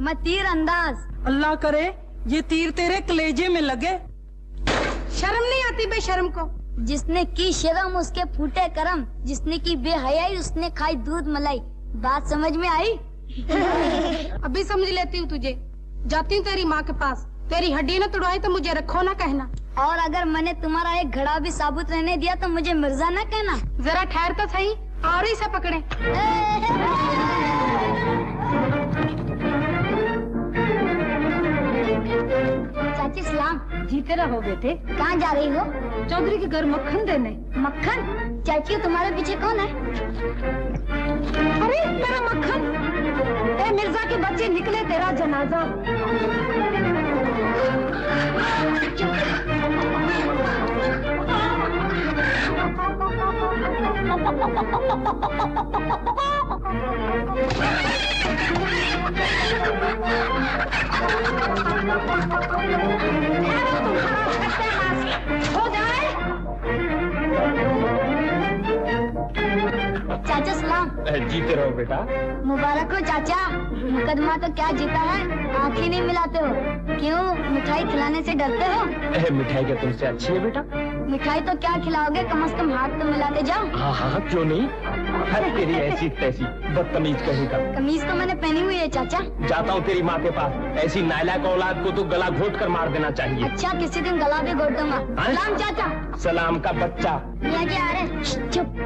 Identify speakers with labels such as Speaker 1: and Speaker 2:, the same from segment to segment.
Speaker 1: मैं तीर अंदाज।
Speaker 2: अल्लाह करे ये तीर तेरे कलेजे में लगे।
Speaker 3: शर्म नहीं आती बेशर्म को?
Speaker 1: जिसने की शर्म उसके फूटे करम, जिसने की बेहयाई उसने खाई दूध मलाई। बात समझ में आई?
Speaker 3: अभी समझ लेती हूँ तुझे। जाती हूँ तेरी माँ के पास। तेरी हड्डी न तोड़वाई तो मुझे रखो ना कहना।
Speaker 1: और अगर मैंने तुम्हारा एक घड़ा भी साबुत रहने दिया तो मुझे मिर्जा न कहना।
Speaker 3: जरा ठहर तो सही, और ही से पकड़े।
Speaker 1: चाची सलाम।
Speaker 3: जीते रहो बेटे।
Speaker 1: कहाँ जा रही हो?
Speaker 3: चौधरी के घर मक्खन देने।
Speaker 1: मक्खन? चाची तुम्हारे पीछे कौन है?
Speaker 3: अरे मेरा मक्खन। ए मिर्जा के बच्चे निकले तेरा जनाजा। हो जाए।
Speaker 1: चाचा सलाम।
Speaker 4: जीते रहो बेटा।
Speaker 1: मुबारक हो चाचा। मुकदमा तो क्या जीता है, आँख ही नहीं मिलाते हो। क्यों, मिठाई खिलाने से डरते हो?
Speaker 4: मिठाई क्या तुमसे अच्छी है बेटा?
Speaker 1: मिठाई तो क्या खिलाओगे, कम से कम हाथ तो मिलाते जाओ।
Speaker 4: हाँ हाँ क्यों नहीं। अरे तेरी ऐसी तैसी बदतमीज कहेगा।
Speaker 1: कमीज तो मैंने पहनी हुई है चाचा।
Speaker 4: जाता हूँ तेरी माँ के पास। ऐसी नालायक औलाद को तो गला घोट कर मार देना चाहिए।
Speaker 1: अच्छा किसी दिन गला भी घोट दूंगा। सलाम चाचा।
Speaker 4: सलाम का बच्चा।
Speaker 1: मियाँ जी आ रहे। चुप।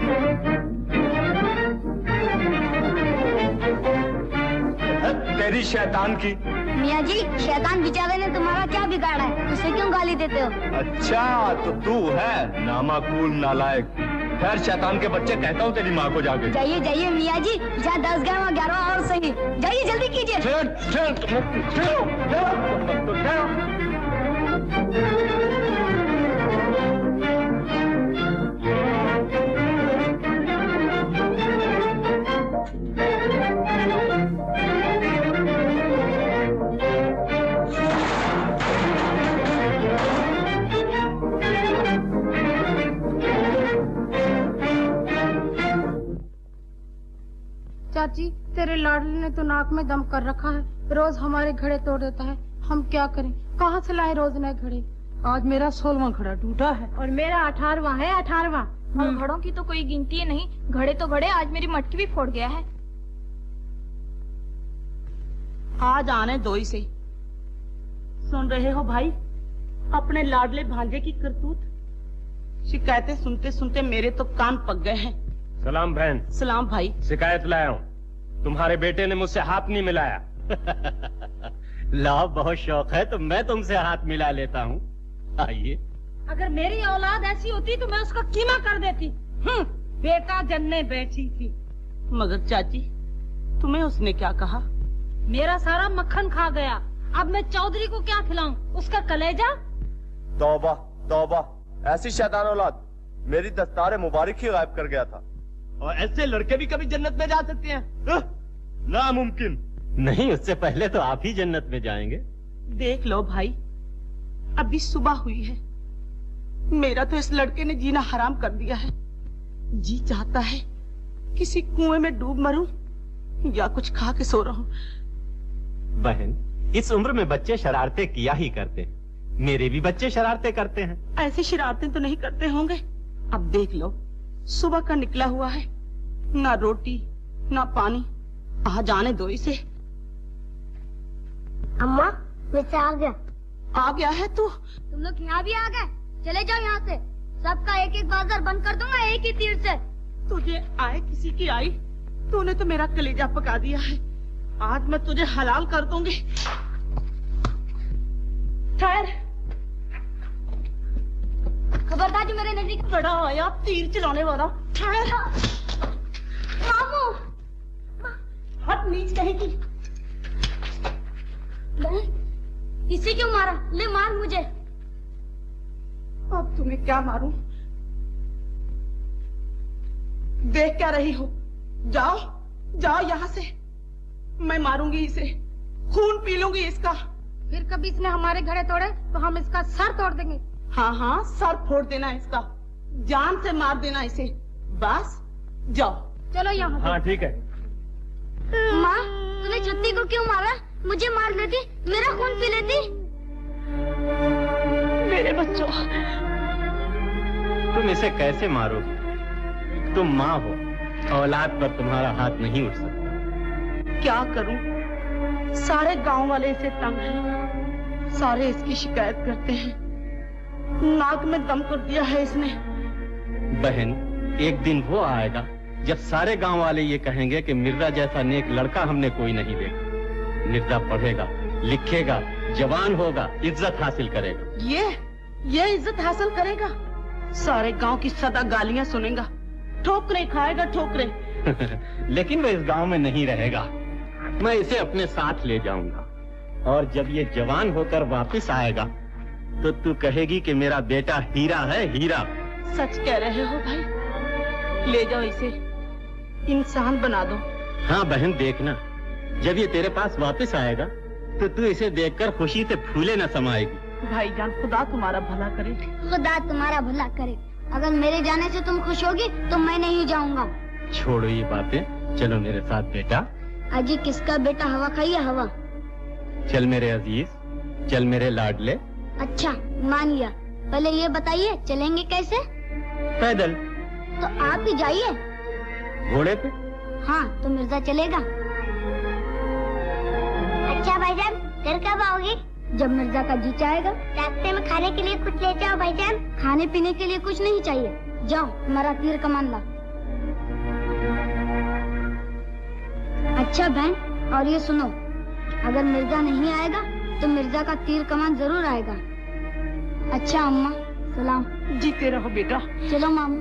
Speaker 4: तेरी शैतान की।
Speaker 1: मियाँ जी शैतान बेचारे ने तुम्हारा क्या बिगाड़ा है, उसे क्यों गाली देते हो?
Speaker 4: अच्छा तो तू है नामाकूल नालायक। खैर शैतान के बच्चे, कहता हूँ तेरी माँ को जाके।
Speaker 1: जाइए जाइए मियाँ जी, जहाँ 10 11 11 और सही। जाइए जल्दी कीजिए।
Speaker 3: चाची तेरे लाडली ने तो नाक में दम कर रखा है। रोज हमारे घड़े तोड़ देता है। हम क्या करें, कहाँ से लाए रोज नए घड़े?
Speaker 2: आज मेरा 16वां घड़ा टूटा है।
Speaker 3: और मेरा 18वां है। 18वां।
Speaker 5: और घड़ों की तो कोई गिनती है नहीं। घड़े तो घड़े, आज मेरी मटकी भी फोड़ गया है।
Speaker 2: आज आने दो ही से। सुन रहे हो भाई अपने लाडले भांजे की करतूत? शिकायतें सुनते सुनते मेरे तो कान पक गए हैं।
Speaker 4: सलाम बहन।
Speaker 2: सलाम भाई।
Speaker 4: शिकायत लाया हूँ, तुम्हारे बेटे ने मुझसे हाथ नहीं मिलाया।
Speaker 6: लाओ, बहुत शौक है तो मैं तुमसे हाथ मिला लेता हूँ। आइए।
Speaker 3: अगर मेरी औलाद ऐसी होती तो मैं उसका कीमा कर देती। बेटा जन्ने बैठी थी।
Speaker 2: मगर चाची तुम्हें उसने क्या कहा?
Speaker 3: मेरा सारा मक्खन खा गया। अब मैं चौधरी को क्या खिलाऊं? उसका कलेजा?
Speaker 7: तौबा तौबा, ऐसी शैतान औलाद। मेरी दस्तार मुबारक ही गायब कर गया था।
Speaker 4: और ऐसे लड़के भी कभी जन्नत में जा सकते हैं? नामुमकिन।
Speaker 6: नहीं, उससे पहले तो आप ही जन्नत में जाएंगे।
Speaker 2: देख लो भाई, अभी सुबह हुई है। मेरा तो इस लड़के ने जीना हराम कर दिया है। जी चाहता है किसी कुएं में डूब मरूं या कुछ खा के सो रहूं।
Speaker 6: बहन, इस उम्र में बच्चे शरारतें किया ही करते हैं। मेरे भी बच्चे शरारतें करते हैं।
Speaker 2: ऐसी शरारतें तो नहीं करते होंगे। अब देख लो, सुबह का निकला हुआ है, ना रोटी ना पानी। आ जाने दो इसे।
Speaker 1: अम्मा मुझसे आ गया।
Speaker 2: आ गया है तू?
Speaker 1: तुम लोग यहाँ भी आ गए? चले जाओ यहाँ से। सबका एक एक बाजार बंद कर दूंगा एक ही तीर से।
Speaker 2: तुझे आए किसी की आई, तूने तो मेरा कलेजा पका दिया है। आज मैं तुझे हलाल कर दूंगी। ठहर।
Speaker 1: खबरदार जो मेरे नजदीक
Speaker 2: बड़ा आया तीर चलाने वाला। ठहर।
Speaker 1: मामू
Speaker 2: हट नीच कहेगी।
Speaker 1: इसे क्यों मारा? ले मार मुझे।
Speaker 2: अब तुम्हें क्या मारूं? देख क्या रही हो? जाओ जाओ यहाँ से। मैं मारूंगी इसे, खून पी लूंगी इसका।
Speaker 3: फिर कभी इसने हमारे घड़े तोड़े तो हम इसका सर तोड़ देंगे।
Speaker 2: हाँ हाँ, सर फोड़ देना इसका, जान से मार देना इसे। बस जाओ।
Speaker 3: चलो यहाँ।
Speaker 4: हाँ ठीक है।
Speaker 1: माँ, तूने छत्ती को क्यों मारा? मुझे मार लेती, मेरा खून पी लेती।
Speaker 2: मेरे बच्चों,
Speaker 6: तुम इसे कैसे मारोगे? तुम माँ हो, औलाद पर तुम्हारा हाथ नहीं उठ सकता।
Speaker 2: क्या करूं? सारे गांव वाले इसे तंग हैं, सारे इसकी शिकायत करते हैं। नाक में दम कर दिया है इसने।
Speaker 6: बहन, एक दिन वो आएगा जब सारे गांव वाले ये कहेंगे कि मिर्जा जैसा नेक लड़का हमने कोई नहीं देखा। मिर्जा पढ़ेगा, लिखेगा, जवान होगा, इज्जत हासिल करेगा।
Speaker 2: ये इज्जत हासिल करेगा? सारे गांव की सदा गालियां सुनेगा, ठोकरे खाएगा, ठोकरे।
Speaker 6: लेकिन वो इस गांव में नहीं रहेगा। मैं इसे अपने साथ ले जाऊंगा, और जब ये जवान होकर वापस आएगा तो तू कहेगी कि मेरा बेटा हीरा है, हीरा।
Speaker 2: सच कह रहे हो भाई? ले जाओ इसे, इंसान बना दो।
Speaker 6: हाँ बहन, देखना जब ये तेरे पास वापस आएगा तो तू इसे देखकर खुशी से फूले न समाएगी।
Speaker 2: भाईजान, खुदा तुम्हारा भला करे।
Speaker 1: खुदा तुम्हारा भला करे। अगर मेरे जाने से तुम खुश होगी तो मैं नहीं जाऊंगा।
Speaker 6: छोड़ो ये बातें, चलो मेरे साथ बेटा।
Speaker 1: अजी, किसका बेटा हवा खाइए? हवा।
Speaker 6: चल मेरे अजीज, चल मेरे लाडले।
Speaker 1: अच्छा, मान लिया। पहले ये बताइए, चलेंगे कैसे?
Speaker 6: पैदल।
Speaker 1: तो आप ही जाइए।
Speaker 6: घोड़े पे?
Speaker 1: हाँ, तो मिर्जा चलेगा। अच्छा भाईजान, घर कब आओगे? जब मिर्जा का जी चाहेगा। रास्ते में खाने के लिए कुछ ले जाओ भाईजान। खाने पीने के लिए कुछ नहीं चाहिए। जाओ, हमारा तीर कमान ला। अच्छा बहन, और ये सुनो, अगर मिर्जा नहीं आएगा तो मिर्जा का तीर कमान जरूर आएगा। अच्छा अम्मा, सलाम।
Speaker 2: जीते रहो बेटा।
Speaker 1: चलो मामू।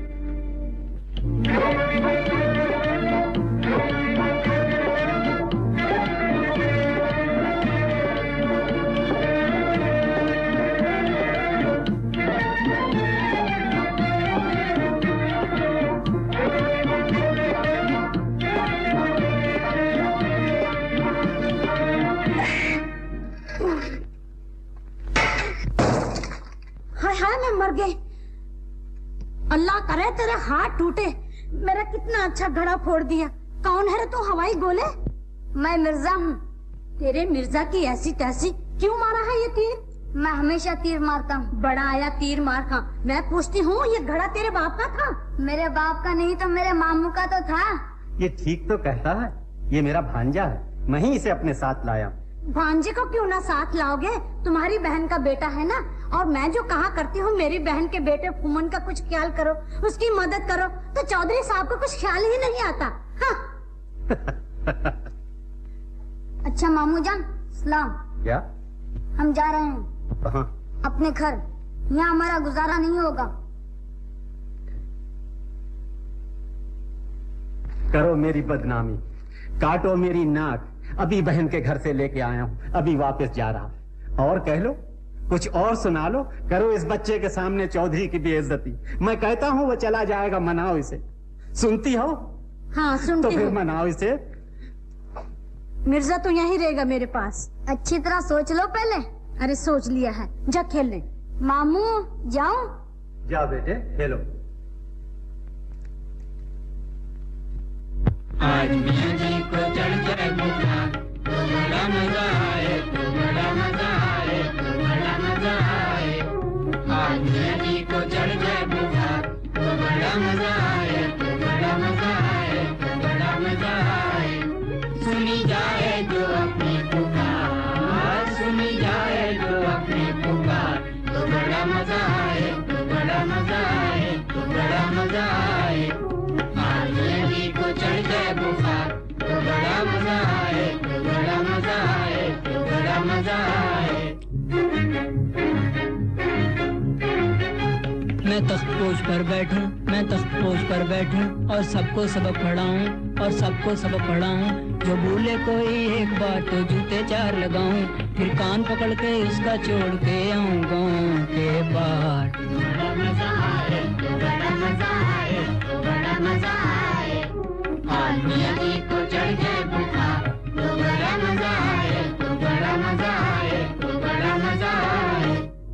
Speaker 3: मर गए। अल्लाह करे तेरे हाथ टूटे। मेरा कितना अच्छा घड़ा फोड़ दिया। कौन है रे तू हवाई गोले?
Speaker 1: मैं मिर्जा हूँ।
Speaker 3: तेरे मिर्जा की ऐसी तैसी क्यों मारा है ये तीर?
Speaker 1: मैं हमेशा तीर मारता हूँ।
Speaker 3: बड़ा आया तीर मार खा। मैं पूछती हूँ, ये घड़ा तेरे बाप का था?
Speaker 1: मेरे बाप का नहीं तो मेरे मामू का तो था।
Speaker 6: ये ठीक तो कहता है, ये मेरा भांजा है, मैं ही इसे अपने साथ लाया।
Speaker 3: भांजे को क्यों ना साथ लाओगे? तुम्हारी बहन का बेटा है ना। और मैं जो कहा करती हूँ, मेरी बहन के बेटे फुमन का कुछ ख्याल करो, उसकी मदद करो, तो चौधरी साहब को कुछ ख्याल ही नहीं आता। हाँ।
Speaker 1: अच्छा मामू जान, सलाम।
Speaker 6: क्या?
Speaker 1: हम जा रहे हैं।
Speaker 6: कहाँ?
Speaker 1: अपने घर। यहाँ हमारा गुजारा नहीं होगा।
Speaker 6: करो मेरी बदनामी, काटो मेरी नाक। अभी बहन के घर से लेके आया हूँ, अभी वापस जा रहा। और कह लो, कुछ और सुना लो, करो इस बच्चे के सामने चौधरी की बेइज्जती। मैं कहता हूँ वो चला जाएगा, मनाओ इसे। सुनती हो?
Speaker 3: हाँ सुनती
Speaker 6: तो फिर
Speaker 3: हूँ।
Speaker 6: मनाओ इसे।
Speaker 3: मिर्जा तो यहीं रहेगा मेरे पास।
Speaker 1: अच्छी तरह सोच लो पहले।
Speaker 3: अरे सोच लिया है, जा खेल ले।
Speaker 1: मामू जाओ।
Speaker 6: जाओ बेटे, खेलो।
Speaker 8: आज मियां जी को चढ़ जाए बुखार, तो बड़ा मजा आए, तो बड़ा मजा आए, तो बड़ा मजा आए। आज मियां जी को चढ़ जाए बुखार, तो बड़ा मजा आए, तो बड़ा मजा आए, तो बड़ा मजा आए। सुनी जाए जो अपनी पुकार, सुनी जाए जो अपनी पुकार, तो बड़ा मजा आए, तो बड़ा मजा आए, तो बड़ा मजा आए। आज मियां जी को चढ़ जाए बुखार, तो बड़ा मजा आए, तो बड़ा मजा आए, तो बड़ा मजा आए।
Speaker 9: मैं तख्तपोश पर बैठूं, मैं तख्तपोश पर बैठूं और सबको सबक पढ़ाऊं, और सबको सबक पढ़ाऊं। जो भूले कोई एक बात तो जूते चार लगाऊं, फिर कान पकड़ के उसका छोड़ के आऊं गाँव के पार।
Speaker 8: बड़ा मजा आए, तो बड़ा मजा आए, तो बड़ा मजा आए। आज मियां जी को चढ़ जाए बुखार, तो बड़ा मजा आए, तो बड़ा मजा आए, तो बड़ा मजा आए।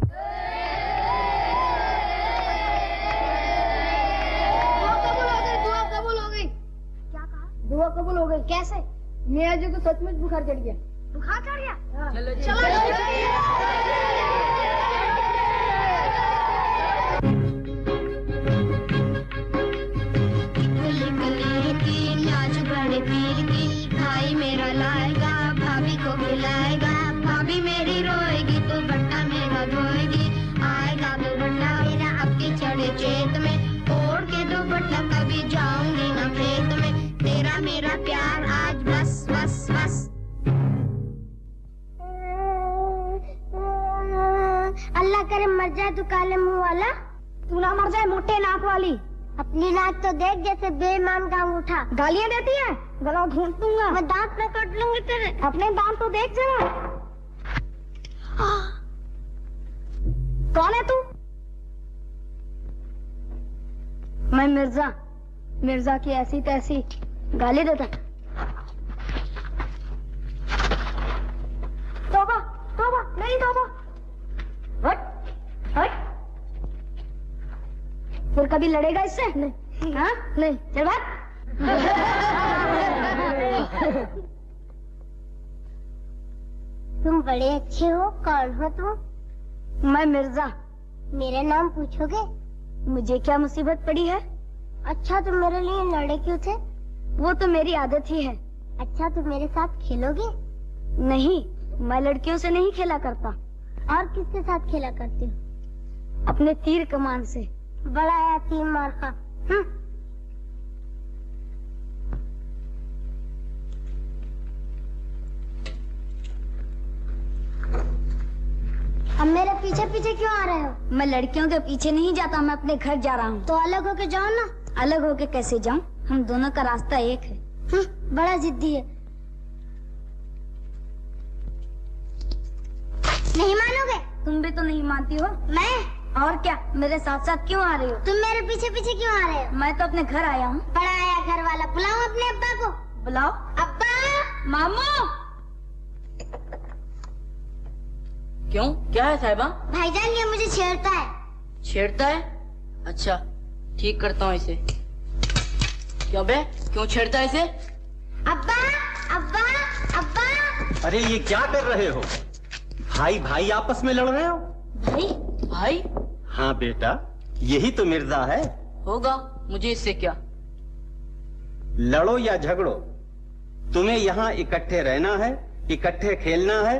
Speaker 1: दुआ कबूल हो गई। क्या कहा? दुआ कबूल हो गई। कैसे? मियां जी को सचमुच बुखार चढ़ गया।
Speaker 3: बुखार चढ़ गया?
Speaker 5: चलो चलो
Speaker 1: भाई मेरा लाएगा, भाभी को खिलाएगा, भाभी मेरी रोएगी तो बट्टा मेरा धोएगी। आएगा तो बट्टा मेरा आपके चढ़े चेत में, ओढ़ के दो बट्टा कभी जाऊंगी ना खेत में। तेरा मेरा प्यार आज बस बस बस। अल्लाह करे मर जाए तू काले मुंह वाला।
Speaker 3: तू ना मर जाए मोटे नाक वाली।
Speaker 1: अपनी नाक तो देख जैसे बेईमान का अंगूठा।
Speaker 3: गालियाँ देती है, गला घूंट दूंगा।
Speaker 1: मैं दांत न काट लूंगी तेरे।
Speaker 3: अपने दांत तो देख जरा। कौन है तू?
Speaker 1: मैं मिर्जा, मिर्जा की ऐसी तैसी गाली देता।
Speaker 3: तौबा तौबा नहीं तौबा। हट हट।
Speaker 1: फिर कभी लड़ेगा इससे? नहीं। हाँ नहीं, चल भाग। तुम बड़े अच्छे हो। कौन हो तुम? मैं मिर्जा। मेरा नाम पूछोगे? मुझे क्या मुसीबत पड़ी है? अच्छा तुम मेरे लिए लड़े क्यों थे? वो तो मेरी आदत ही है। अच्छा तुम मेरे साथ खेलोगे? नहीं, मैं लड़कियों से नहीं खेला करता। और किसके साथ खेला करते हो? अपने तीर कमान से। बड़ा यतीम मार खा। अब मेरे पीछे पीछे क्यों आ रहे हो? मैं लड़कियों के पीछे नहीं जाता, मैं अपने घर जा रहा हूँ। तो अलग होके जाओ ना। अलग होके कैसे जाऊँ? हम दोनों का रास्ता एक है। बड़ा जिद्दी है। नहीं मानोगे? तुम भी तो नहीं मानती हो। मैं? और क्या, मेरे साथ साथ क्यों आ रही हो? तुम मेरे पीछे पीछे क्यों आ रहे हो? मैं तो अपने घर आया हूँ। बड़ा आया घर वाला। बुलाओ अपने अब्बा को। बुलाओ। अब्बा। मामू।
Speaker 2: क्यों, क्या है साहिबा?
Speaker 1: भाईजान ये मुझे छेड़ता है।
Speaker 2: छेड़ता है? अच्छा ठीक करता हूँ इसे। क्यों बे, क्यों छेड़ता है इसे?
Speaker 1: अब्बा अब्बा अब्बा।
Speaker 6: अरे ये क्या कर रहे हो? भाई भाई आपस में लड़ रहे हो?
Speaker 2: भाई भाई?
Speaker 6: हाँ बेटा, यही तो मिर्जा है।
Speaker 2: होगा, मुझे इससे क्या?
Speaker 6: लड़ो या झगड़ो, तुम्हें यहाँ इकट्ठे रहना है, इकट्ठे खेलना है।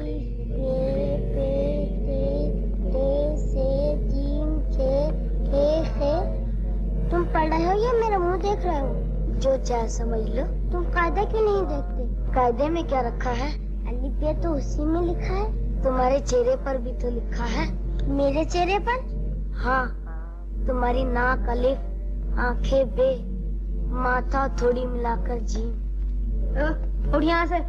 Speaker 1: तुम पढ़ रहे हो या मेरा मुंह देख रहे हो? जो चाहे समझ लो। तुम कायदा क्यों नहीं देखते? कायदे में क्या रखा है? अलिफ बे तो उसी में लिखा है। तुम्हारे चेहरे पर भी तो लिखा है। मेरे चेहरे पर? हाँ, तुम्हारी नाक अलिफ, आंखें बे, माथा थोड़ी मिलाकर जीम।
Speaker 3: उठ यहाँ से।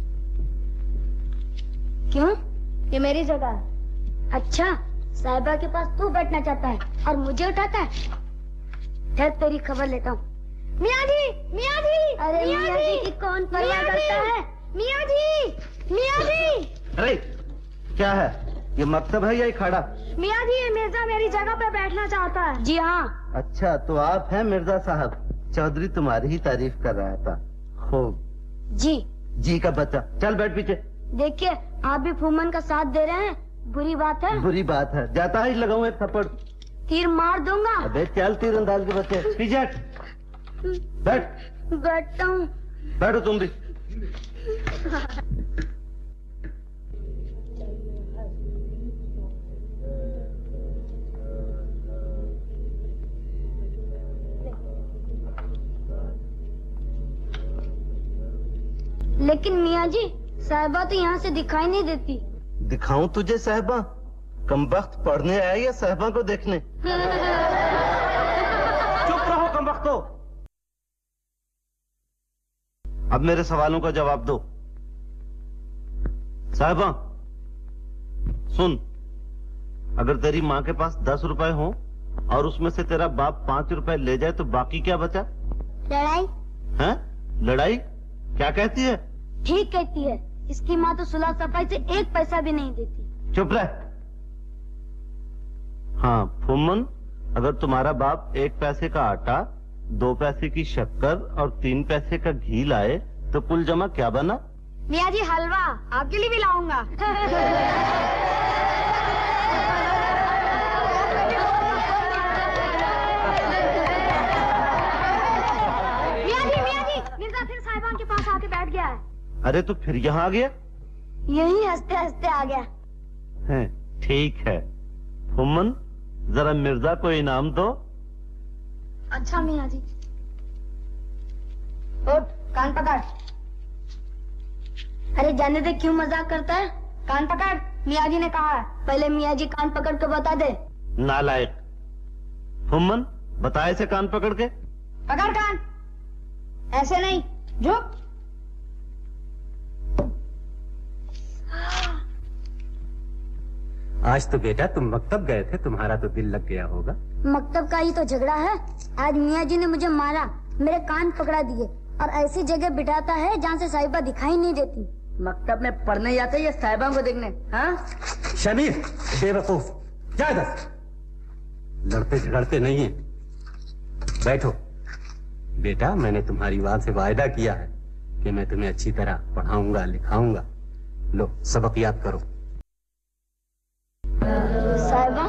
Speaker 1: क्यों?
Speaker 3: ये मेरी जगह है।
Speaker 1: अच्छा, साहिबा के पास तू बैठना चाहता है और मुझे उठाता है। ठहर, तेरी खबर लेता हूँ।
Speaker 3: मियाँ जी, मियाँ जी।
Speaker 1: अरे मियाँ जी की कौन परवाह करता है?
Speaker 3: मियाँ जी, मियाँ जी।
Speaker 4: अरे क्या है, ये मकतब है या ये खड़ा?
Speaker 3: मियाँ जी, ये मिर्जा मेरी जगह पे बैठना चाहता है।
Speaker 1: जी हाँ।
Speaker 4: अच्छा तो आप हैं मिर्जा साहब। चौधरी तुम्हारी ही तारीफ कर रहा था। खूब।
Speaker 1: जी।
Speaker 4: जी का बच्चा, चल बैठ पीछे।
Speaker 1: देखिए, आप भी फूमन का साथ दे रहे हैं, बुरी बात है।
Speaker 4: बुरी बात है, जाता ही लगाऊं एक थप्पड़।
Speaker 1: तीर मार दूंगा।
Speaker 4: अबे चल तीरंदाज के बच्चे, पीछे हट। बैठ।
Speaker 1: बैठता हूँ।
Speaker 4: बैठो तुम भी।
Speaker 1: लेकिन मियाँ जी, साहिबा तो यहाँ से दिखाई नहीं देती।
Speaker 4: दिखाऊं तुझे साहिबा? कमबख्त पढ़ने आया या साहिबा को देखने? चुप रहो कमबख्तो। अब मेरे सवालों का जवाब दो। साहिबा सुन, अगर तेरी माँ के पास 10 रुपए हो और उसमें से तेरा बाप 5 रुपए ले जाए तो बाकी क्या बचा?
Speaker 1: लड़ाई।
Speaker 4: हैं? लड़ाई? क्या कहती है?
Speaker 1: ठीक कहती है। इसकी माँ तो सुलह सफाई से 1 पैसा भी नहीं देती।
Speaker 4: चुप रह। हाँ फुम्मन, अगर तुम्हारा बाप 1 पैसे का आटा, 2 पैसे की शक्कर और 3 पैसे का घी लाए तो कुल जमा क्या बना?
Speaker 1: मियाँ जी हलवा आपके लिए भी लाऊंगा। मियाँ जी मिर्जा फिर साहिबान के पास आके बैठ गया है।
Speaker 4: अरे तो फिर यहाँ आ गया?
Speaker 1: यही हंसते हंसते आ गया
Speaker 4: है। ठीक है फुम्मन, जरा मिर्जा को इनाम दो।
Speaker 1: अच्छा मियाँ जी। उठ, कान पकड़। अरे जाने दे, क्यों मजाक करता है? कान पकड़, मियाँ जी ने कहा है। पहले मियाँ जी कान पकड़ के बता दे।
Speaker 4: नालायक। फुम्मन बता इसे कान पकड़ के।
Speaker 1: पकड़ कान, ऐसे नहीं, झुक।
Speaker 6: आज तो बेटा तुम मकतब गए थे, तुम्हारा तो दिल लग गया होगा।
Speaker 1: मकतब का ही तो झगड़ा है। आज मियाँ जी ने मुझे मारा, मेरे कान पकड़ा दिए और ऐसी जगह बिठाता है जहाँ से साहिबा दिखाई नहीं देती।
Speaker 2: मकतब में पढ़ने जाते या साहिबा को देखने? हाँ
Speaker 6: शमीर बेवकूफ, जा इधर। लड़ते झगड़ते नहीं है, बैठो। बेटा मैंने तुम्हारी माँ से वायदा किया है कि मैं तुम्हें अच्छी तरह पढ़ाऊंगा लिखाऊंगा। लो सबक याद करो।
Speaker 1: साहिबा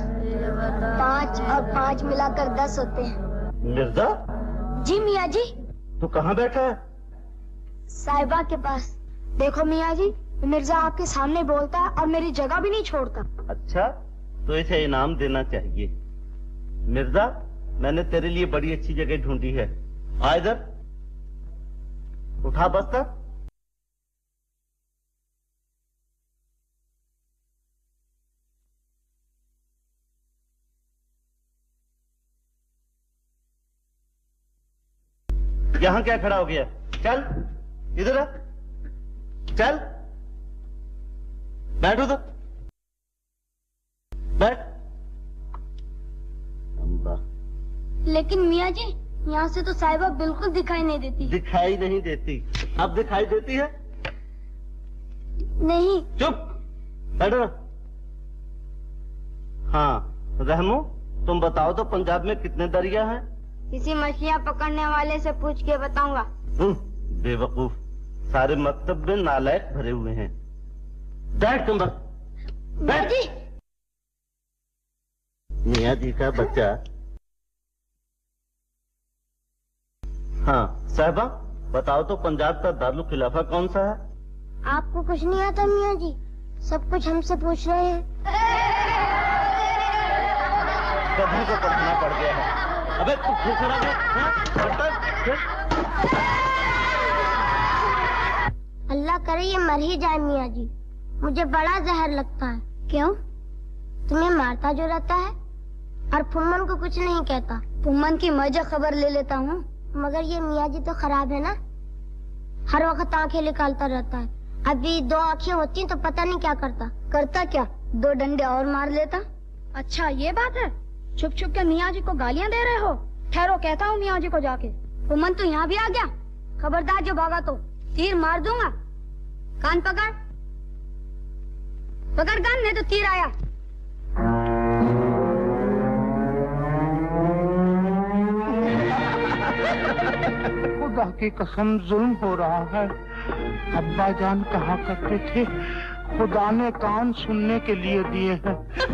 Speaker 1: 5 और 5 मिलाकर 10 होते हैं।
Speaker 4: मिर्जा?
Speaker 1: जी मियाँ जी।
Speaker 4: तू कहाँ बैठा है?
Speaker 1: साहिबा के पास। देखो मियाँ जी, मिर्जा आपके सामने बोलता है और मेरी जगह भी नहीं छोड़ता।
Speaker 4: अच्छा तो इसे इनाम देना चाहिए। मिर्जा मैंने तेरे लिए बड़ी अच्छी जगह ढूंढी है, आ इधर। उठा बस्तर। यहाँ क्या खड़ा हो गया? चल इधर आ, चल बैठ उधर, बैठ।
Speaker 1: लेकिन मियाँ जी यहाँ से तो साहिबा बिल्कुल दिखाई नहीं देती।
Speaker 4: दिखाई नहीं देती? अब दिखाई देती है?
Speaker 1: नहीं।
Speaker 4: चुप बैठो। हाँ रहमो, तुम बताओ तो पंजाब में कितने दरिया हैं?
Speaker 1: किसी मछलियाँ पकड़ने वाले से पूछ के बताऊंगा।
Speaker 4: बेवकूफ, सारे मकतब में नालायक भरे हुए हैं। बैठ तुम बस, बैठ। मियाँ जी का बच्चा। हाँ साहिबा बताओ तो पंजाब का दारुल खिलाफा कौन सा है?
Speaker 1: आपको कुछ नहीं आता मियाँ जी, सब कुछ हमसे पूछ रहे हैं।
Speaker 4: कभी को पढ़ना पड़ गया है। अबे तू फिर खड़ा हो।
Speaker 1: अल्लाह करे ये मर ही जाए मियाँ जी, मुझे बड़ा जहर लगता है। क्यों? तुम्हें मारता जो रहता है और फुम्मन को कुछ नहीं कहता। फुम्मन की मजा खबर ले लेता हूँ, मगर ये मियाँ जी तो खराब है ना, हर वक्त आंखें निकालता रहता है। अभी 2 आंखें होती तो पता नहीं क्या करता। करता क्या, 2 डंडे और मार लेता। अच्छा ये बात है, छुप छुप के मियाँ जी को गालियाँ दे रहे हो? ठहरो कहता हूँ मियाँ जी को जाके। फुम्मन तो यहाँ भी आ गया, खबरदार जो भागा तो तीर मार दूंगा। कान पकड़, पकड़ कान, नहीं तो तीर आया।
Speaker 10: खुदा की कसम जुल्म हो रहा है। अब्बा जान कहा करते थे खुदा ने कान सुनने के लिए दिए हैं,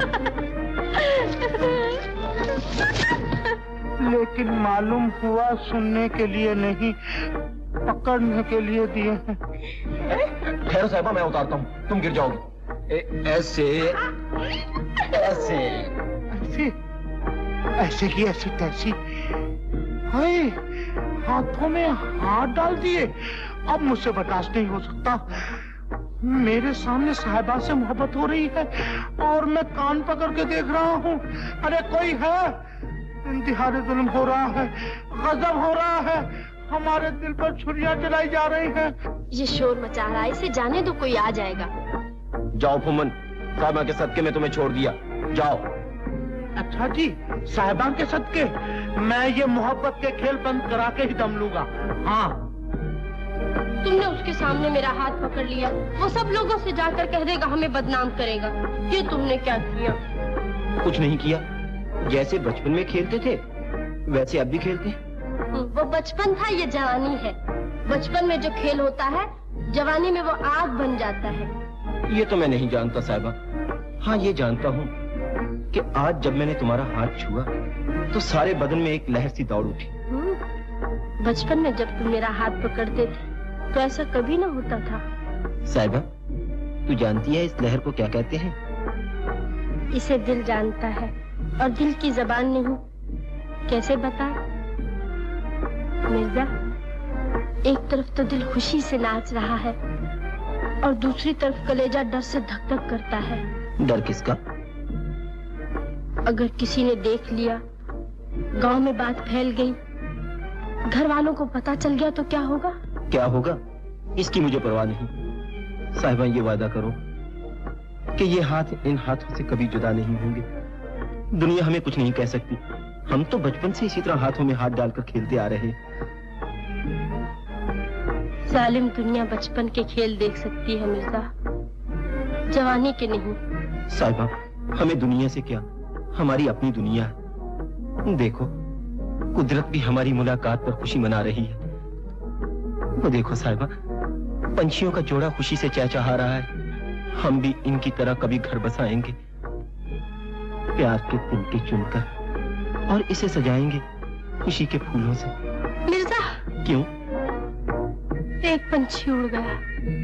Speaker 10: लेकिन मालूम हुआ सुनने के लिए नहीं, पकड़ने के लिए दिए हैं।
Speaker 7: ठहरो साहिबा, मैं उतारता हूँ, तुम गिर जाओगे। ऐसे ऐसे
Speaker 10: ऐसे ऐसे की ऐसी तैसी। हाय, हाथों में हाथ डाल दिए। अब मुझसे बर्दाश्त नहीं हो सकता। मेरे सामने साहिबा से मोहब्बत हो रही है और मैं कान पकड़ के देख रहा हूँ। अरे कोई है? इंतहाई जुल्म हो रहा है, गजब हो रहा है। हमारे दिल पर छुरियां चलाई जा रही हैं।
Speaker 5: ये शोर मचा रहा है, इसे जाने दो, कोई आ जाएगा।
Speaker 7: जाओ फुम्मन, साहिबा के सदके में तुम्हें छोड़ दिया, जाओ।
Speaker 10: अच्छा जी, साहिबा के सदके? मैं ये मोहब्बत के खेल बंद करा के ही दम लूंगा। हाँ।
Speaker 5: तुमने उसके सामने मेरा हाथ पकड़ लिया, वो सब लोगों से जाकर कह देगा, हमें बदनाम करेगा। ये तुमने क्या किया?
Speaker 7: कुछ नहीं किया, जैसे बचपन में खेलते थे वैसे अब भी खेलते हैं।
Speaker 5: वो बचपन था, ये जवानी है। बचपन में जो खेल होता है जवानी में वो आग बन जाता है।
Speaker 7: ये तो मैं नहीं जानता साहिबा। हाँ ये जानता हूँ कि आज जब मैंने तुम्हारा हाथ छुआ तो सारे बदन में एक लहर सी दौड़ उठी।
Speaker 5: बचपन में जब तुम मेरा हाथ पकड़ते थे तो ऐसा कभी ना होता था।
Speaker 7: साहिबा तू जानती है इस लहर को क्या कहते हैं?
Speaker 5: इसे दिल जानता है और दिल की जबान नहीं। कैसे बताए मिर्जा? एक तरफ तो दिल खुशी से नाच रहा है और दूसरी तरफ कलेजा डर से धक धक करता है।
Speaker 7: डर किसका?
Speaker 5: अगर किसी ने देख लिया, गांव में बात फैल गई, घर वालों को पता चल गया तो क्या होगा?
Speaker 7: क्या होगा इसकी मुझे परवाह नहीं। साहिबा ये वादा करो कि ये हाथ इन हाथों से कभी जुदा नहीं होंगे। दुनिया हमें कुछ नहीं कह सकती। हम तो बचपन से इसी तरह हाथों में हाथ डालकर खेलते आ रहे हैं।
Speaker 5: जालिम दुनिया बचपन के खेल देख सकती है मिर्जा, जवानी के नहीं।
Speaker 7: साहिबा हमें दुनिया से क्या, हमारी अपनी दुनिया है। देखो कुदरत भी हमारी मुलाकात पर खुशी मना रही है। वो देखो साहिबा, पंछियों का जोड़ा खुशी से चहचहा रहा है। हम भी इनकी तरह कभी घर बसाएंगे, प्यार के तिनके चुनकर, और इसे सजाएंगे खुशी के फूलों से।
Speaker 5: मिर्जा
Speaker 7: क्यों?
Speaker 5: एक पंछी उड़ गया,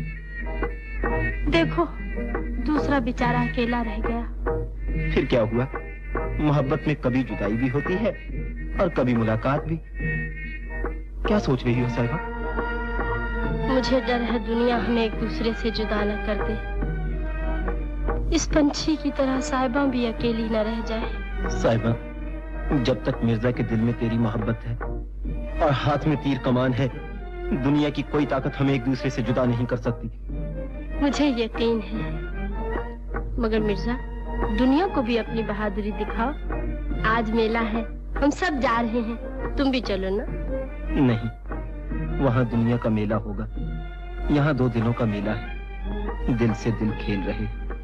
Speaker 5: देखो दूसरा बेचारा अकेला रह गया।
Speaker 7: फिर क्या हुआ? मोहब्बत में कभी जुदाई भी होती है और कभी मुलाकात भी। क्या सोच रही हो साहिबा?
Speaker 5: मुझे डर है दुनिया हमें एक दूसरे से जुदा न कर दे। इस पंछी की तरह साहिबा भी अकेली न रह जाए।
Speaker 7: साहिबा जब तक मिर्जा के दिल में तेरी मोहब्बत है और हाथ में तीर कमान है, दुनिया की कोई ताकत हमें एक दूसरे से जुदा नहीं कर सकती।
Speaker 5: मुझे यकीन है, मगर मिर्जा दुनिया को भी अपनी बहादुरी दिखाओ। आज मेला है, हम सब जा रहे हैं, तुम भी चलो ना।
Speaker 7: नहीं, वहाँ दुनिया का मेला होगा, यहाँ दो दिलों का मेला है। दिल से दिल खेल रहे।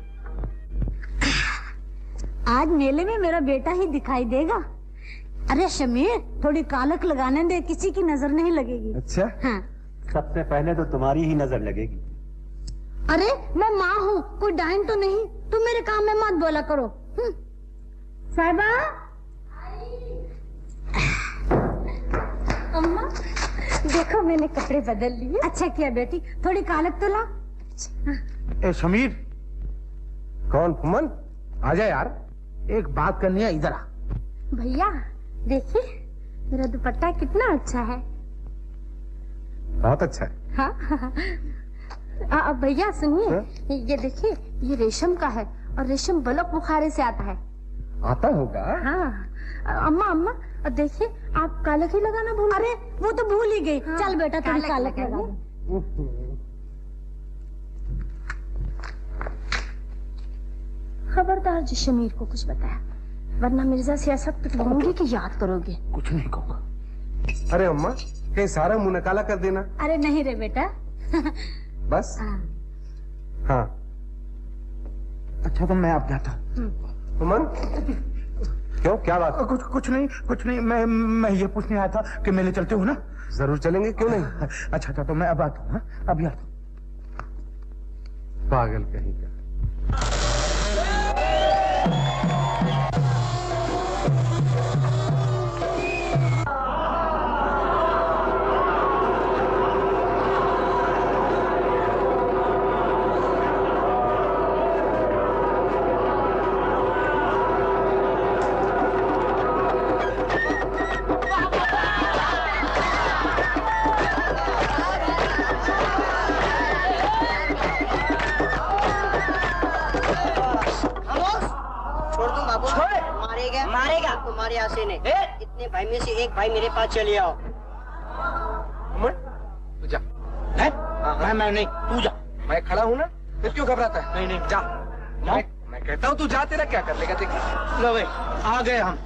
Speaker 3: आज मेले में मेरा बेटा ही दिखाई देगा। अरे शमीर थोड़ी कालक लगाने दे, किसी की नजर नहीं लगेगी।
Speaker 6: अच्छा
Speaker 3: हाँ।
Speaker 6: सबसे पहले तो तुम्हारी ही नजर लगेगी।
Speaker 3: अरे मैं माँ हूँ, कोई डाइन तो नहीं। तुम मेरे काम में मत बोला करो। साहिबा, अम्मा देखो मैंने कपड़े बदल लिए। अच्छा किया बेटी, थोड़ी कालक तो ला।
Speaker 10: ए समीर।
Speaker 11: कौन? फुमन आजा यार,
Speaker 10: एक बात करनी है, इधर आ।
Speaker 1: भैया देखिए मेरा दुपट्टा कितना अच्छा है।
Speaker 11: बहुत अच्छा है।
Speaker 1: हाँ भैया सुनिए, ये देखिए ये रेशम का है और रेशम बलक बुखारे से आता है।
Speaker 11: आता होगा।
Speaker 1: हाँ अम्मा अम्मा देखिए आप कालक ही लगाना भूल।
Speaker 3: अरे वो तो भूल ही गई।
Speaker 1: हाँ,
Speaker 3: चल बेटा थोड़ी कालक लगा दे।
Speaker 1: खबरदार जी शमीर को कुछ बताया, वरना मिर्जा से ऐसा पिटवाऊंगी कि याद करोगे।
Speaker 10: कुछ नहीं कहूँगा।
Speaker 11: अरे अम्मा कहीं सारा मुंह नकाला कर देना।
Speaker 3: अरे नहीं रे बेटा।
Speaker 11: बस हाँ।
Speaker 10: अच्छा तो मैं अब जाता।
Speaker 11: फुमन क्यों, क्या बात?
Speaker 10: कुछ नहीं। मैं ये पूछने आया था कि मेले चलते हो ना?
Speaker 11: जरूर चलेंगे, क्यों नहीं।
Speaker 10: अच्छा तो मैं अब आता हूँ। अभी आता हूँ।
Speaker 11: पागल कहीं का।
Speaker 12: मारेगा तुम्हारे आसे ने। इतने भाई में से एक भाई मेरे पास चले आओ।
Speaker 11: तू जा। मैं नहीं, तू जा। मैं खड़ा हूँ ना, फिर क्यों घबराता है? नहीं जा। मैं कहता हूँ तू जा, तेरा क्या कर लेगा? देखिए
Speaker 10: लो भाई आ गए हम।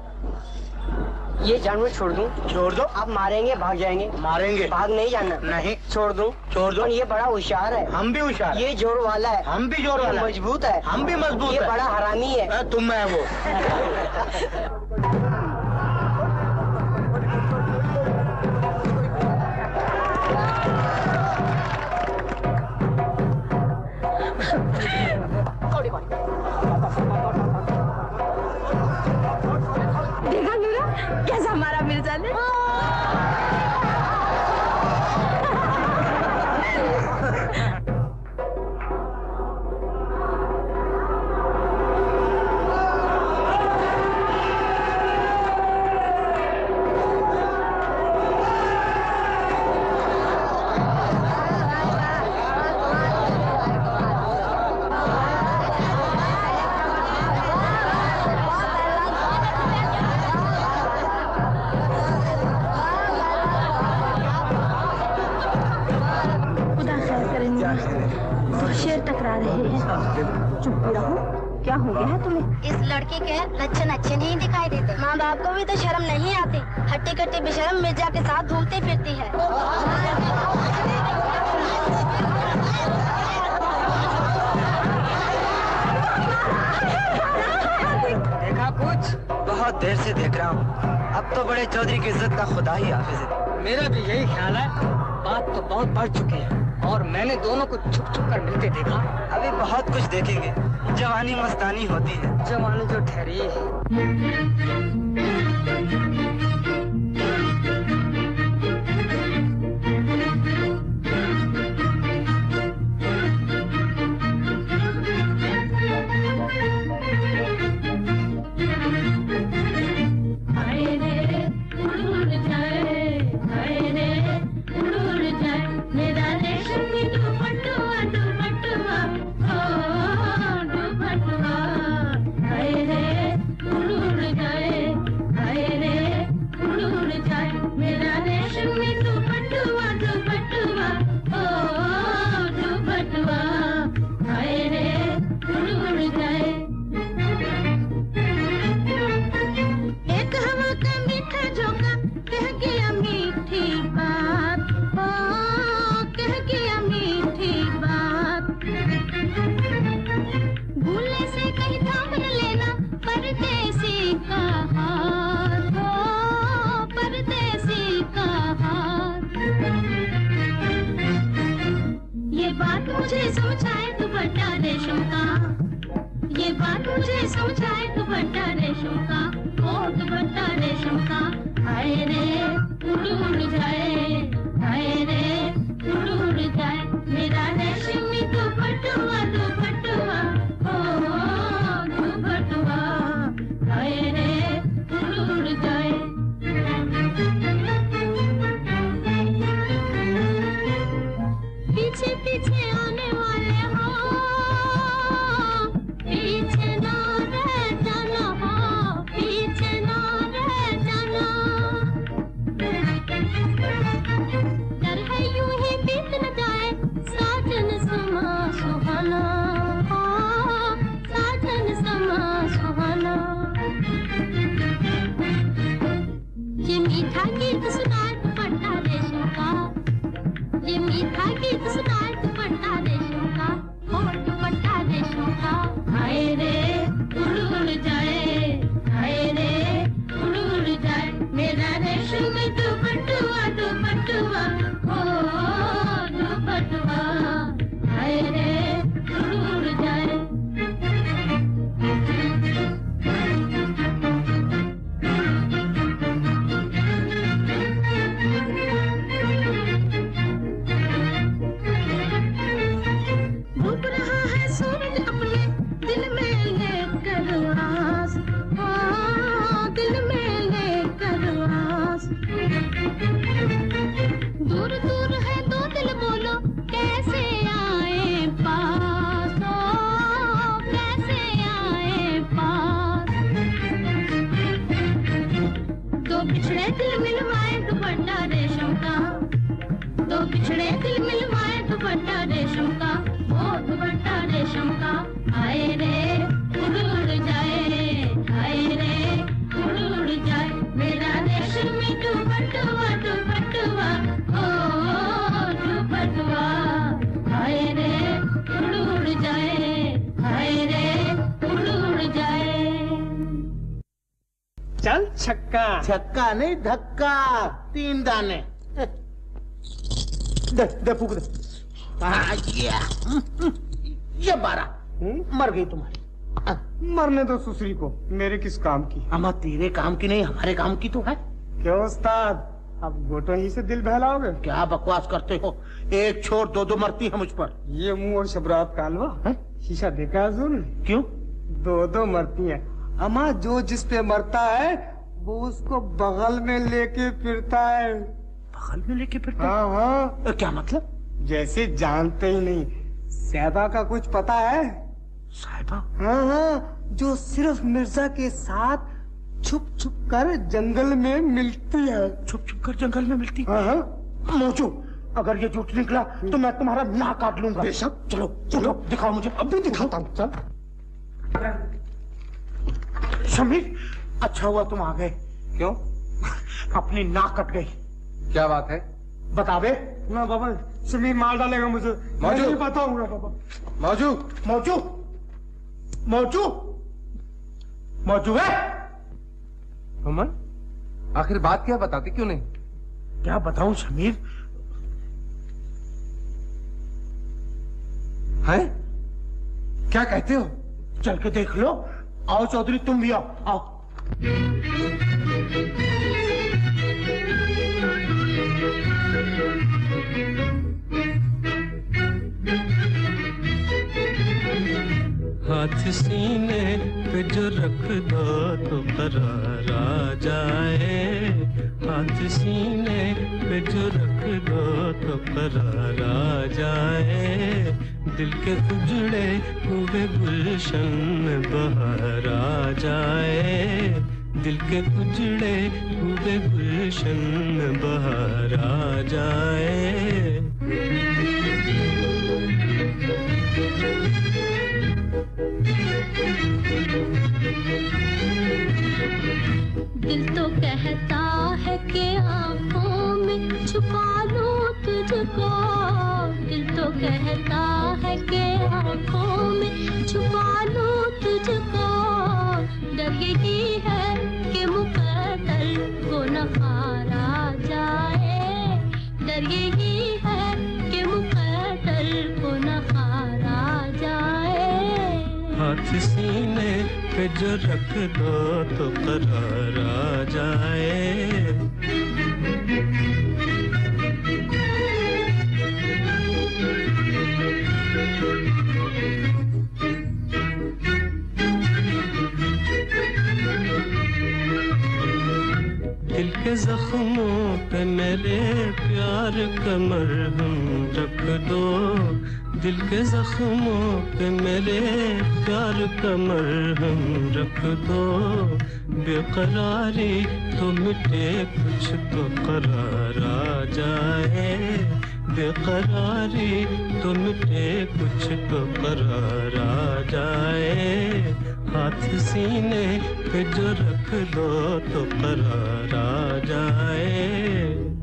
Speaker 12: ये जानवर छोड़ दूं?
Speaker 10: छोड़ दो।
Speaker 12: आप मारेंगे भाग जाएंगे?
Speaker 10: मारेंगे।
Speaker 12: भाग नहीं जाना?
Speaker 10: नहीं।
Speaker 12: छोड़ दूं?
Speaker 10: छोड़ दो।
Speaker 12: ये बड़ा होशियार है।
Speaker 10: हम भी होशियार।
Speaker 12: ये जोर वाला है।
Speaker 10: हम भी जोर वाला।
Speaker 12: मजबूत है।
Speaker 10: हम भी मजबूत है।
Speaker 12: ये बड़ा हरामी है।
Speaker 10: तुम है वो।
Speaker 5: देखा मीरा कैसा हमारा मिर्जा ने।
Speaker 1: चुप रहो, क्या हो गया है तुम्हें? इस लड़के के लक्षण अच्छे नहीं दिखाई देते। माँ बाप को भी तो शर्म नहीं आती, हट्टी कट्टी बेशर्म मिर्जा के साथ घूमती फिरती है।
Speaker 13: देखा कुछ? बहुत देर से देख रहा हूँ। अब तो बड़े चौधरी की इज्जत का खुदा ही हाफिज है।
Speaker 9: मेरा भी यही ख्याल है। बात तो बहुत बढ़ चुकी है और मैंने दोनों को छुप छुप कर मिलते देखा।
Speaker 13: अभी बहुत कुछ देखेंगे। जवानी मस्तानी होती है।
Speaker 9: जवानी जो ठहरी है।
Speaker 10: चल छक्का। छक्का नहीं धक्का, 3 दाने। दे फूक दे। ये 12। मर गई तुम्हारी।
Speaker 6: मरने दो सुसरी को, मेरे किस काम की?
Speaker 10: अम्मा तेरे काम की नहीं, हमारे काम की तो है।
Speaker 6: क्यों उस्ताद, अब गोटो ही से दिल बहलाओगे?
Speaker 10: क्या बकवास करते हो, एक छोड़ दो दो मरती है मुझ पर।
Speaker 6: ये मुंह और शबरात कालवा है? शीशा देखा है?
Speaker 10: क्यों?
Speaker 6: दो दो मरती है। अम्मा जो जिस पे मरता है वो उसको बगल में लेके फिरता है।
Speaker 10: बगल में लेके फिरता?
Speaker 6: हाँ हाँ।
Speaker 10: क्या मतलब?
Speaker 6: जैसे जानते ही नहीं। साहिबा का कुछ पता है?
Speaker 10: साहिबा?
Speaker 6: हाँ हाँ, जो सिर्फ मिर्जा के साथ छुप छुप कर जंगल में मिलती है।
Speaker 10: छुप छुप कर जंगल में मिलती?
Speaker 6: हाँ हाँ।
Speaker 10: मौजू, अगर ये झूठ निकला तो मैं तुम्हारा नाक काट लूंगा।
Speaker 6: बेशक।
Speaker 10: चलो चलो दिखाओ मुझे।
Speaker 6: अभी दिखाता हूँ। चल
Speaker 10: शमीर, अच्छा हुआ तुम आ गए।
Speaker 11: क्यों?
Speaker 10: अपनी नाक कट गई।
Speaker 11: क्या बात है?
Speaker 10: बता बे।
Speaker 6: ना बाबा, शमीर मार डालेगा मुझे। मैं नहीं बताऊंगा बाबा।
Speaker 10: मौजू मौजू मौजू मौजू है?
Speaker 11: अमन, आखिर बात क्या, बताते क्यों नहीं?
Speaker 10: क्या बताऊं शमीर?
Speaker 11: है?
Speaker 10: क्या कहते हो? चल के देख लो। आओ चौधरी, तुम भी आओ। आओ।
Speaker 14: हाथ सीने पे जो रख दो तो करार आ जाए। हाथ सीने पे जो रख दो तो करार आ जाए। दिल के उजड़े हुए गुलशन में बहार आ जाए। दिल के उजड़े हुए गुलशन में बहार आ जाए।
Speaker 5: दिल तो कहता है कि आंखों में छुपा लूं तुझको। दिल तो कहता है कि आंखों में छुपा लूं तुझको। डर यही है कि मुकद्दर को न हारा जाए। डर यही है कि मुकद्दर को न हारा जाए।
Speaker 14: हाथ सीने पे जो रख दो तो करार आ जाए। दिल के जख्मों पे मेरे प्यार का मरहम रख दो। दिल के जख्मों पे मेरे प्यार का मरहम रख दो। बेकरारी तो मिटे कुछ तो करार आ जाए। बेकरारी तो मिटे कुछ तो करार आ जाए। हाथ सीने पे जो रख दो तो करार आ जाए।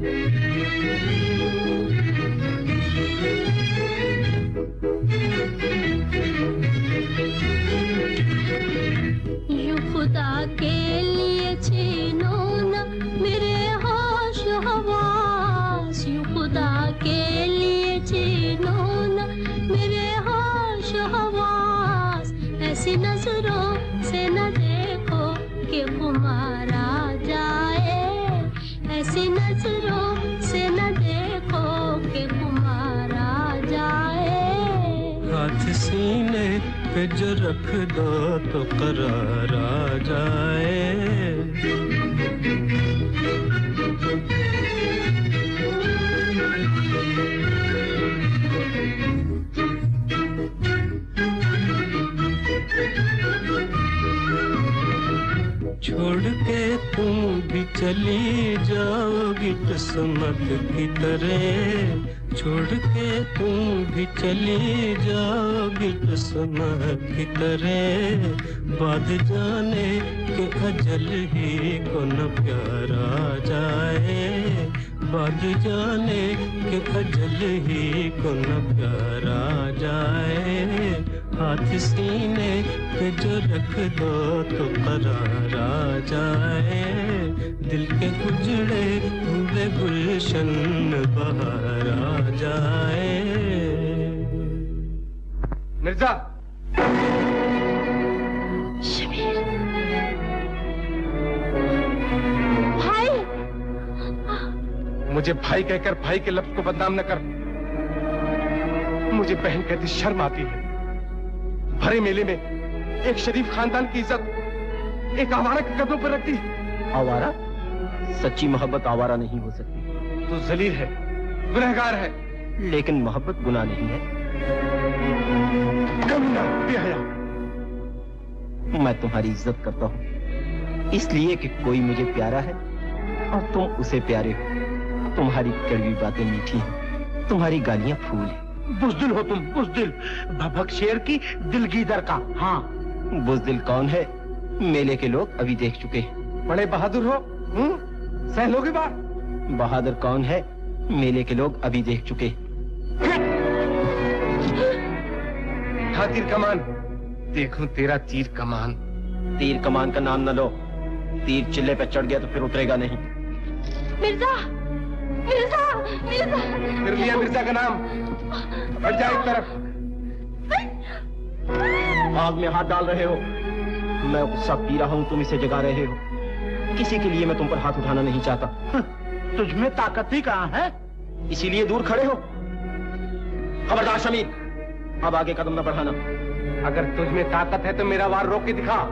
Speaker 5: यूं खुदा के लिए छीनो न मेरे होश हवास। यूं खुदा के लिए छीनो न मेरे होश हवास। ऐसी नजरों से न देखो कि खुमार आ जाए। ऐसी नजरों से न देखो कि खुमार आ जाए।
Speaker 14: हाथ सीने पे जो रख दो तो करार आ जाए। छोड़ के तुम भी चली जाओगी किस्मत की तरह। छोड़ के तुम भी चली जाओगी किस्मत की तरह। बाद जाने के अजल ही को न प्यार आ जाए। बाद जाने के अजल ही को न प्यार आ जाए। हाथ सीने पे जो रख दो तो करार आ जाए। दिल के उजड़े हुए गुलशन बहार आ जाए।
Speaker 11: मिर्जा,
Speaker 5: शमीर भाई।
Speaker 11: मुझे भाई कहकर भाई के लफ्ज को बदनाम न कर। मुझे बहन कहती शर्म आती है। भरे मेले में एक शरीफ खानदान की इज्जत एक आवारा के कदमों पर रख दी।
Speaker 7: आवारा? सच्ची मोहब्बत आवारा नहीं हो सकती।
Speaker 11: तू जलील है, गुनहगार है।
Speaker 7: लेकिन मोहब्बत गुनाह नहीं है।
Speaker 11: कमीना, बेहया।
Speaker 7: मैं तुम्हारी इज्जत करता हूँ इसलिए कि कोई मुझे प्यारा है और तुम उसे प्यारे हो। तुम्हारी कड़वी बातें मीठी हैं, तुम्हारी गालियां फूल हैं।
Speaker 10: बुज़दिल हो तुम, बुज़दिल। भभक शेर की दिलगीदर का। हाँ,
Speaker 7: बुज़दिल कौन है? मेले के लोग अभी देख चुके हैं।
Speaker 11: बड़े बहादुर हो, सह लोगे बात।
Speaker 7: बहादुर कौन है? मेले के लोग अभी देख चुके।
Speaker 11: हाँ, तीर कमान। देखूं तेरा तीर कमान।
Speaker 7: तीर कमान का नाम न लो। तीर चिल्ले पे चढ़ गया तो फिर उतरेगा नहीं।
Speaker 5: मिर्जा, मिर्जा, मिर्जा।
Speaker 11: फिर लिया मिर्जा का नाम। हट जा एक तरफ।
Speaker 7: आग में हाथ डाल रहे हो। मैं गुस्सा पी रहा हूँ, तुम इसे जगा रहे हो। किसी के लिए मैं तुम पर हाथ उठाना नहीं चाहता।
Speaker 10: तुझमें ताकत ही कहाँ है?
Speaker 7: इसीलिए दूर खड़े हो। खबरदार शमीर, अब आगे कदम न बढ़ाना।
Speaker 11: अगर तुझमें ताकत है तो मेरा वार रोक के दिखा।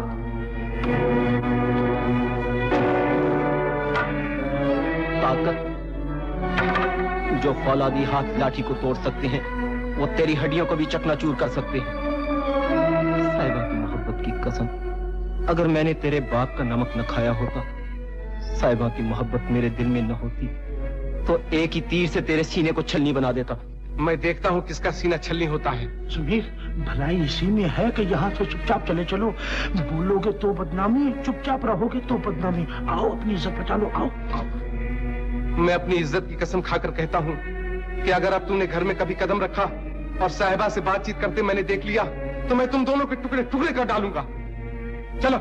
Speaker 7: ताकत? जो फौलादी हाथ लाठी को तोड़ सकते हैं वो तेरी हड्डियों को भी चकनाचूर कर सकते हैं। साहिबा की मोहब्बत की कसम, अगर मैंने तेरे बाप का नमक न खाया होता, साहिबा की मोहब्बत मेरे दिल में न होती, तो एक ही तीर से तेरे सीने को छलनी बना देता।
Speaker 11: मैं देखता हूँ किसका सीना छलनी होता है।
Speaker 10: समीर, भलाई इसी में है कि यहाँ से चुपचाप चले चलो। बोलोगे तो बदनामी, चुपचाप रहोगे तो बदनामी। आओ अपनी इज्जत बचा लो, आओ, आओ।
Speaker 11: मैं अपनी इज्जत की कसम खाकर कहता हूँ कि अगर अब तुमने घर में कभी कदम रखा और साहिबा से बातचीत करते मैंने देख लिया तो मैं तुम दोनों के टुकड़े टुकड़े कर डालूंगा। चलो।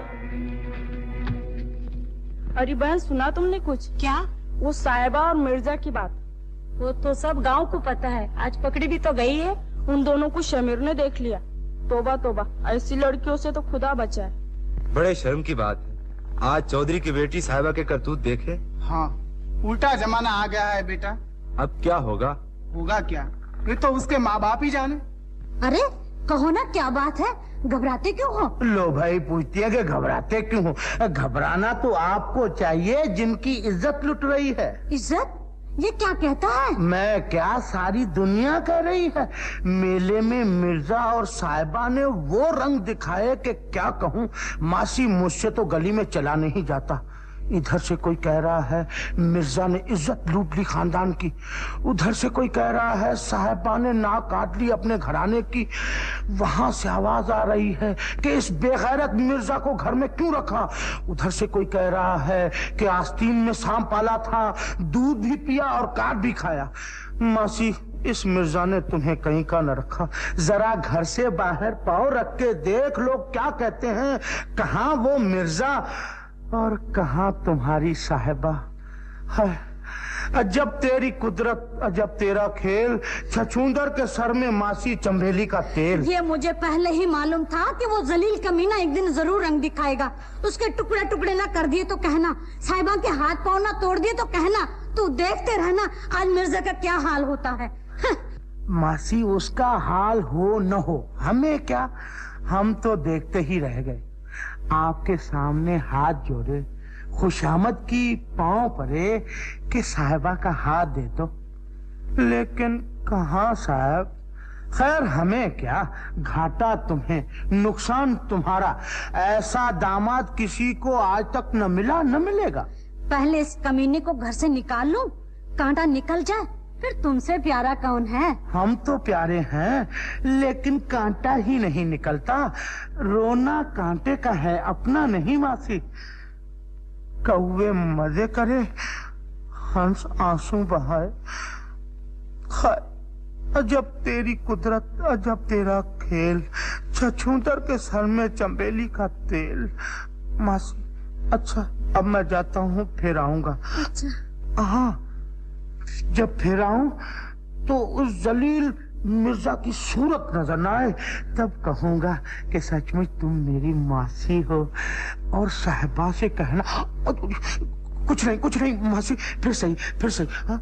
Speaker 2: अरे बहन, सुना तुमने कुछ?
Speaker 3: क्या?
Speaker 2: वो साहिबा और मिर्जा की बात।
Speaker 3: वो तो सब गांव को पता है। आज पकड़ी भी तो गई है।
Speaker 2: उन दोनों को शमीर ने देख लिया। तोबा तोबा, ऐसी लड़कियों से तो खुदा बचाए।
Speaker 15: बड़े शर्म की बात है। आज चौधरी की बेटी साहिबा के करतूत देखे।
Speaker 16: हाँ, उल्टा जमाना आ गया है बेटा।
Speaker 15: अब क्या होगा?
Speaker 16: होगा क्या, ये तो उसके माँ बाप ही जाने।
Speaker 3: अरे कहो ना, क्या बात है? घबराते क्यों हो?
Speaker 10: लो भाई, पूछती है कि घबराते क्यों हो? घबराना तो आपको चाहिए जिनकी इज्जत लुट रही है।
Speaker 3: इज्जत? ये क्या कहता है?
Speaker 10: मैं क्या, सारी दुनिया कह रही है। मेले में मिर्जा और साहिबा ने वो रंग दिखाए कि क्या कहूँ। मासी, मुझसे तो गली में चला नहीं जाता। इधर से कोई कह रहा है मिर्जा ने इज्जत लूट ली खानदान की, उधर से कोई कह रहा है साहिबा ने नाक काट ली अपने घराने की। वहां से आवाज आ रही है कि इस बेगैरत मिर्जा को घर में क्यों रखा। उधर से कोई कह रहा है कि आस्तीन में सांप पाला था, दूध भी पिया और काट भी खाया। मासी, इस मिर्जा ने तुम्हें कहीं का न रखा। जरा घर से बाहर पाँव रख के देख, लोग क्या कहते हैं। कहाँ वो मिर्जा और कहाँ तुम्हारी साहिबा है। अजब तेरी कुदरत, अजब तेरा खेल। छछूंदर के सर में मासी चंबेली का तेल।
Speaker 3: ये मुझे पहले ही मालूम था कि वो जलील कमीना एक दिन जरूर रंग दिखाएगा। उसके टुकड़े टुकड़े ना कर दिए तो कहना, साहिबा के हाथ पाँव ना तोड़ दिए तो कहना। तू देखते रहना आज मिर्जा का क्या हाल होता है।
Speaker 10: मासी, उसका हाल हो न हो हमें क्या, हम तो देखते ही रह गए। आपके सामने हाथ जोड़े, खुशामद की पांव पड़े कि साहिबा का हाथ दे दो, लेकिन कहाँ साहब। खैर, हमें क्या, घाटा तुम्हें, नुकसान तुम्हारा। ऐसा दामाद किसी को आज तक न मिला, न मिलेगा।
Speaker 3: पहले इस कमीने को घर से निकाल लूं, कांटा निकल जाए, फिर तुमसे प्यारा कौन है।
Speaker 10: हम तो प्यारे हैं, लेकिन कांटा ही नहीं निकलता। रोना कांटे का है, अपना नहीं मासी। कौवे मजे करे, हंस आंसू बहाए। अजब तेरी कुदरत, अजब तेरा खेल। छछूंदर के सर में चंबेली का तेल। मासी, अच्छा अब मैं जाता हूँ, फिर आऊंगा।
Speaker 3: अच्छा।
Speaker 10: हाँ, जब फिर आऊं तो उस जलील मिर्जा की सूरत नजर ना आए, तब कहूंगा कि सचमुच तुम मेरी मासी हो। और साहिबा से कहना कुछ नहीं मासी, फिर सही हाँ?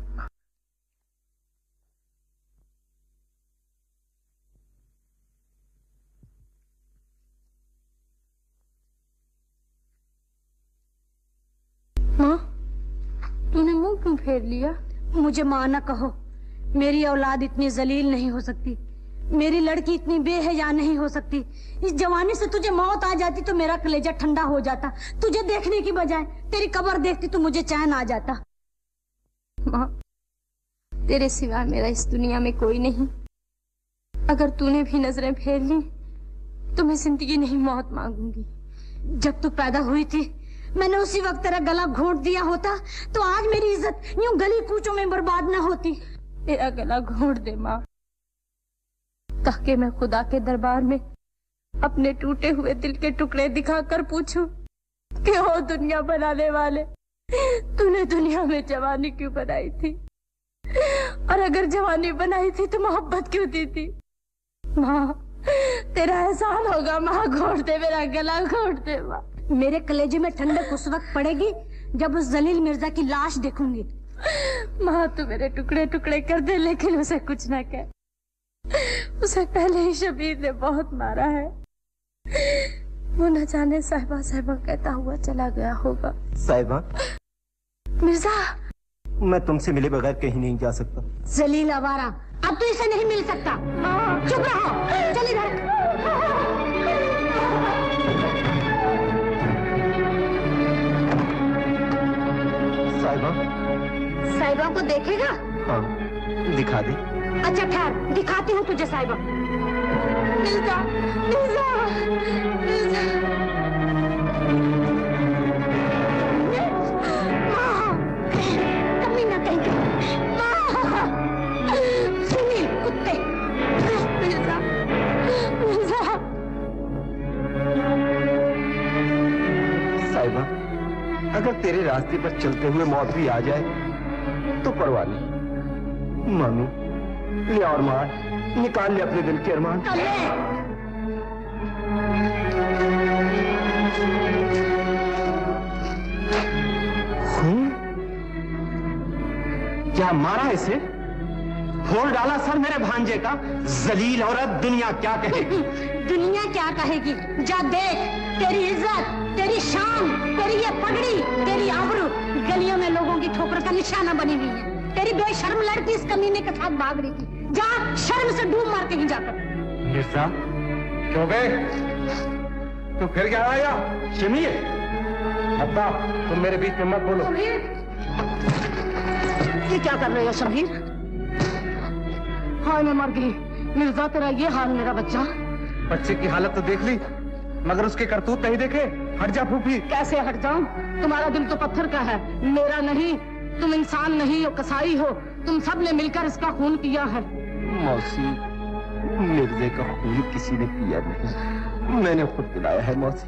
Speaker 3: माँ, तूने मुंह क्यों फेर लिया? मुझे माँ न कहो। मेरी औलाद इतनी जलील नहीं हो सकती, मेरी लड़की इतनी बेहया नहीं हो सकती। इस जवानी से तुझे मौत आ जाती तो मेरा कलेजा ठंडा हो जाता। तुझे देखने की बजाय तेरी कब्र देखती तो मुझे चैन आ जाता।
Speaker 5: माँ, तेरे सिवा मेरा इस दुनिया में कोई नहीं। अगर तूने भी नजरें फेर ली तो मैं जिंदगी नहीं मौत मांगूंगी।
Speaker 3: जब तू पैदा हुई थी मैंने उसी वक्त तेरा गला घोंट दिया होता तो आज मेरी इज्जत यूं गली कूचों में बर्बाद न होती।
Speaker 5: मेरा गला घोंट दे माँ, ताकि मैं खुदा के दरबार में अपने टूटे हुए दिल के टुकड़े दिखाकर पूछूं कि ओ दुनिया बनाने वाले, तूने दुनिया में जवानी क्यों बनाई थी? और अगर जवानी बनाई थी तो मोहब्बत क्यों दी थी? माँ, तेरा एहसान होगा माँ, घोंट दे मेरा गला, घोंट दे माँ।
Speaker 3: मेरे कलेजे में ठंडक उस वक्त पड़ेगी जब उस जलील मिर्जा की लाश देखूंगी।
Speaker 5: माँ, तू मेरे टुकड़े टुकड़े कर दे, लेकिन उसे कुछ ना कह। उसे पहले ही शबीर ने बहुत मारा है। वो न जाने साहिबा साहिबा कहता हुआ चला गया होगा।
Speaker 7: साहिबा,
Speaker 5: मिर्जा,
Speaker 7: मैं तुमसे मिले बगैर कहीं नहीं जा सकता।
Speaker 3: जलील आवारा, अब तो इसे नहीं मिल सकता। चुप रहो, चल इधर। साहिबा को देखेगा?
Speaker 7: हाँ, दिखा दे।
Speaker 3: अच्छा ठहर, दिखाती हूँ तुझे साहिबा। मिर्जा, मिर्जा, मिर्जा। माँ, कमीना कहीं माँ, सुनी कुत्ते। मिर्जा, मिर्जा।
Speaker 7: साहिबा, अगर तेरे रास्ते पर चलते हुए मौत भी आ जाए तो परवाह नहीं। मामी, ले और मार, निकाल ले अपने दिल के अरमान। क्या मारा इसे? फोड़ डाला सर मेरे भांजे का। जलील औरत, दुनिया क्या कहेगी?
Speaker 3: दुनिया क्या कहेगी? जा देख, तेरी इज्जत, तेरी शान, तेरी ये पगड़ी, तेरी आबरू गलियों में लोगों की ठोकर का निशाना बनी हुई है। तेरी बेशर्म लड़की इस कमीने के साथ भाग रही थी। जा, शर्म से डूब मार के ही जाकर।
Speaker 11: मिर्जा, क्यों गए? तू फिर क्या आया?
Speaker 7: शमीर,
Speaker 11: अब्बा, तुम मेरे बीच में मत बोलो।
Speaker 2: ये क्या कर रहे हो शमीर? हाय, मैं मर गई। मिर्जा, तेरा ये हाल मेरा बच्चा।
Speaker 11: बच्चे की हालत तो देख ली, मगर उसके करतूत नहीं देखे। हट जा फूफी।
Speaker 2: कैसे हट जाऊं? तुम्हारा दिल तो पत्थर का है, मेरा नहीं। तुम इंसान नहीं हो, कसाई हो। तुम सब ने मिलकर इसका खून किया है।
Speaker 7: मौसी, मिर्जे का खून किसी ने पिया नहीं, मैंने खुद पिलाया है मौसी।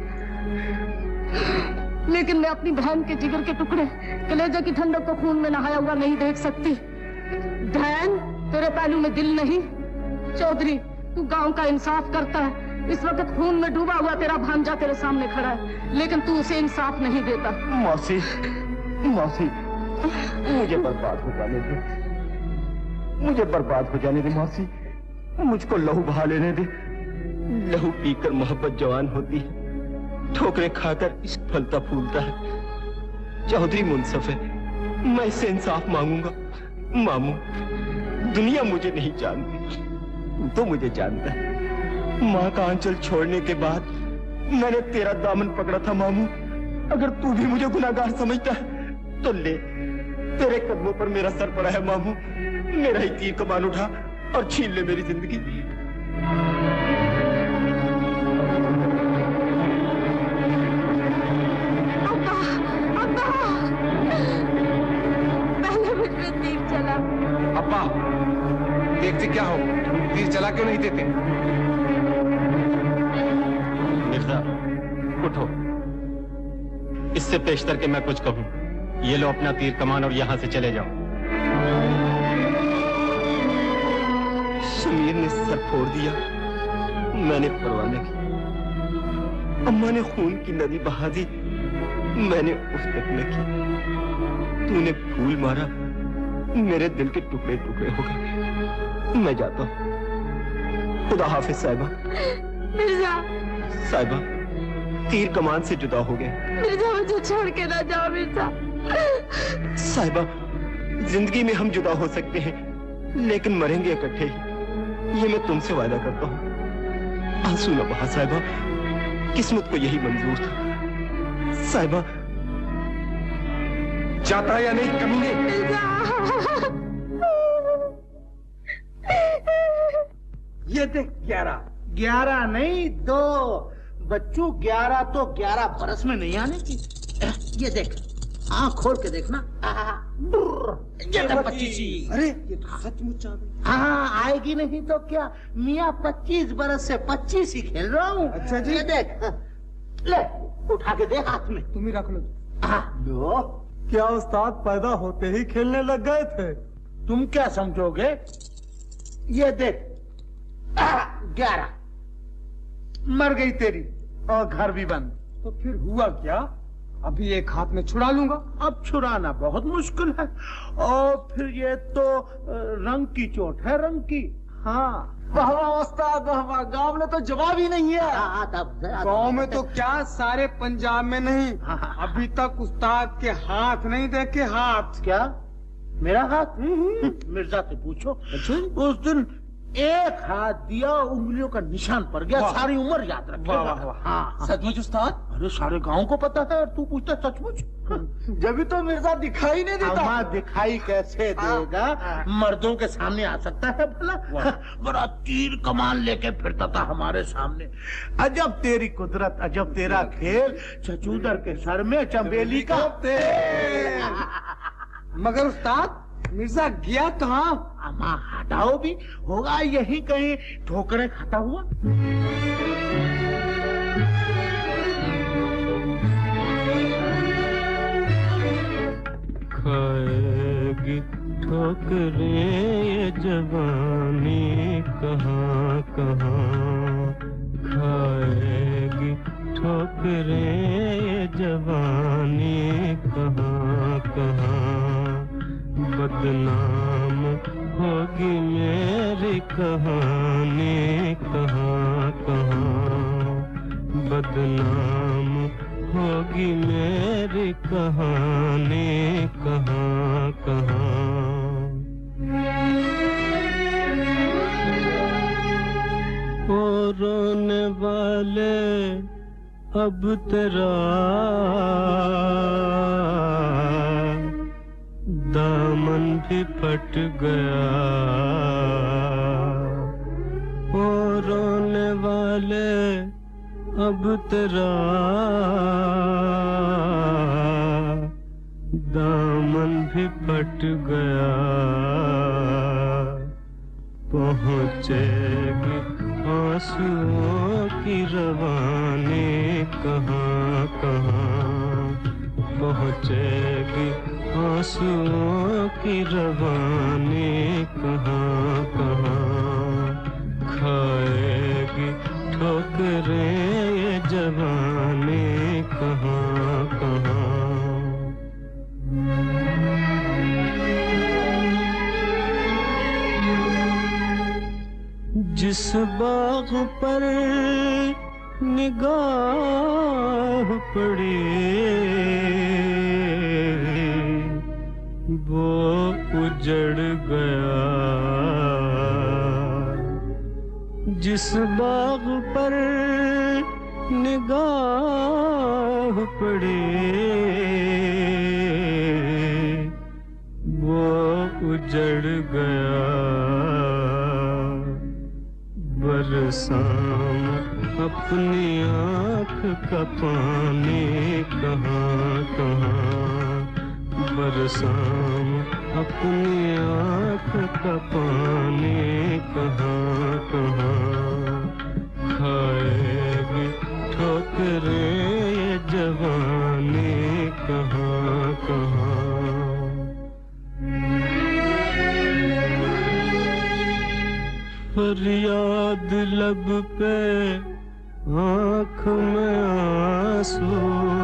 Speaker 2: लेकिन मैं अपनी बहन के जिगर के टुकड़े, कलेजे की ठंडक को खून में नहाया हुआ नहीं देख सकती। बहन, तेरे पहलू में दिल नहीं। चौधरी, तू गांव का इंसाफ करता है। इस वक्त खून में डूबा हुआ तेरा भांजा तेरे सामने खड़ा है, लेकिन तू उसे इंसाफ नहीं देता।
Speaker 7: मौसी, मौसी, मुझे बर्बाद हो जाने दे, मुझे बर्बाद हो जाने दे मौसी। मुझको लहू बहा लेने दे। लहू पीकर मोहब्बत जवान होती है, ठोकरें खाकर इश्क फलता फूलता है। चौधरी मुंसफ है, मैं इससे इंसाफ मांगूंगा। मामू, दुनिया मुझे नहीं जानती, तू तो मुझे जानता है। माँ का आंचल छोड़ने के बाद मैंने तेरा दामन पकड़ा था मामू। अगर तू भी मुझे गुनाहगार समझता है तो ले, तेरे कदमों पर मेरा सर पड़ा है मामू। मेरा ही तीर कमान उठा और छीन ले मेरी जिंदगी।
Speaker 5: अब्बा, अब्बा, पहले मुझ पे तीर चला।
Speaker 11: अब्बा, देखते क्या हो, तीर चला क्यों नहीं देते?
Speaker 7: मिर्जा, उठो। इससे पेशतर के मैं कुछ कहूं। ये लो अपना तीर कमान और यहां से चले जाओ। शमीर ने सर फोड़ दिया, मैंने परवाह न की। अम्मा ने खून की नदी बहा दी, मैंने उफ तक न की। तूने फूल मारा, मेरे दिल के टुकड़े टुकड़े हो गए। मैं जाता हूँ। खुदा हाफिज साहिबा।
Speaker 5: मिर्जा,
Speaker 7: साहिबा, तीर कमान से जुदा हो गए।
Speaker 5: मिर्जा मुझे छोड़ के ना जाओ मिर्जा।
Speaker 7: साहिबा, जिंदगी में हम जुदा हो सकते हैं, लेकिन मरेंगे इकट्ठे ही, ये मैं तुमसे वादा करता हूँ। आंसू न बहा साहिबा, किस्मत को यही मंजूर था। साहिबा,
Speaker 11: जाता या नहीं कमीने?
Speaker 10: ये देख 11 नहीं 2 बच्चों, 11 तो 11 बरस में नहीं आने की। ये देख, आँख खोल के देखना। ये 25। अरे ये तो सचमुच आ गई। हाँ, आएगी नहीं तो क्या, मियाँ 25 बरस से 25 ही खेल रहा हूँ। अच्छा जी। ये देख, ले उठा के दे हाथ में।
Speaker 16: तुम ही रख लो।
Speaker 10: लो,
Speaker 17: क्या उस्ताद पैदा होते ही खेलने लग गए थे?
Speaker 10: तुम क्या समझोगे? ये देख, 11 मर गई तेरी और घर भी बंद।
Speaker 16: तो फिर हुआ क्या? अभी एक हाथ में छुड़ा लूंगा।
Speaker 10: अब छुड़ाना बहुत मुश्किल है, और फिर ये तो रंग की चोट है, रंग की। हाँ,
Speaker 16: वाह उस्ताद, वाह, गांव में तो जवाब ही नहीं है। गांव में तो क्या, सारे पंजाब में नहीं। अभी तक उस्ताद के हाथ नहीं देखे। हाथ क्या?
Speaker 10: मेरा हाथ? मिर्जा से पूछो। उस दिन एक हाथ दिया, उंगलियों का निशान पड़ गया, सारी उम्र याद रखेगा। हाँ,
Speaker 16: सचमुच उस्ताद?
Speaker 10: अरे सारे गांव को पता है और तू पूछता सचमुच?
Speaker 16: जब तो मिर्जा दिखाई नहीं देता।
Speaker 10: दिखाई कैसे देगा? मर्दों के सामने आ सकता है भला? बड़ा तीर कमान लेके फिरता था हमारे सामने। अजब तेरी कुदरत, अजब तेरा खेल। चचूदर के सर में चंबेली का तेल।
Speaker 16: मगर उस्ताद, मिर्जा गया कहाँ?
Speaker 10: अम्मा हटाओ भी, होगा यही कहीं ठोकरें खाता हुआ।
Speaker 14: खाएगी ठोकरें ये जवानी कहाँ कहाँ, खाएगी ठोकरें ये जवानी कहाँ कहाँ। बदनाम होगी मेरी कहानी कहाँ कहाँ, बदनाम होगी मेरी कहानी कहाँ कहाँ। ओ रोने वाले अब तेरा दामन भी फट गया, ओ रोने वाले अब तेरा दामन भी फट गया। पहुँचेगी आंसुओं की रवानी कहाँ कहाँ, पहुँचेगी आंसुओं की रवानी कहाँ कहाँ। खाएगी ठोकरें ये जवानी कहाँ कहाँ। जिस बाग पर निगाह पड़ी वो उजड़ गया, जिस बाग पर निगाह पड़ी वो उजड़ गया। बरसाम अपनी आँख का पानी कहाँ कहाँ, बरसाम अपनी आँख का पानी कहाँ कहाँ। खाएगी ठोकरें ये जवानी कहाँ कहाँ। आँख में आंसू,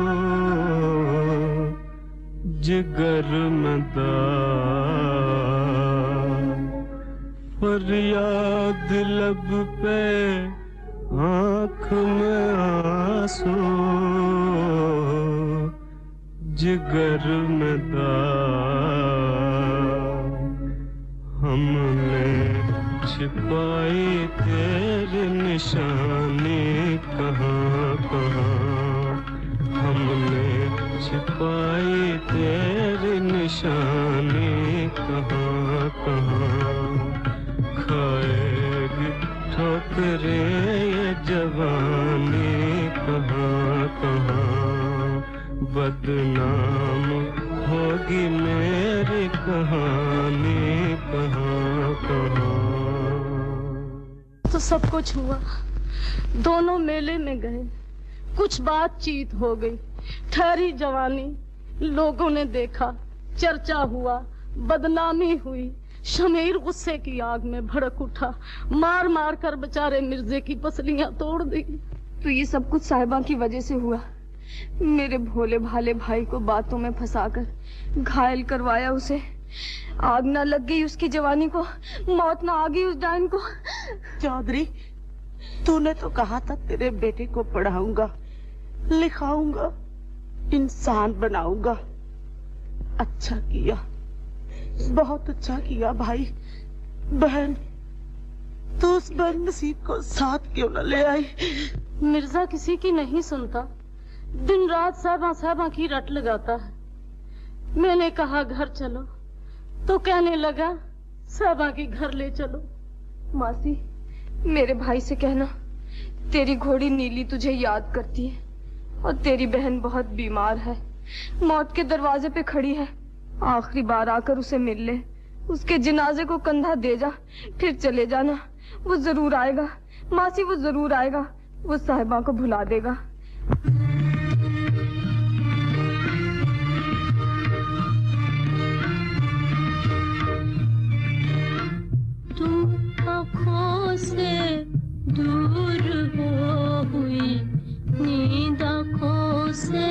Speaker 14: जिगर में दाग, फरियाद लब पे, आँख में आंसू, जिगर में दाग। हमने छिपाई तेरी निशानी कहाँ कहाँ, हमने छिपाई तेरी निशानी कहाँ कहाँ। खाएगी ठोकरें ये जवानी कहाँ कहाँ, बदनाम होगी मेरी कहानी कहाँ कहाँ।
Speaker 2: तो सब कुछ हुआ, दोनों मेले में गए, कुछ बातचीत हो गई, ठहरी जवानी, लोगों ने देखा, चर्चा हुआ, बदनामी हुई। शमीर गुस्से की आग में भड़क उठा, मार मार कर बेचारे मिर्जे की पसलियां तोड़ दी।
Speaker 18: तो ये सब कुछ साहिबा की वजह से हुआ। मेरे भोले भाले भाई को बातों में फंसाकर घायल करवाया, उसे आग ना लग गई उसकी जवानी को, मौत ना आ गई उस डायन को।
Speaker 2: चौधरी, तूने तो कहा था तेरे बेटे को पढ़ाऊंगा, लिखाऊंगा, इंसान बनाऊंगा। अच्छा किया, बहुत अच्छा किया भाई। बहन, तो उस बदनसीब को साथ क्यों न ले आई? मिर्जा किसी की नहीं सुनता, दिन रात साहबा साहबा की रट लगाता है। मैंने कहा घर चलो तो कहने लगा साहबा के घर ले चलो।
Speaker 18: मासी, मेरे भाई से कहना तेरी घोड़ी नीली तुझे याद करती है और तेरी बहन बहुत बीमार है, मौत के दरवाजे पे खड़ी है। आखिरी बार आकर उसे मिल ले, उसके जनाजे को कंधा दे जा, फिर चले जाना। वो जरूर आएगा मासी, वो जरूर आएगा, वो साहिबा को भुला देगा।
Speaker 5: तुम आँखों से दूर हो हुई, नींद आँखों से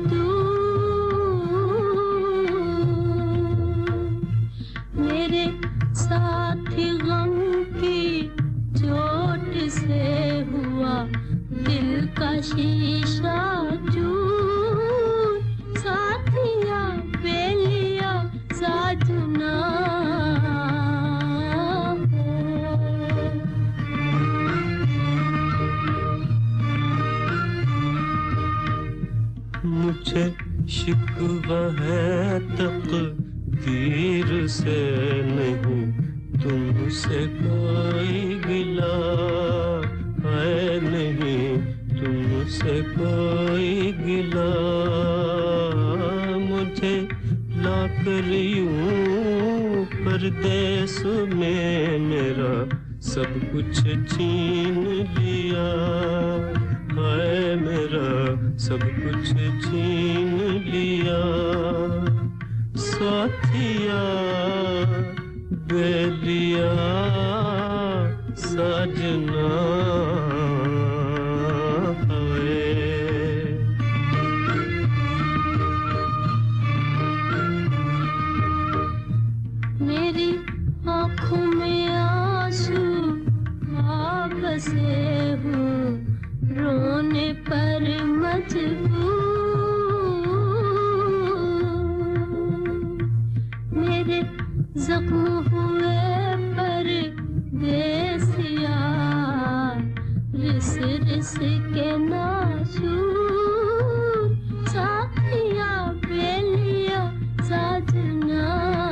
Speaker 5: मेरे साथी गम की चोट से हुआ दिल का शीशा चूर। साथिया बेलिया साजना
Speaker 14: मुझे शिकवा है तकदीर से नहीं, तुमसे कोई गिला है नहीं, तुमसे कोई गिला। मुझे लाकर यूं परदेस में मेरा सब कुछ छीन लिया है, मेरा सब कुछ छीन लिया। साथिया बेलिया साजना
Speaker 5: मेरी आँखों में आंसू आ बसे हूँ, रोने पर मजबूर। मेरे जख्म हुए पर देसिया, रिस रिस के नासूर। साथिया बेलिया साजना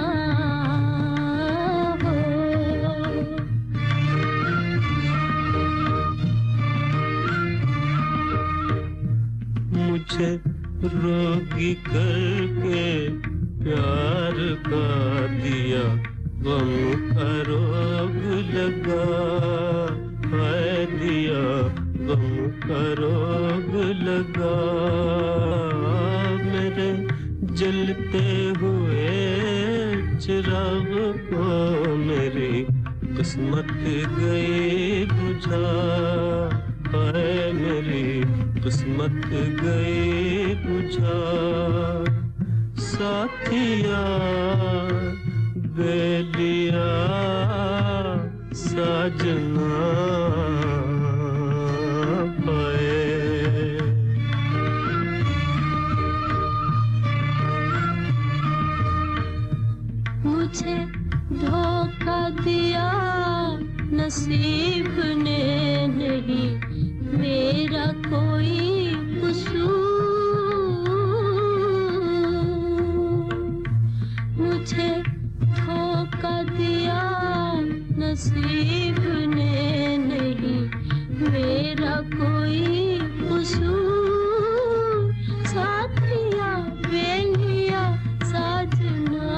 Speaker 14: मुझे रोगी करके प्यार का दिया, गम का रोग लगा है दिया, गम का रोग लगा। मेरे जलते हुए चिराग को मेरी किस्मत गई बुझा हाय मेरी किस्मत गई बुझा, साथिया बेलिया साजना पाए।
Speaker 5: मुझे धोखा दिया नसीब ने नहीं, मेरा कोई कसूर। मुझे धोखा दिया नसीब ने नहीं, मेरा कोई कसूर। साथिया बेलिया साजना।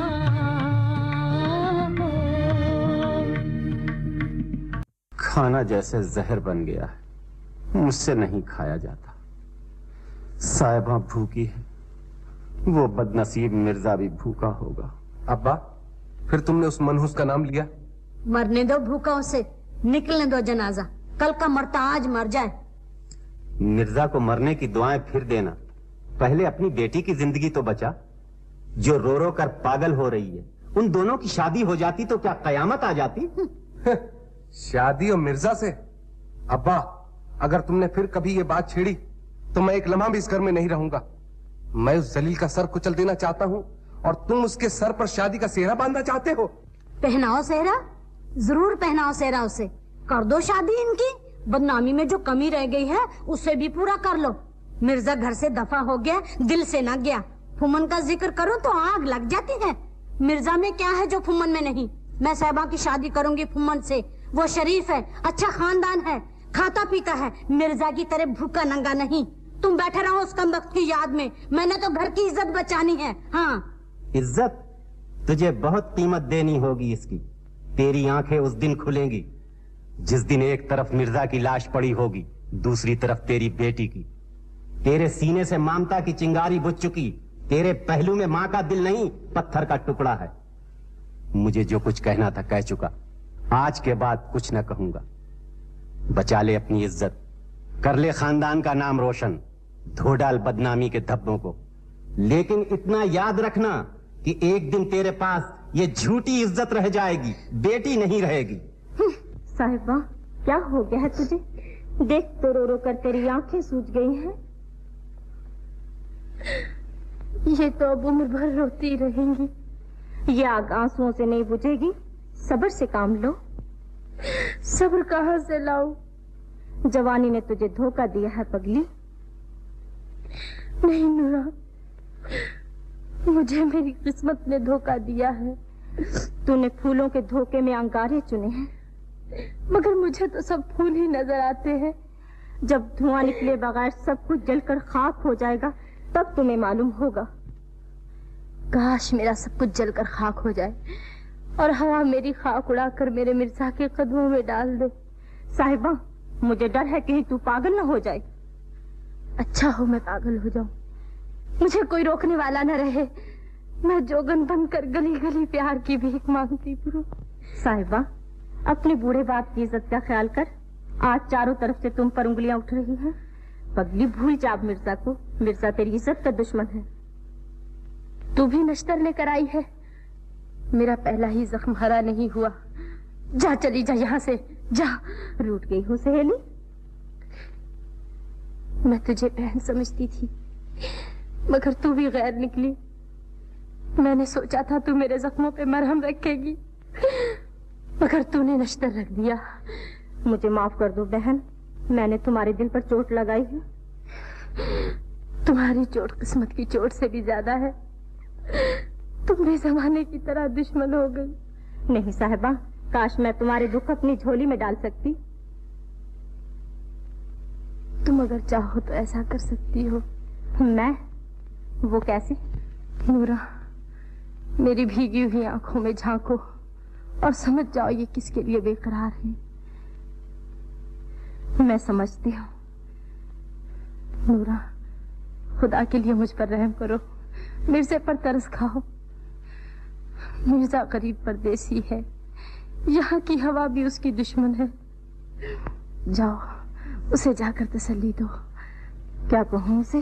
Speaker 6: खाना जैसे जहर बन गया है, मुझसे नहीं खाया जाता। साहिबा भूखी है, वो बदनसीब मिर्जा भी भूखा होगा।
Speaker 11: अब्बा, फिर तुमने उस मनहूस का नाम लिया?
Speaker 3: मरने दो भूखा उसे, निकलने दो जनाजा, कल का मरता आज मर जाए।
Speaker 6: मिर्जा को मरने की दुआएं फिर देना, पहले अपनी बेटी की जिंदगी तो बचा, जो रो रो कर पागल हो रही है। उन दोनों की शादी हो जाती तो क्या कयामत आ जाती?
Speaker 11: शादी और मिर्जा से? अब्बा, अगर तुमने फिर कभी ये बात छेड़ी तो मैं एक लम्हा भी इस घर में नहीं रहूंगा। मैं उस जलील का सर कुचल देना चाहता हूँ और तुम उसके सर पर शादी का सेहरा बांधना चाहते हो।
Speaker 3: पहनाओ सेहरा, जरूर पहनाओ सेहरा उसे। कर दो शादी इनकी, बदनामी में जो कमी रह गई है उसे भी पूरा कर लो। मिर्जा घर से दफा हो गया, दिल से न गया। फुमन का जिक्र करो तो आग लग जाती है। मिर्जा में क्या है जो फुमन में नहीं? मैं साहिबा की शादी करूंगी फुमन से। वो शरीफ है, अच्छा खानदान है, खाता पीता है, मिर्जा की तरह भूखा नंगा नहीं। तुम बैठे रहो उस कम वक्त की याद में, मैंने तो घर की इज्जत बचानी है। हाँ,
Speaker 6: इज्जत तुझे बहुत कीमत देनी होगी इसकी। तेरी आंखें उस दिन खुलेंगी जिस दिन एक तरफ मिर्जा की लाश पड़ी होगी, दूसरी तरफ तेरी बेटी की। तेरे सीने से ममता की चिंगारी बुझ चुकी, तेरे पहलू में मां का दिल नहीं पत्थर का टुकड़ा है। मुझे जो कुछ कहना था कह चुका, आज के बाद कुछ न कहूंगा। बचा ले अपनी इज्जत, कर ले खानदान का नाम रोशन, धो डाल बदनामी के धब्बों को। लेकिन इतना याद रखना कि एक दिन तेरे पास ये झूठी इज्जत रह जाएगी, बेटी नहीं रहेगी।
Speaker 5: साहिबा, क्या हो गया है तुझे? देख तो रो रो कर तेरी आंखें सूज गई हैं। ये तो अब उम्र भर रोती रहेंगी। ये आग आंसुओं से नहीं बुझेगी। सब्र से काम लो। सब्र कहाँ से लाऊं? जवानी ने तुझे धोखा दिया है पगली। नहीं नूरा, मुझे मेरी किस्मत ने धोखा दिया है। तूने फूलों के धोखे में अंगारे चुने हैं, मगर मुझे तो सब फूल ही नजर आते हैं। जब धुआं निकले बगैर सब कुछ जलकर खाक हो जाएगा तब तुम्हें मालूम होगा। काश मेरा सब कुछ जलकर खाक हो जाए और हवा मेरी खाक उड़ाकर मेरे मिर्जा के कदमों में डाल दे। साहिबा, मुझे डर है कहीं तू पागल न हो जाए। अच्छा हो मैं पागल हो जाऊं, मुझे कोई रोकने वाला न रहे। मैं जोगन बनकर गली गली प्यार की भीख मांगती फिरूं। साहिबा, अपने बूढ़े बाप की इज्जत का ख्याल कर। आज चारों तरफ से तुम पर उंगलियां उठ रही हैं। पगली भूल जा मिर्जा को। मिर्जा तेरी इज्जत का दुश्मन है। तू भी नश्तर लेकर आई है। मेरा पहला ही जख्म हरा नहीं हुआ। जा, चली जा यहाँ से जा। रूठ गई हूँ सहेली। मैं तुझे बहन समझती थी, मगर तू भी गैर निकली। मैंने सोचा था तू मेरे जख्मों पे मरहम रखेगी, मगर तूने नश्तर रख दिया। मुझे माफ कर दो बहन, मैंने तुम्हारे दिल पर चोट लगाई है। तुम्हारी चोट किस्मत की चोट से भी ज्यादा है। तुम भी जमाने की तरह दुश्मन हो गई। नहीं साहिबा, काश मैं तुम्हारे दुख अपनी झोली में डाल सकती। तुम अगर चाहो तो ऐसा कर सकती हो। मैं? वो कैसे? नूरा, मेरी भीगी हुई आंखों में झांको और समझ जाओ ये किसके लिए बेकरार है। मैं समझती हूँ। नूरा, खुदा के लिए मुझ पर रहम करो। मिर्जे पर तरस खाओ। मिर्जा गरीब परदेसी है, यहाँ की हवा भी उसकी दुश्मन है। जाओ, उसे जाकर तसल्ली दो। क्या कहूं उसे?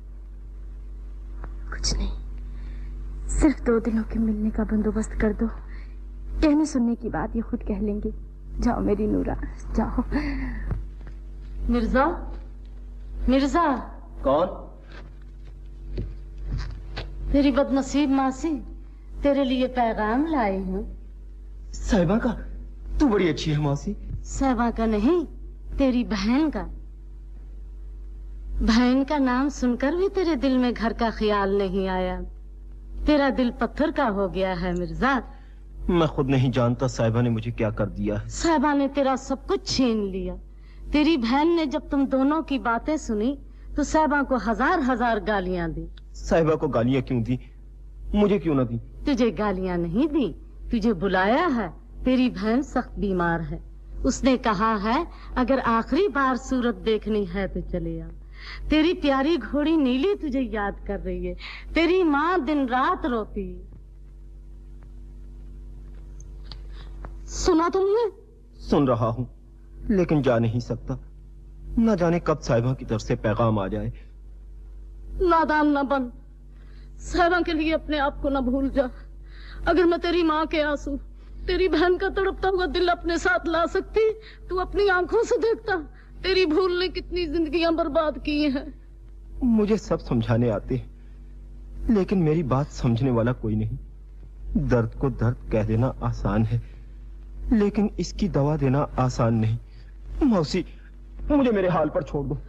Speaker 5: कुछ नहीं, सिर्फ 2 दिनों के मिलने का बंदोबस्त कर दो। कहने सुनने की बात ये खुद कह लेंगे। जाओ मेरी नूरा, जाओ।
Speaker 3: मिर्जा, मिर्जा।
Speaker 7: कौन?
Speaker 3: तेरी बदनसीब मासी तेरे लिए पैगाम लाई हूँ।
Speaker 7: साहिबा का? तू बड़ी अच्छी है मौसी।
Speaker 3: साहिबा का नहीं, तेरी बहन का। बहन का नाम सुनकर भी तेरे दिल में घर का ख्याल नहीं आया। तेरा दिल पत्थर का हो गया है मिर्जा।
Speaker 7: मैं खुद नहीं जानता साहिबा ने मुझे क्या कर दिया है।
Speaker 3: साहिबा ने तेरा सब कुछ छीन लिया। तेरी बहन ने जब तुम दोनों की बातें सुनी तो साहिबा को 1000 गालियां दी।
Speaker 7: साहिबा को गालियां क्यों दी? मुझे क्यों ना दी?
Speaker 3: तुझे गालियां नहीं दी, तुझे बुलाया है। तेरी बहन सख्त बीमार है। उसने कहा है अगर आखिरी बार सूरत देखनी है तो चले आ। तेरी प्यारी घोड़ी नीली तुझे याद कर रही है। तेरी माँ दिन रात रोती। सुना तुमने?
Speaker 7: सुन रहा हूँ, लेकिन जा नहीं सकता। न जाने कब साहिबा की तरफ से पैगाम आ जाए।
Speaker 3: नादान न बन। साहिबा के लिए अपने आप को न भूल जा। अगर मैं तेरी माँ के आंसू, तेरी बहन का तड़पता हुआ दिल अपने साथ ला सकती, तू अपनी आंखों से देखता तेरी भूल ने कितनी जिंदगियां बर्बाद की हैं।
Speaker 7: मुझे सब समझाने आते हैं, लेकिन मेरी बात समझने वाला कोई नहीं। दर्द को दर्द कह देना आसान है, लेकिन इसकी दवा देना आसान नहीं। मौसी, मुझे मेरे हाल पर छोड़ दो।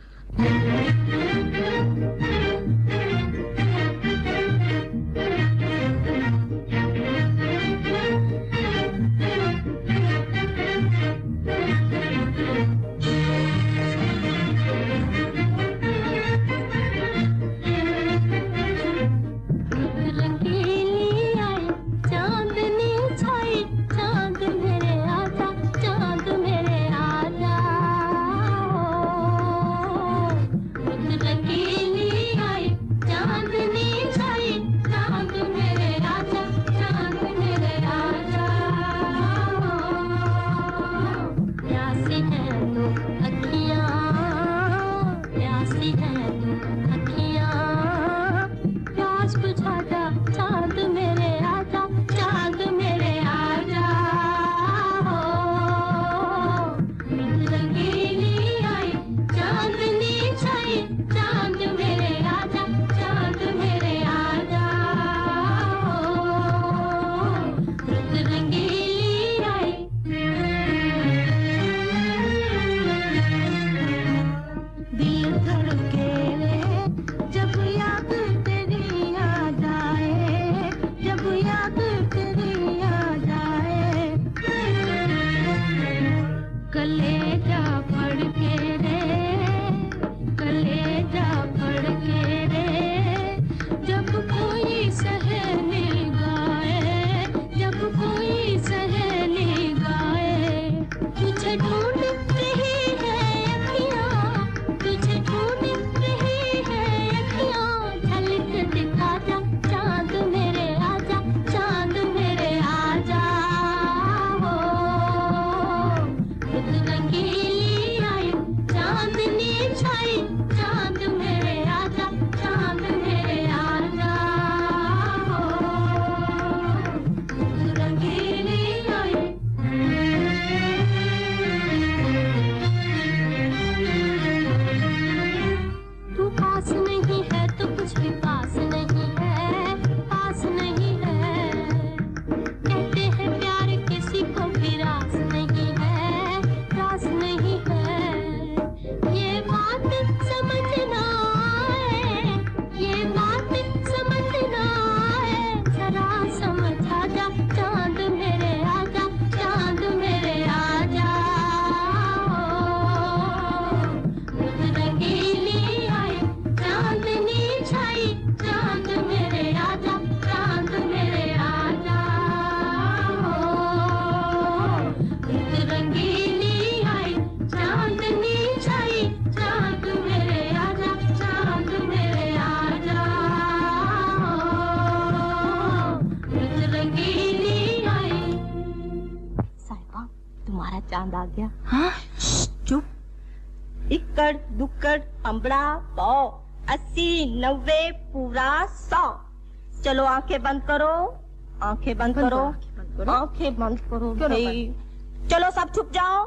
Speaker 5: चांद आ गया। हाँ, चुप। एक
Speaker 19: एकड़ दुक्कड़ अम्बड़ा 80 90 पूरा 100। चलो आंखें बंद करो, आंखें बंद करो, आंखें बंद करो भाई। चलो सब छुप जाओ।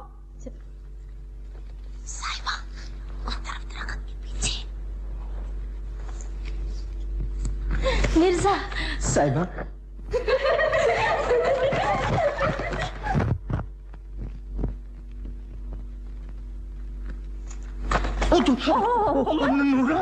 Speaker 19: साहिबा उस तरफ दरख्त के पीछे।
Speaker 5: मिर्जा।
Speaker 7: साहिबा
Speaker 10: नूरा,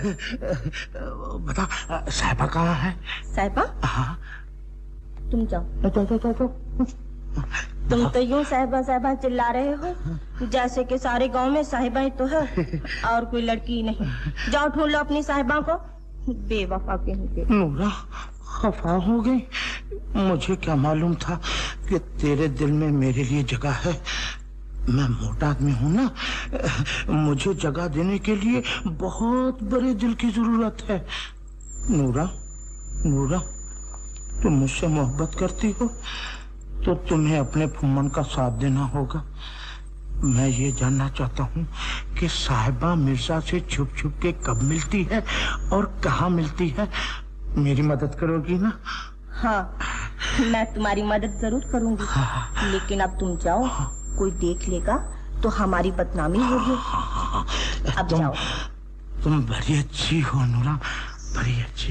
Speaker 10: बता साहिबा कहाँ है?
Speaker 19: साहिबा?
Speaker 10: हाँ।
Speaker 19: तुम जाओ। तुम तो यूं साहिबा साहिबा चिल्ला रहे हो जैसे कि सारे गांव में साहिबा ही तो है और कोई लड़की नहीं। जाओ ढूंढ लो अपनी साहिबा को। बेवफा कहीं।
Speaker 10: नूरा खफा हो गई। मुझे क्या मालूम था कि तेरे दिल में मेरे लिए जगह है। मैं मोटा आदमी हूँ ना, मुझे जगह देने के लिए बहुत बड़े दिल की जरूरत है। नूरा, नूरा, तुम मुझसे मोहब्बत करती हो तो तुम्हें अपने फुम्मन का साथ देना होगा। मैं ये जानना चाहता हूँ कि साहिबा मिर्जा से छुप छुप के कब मिलती है और कहाँ मिलती है। मेरी मदद करोगी ना?
Speaker 19: हाँ, मैं तुम्हारी मदद जरूर करूंगी। लेकिन अब तुम जाओ, कोई देख लेगा तो हमारी बदनामी होगी। अब जाओ।
Speaker 10: तुम बड़ी अच्छी हो नूरा, बड़ी अच्छी।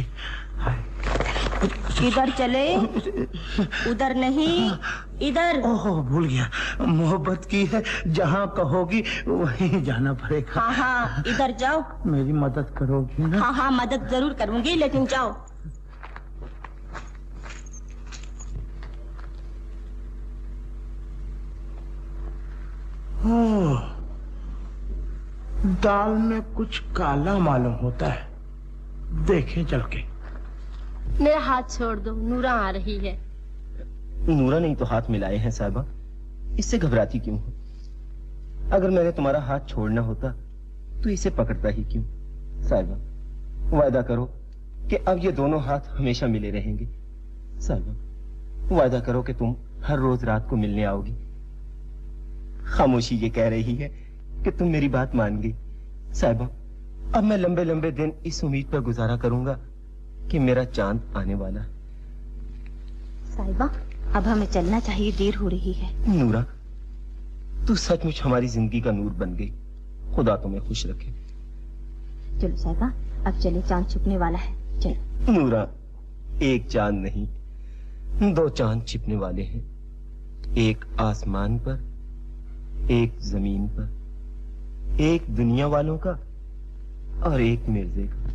Speaker 19: इधर चले, उधर नहीं, इधर।
Speaker 10: ओह भूल गया, मोहब्बत की है, जहाँ कहोगी वहीं जाना पड़ेगा।
Speaker 19: हाँ हाँ, इधर जाओ।
Speaker 10: मेरी मदद करोगी ना?
Speaker 19: हाँ हाँ, मदद जरूर करूंगी, लेकिन जाओ।
Speaker 10: दाल में कुछ काला मालूम होता है, देखे चल के।
Speaker 5: मेरा हाथ छोड़ दो, नूरा आ रही है।
Speaker 7: नूरा नहीं तो हाथ मिलाए हैं साहिबा, इससे घबराती क्यों हो? अगर मैंने तुम्हारा हाथ छोड़ना होता तो इसे पकड़ता ही क्यों? साहिबा वायदा करो कि अब ये दोनों हाथ हमेशा मिले रहेंगे। साहिबा वायदा करो कि तुम हर रोज रात को मिलने आओगी। खामोशी ये कह रही है कि तुम मेरी बात मान गई। साहिबा अब मैं लंबे लंबे दिन इस उम्मीद पर गुजारा करूंगा कि मेरा चांद आने वाला है।
Speaker 19: साहिबा अब हमें चलना चाहिए, देर हो रही है।
Speaker 7: नूरा तू सचमुच हमारी जिंदगी का नूर बन गई, खुदा तुम्हें खुश रखे।
Speaker 19: चलो साहिबा अब चले, चांद छुपने वाला है। चलो।
Speaker 7: नूरा एक चांद नहीं, 2 चांद छिपने वाले हैं, एक आसमान पर, एक जमीन पर, एक दुनिया वालों का और एक मिर्जे का।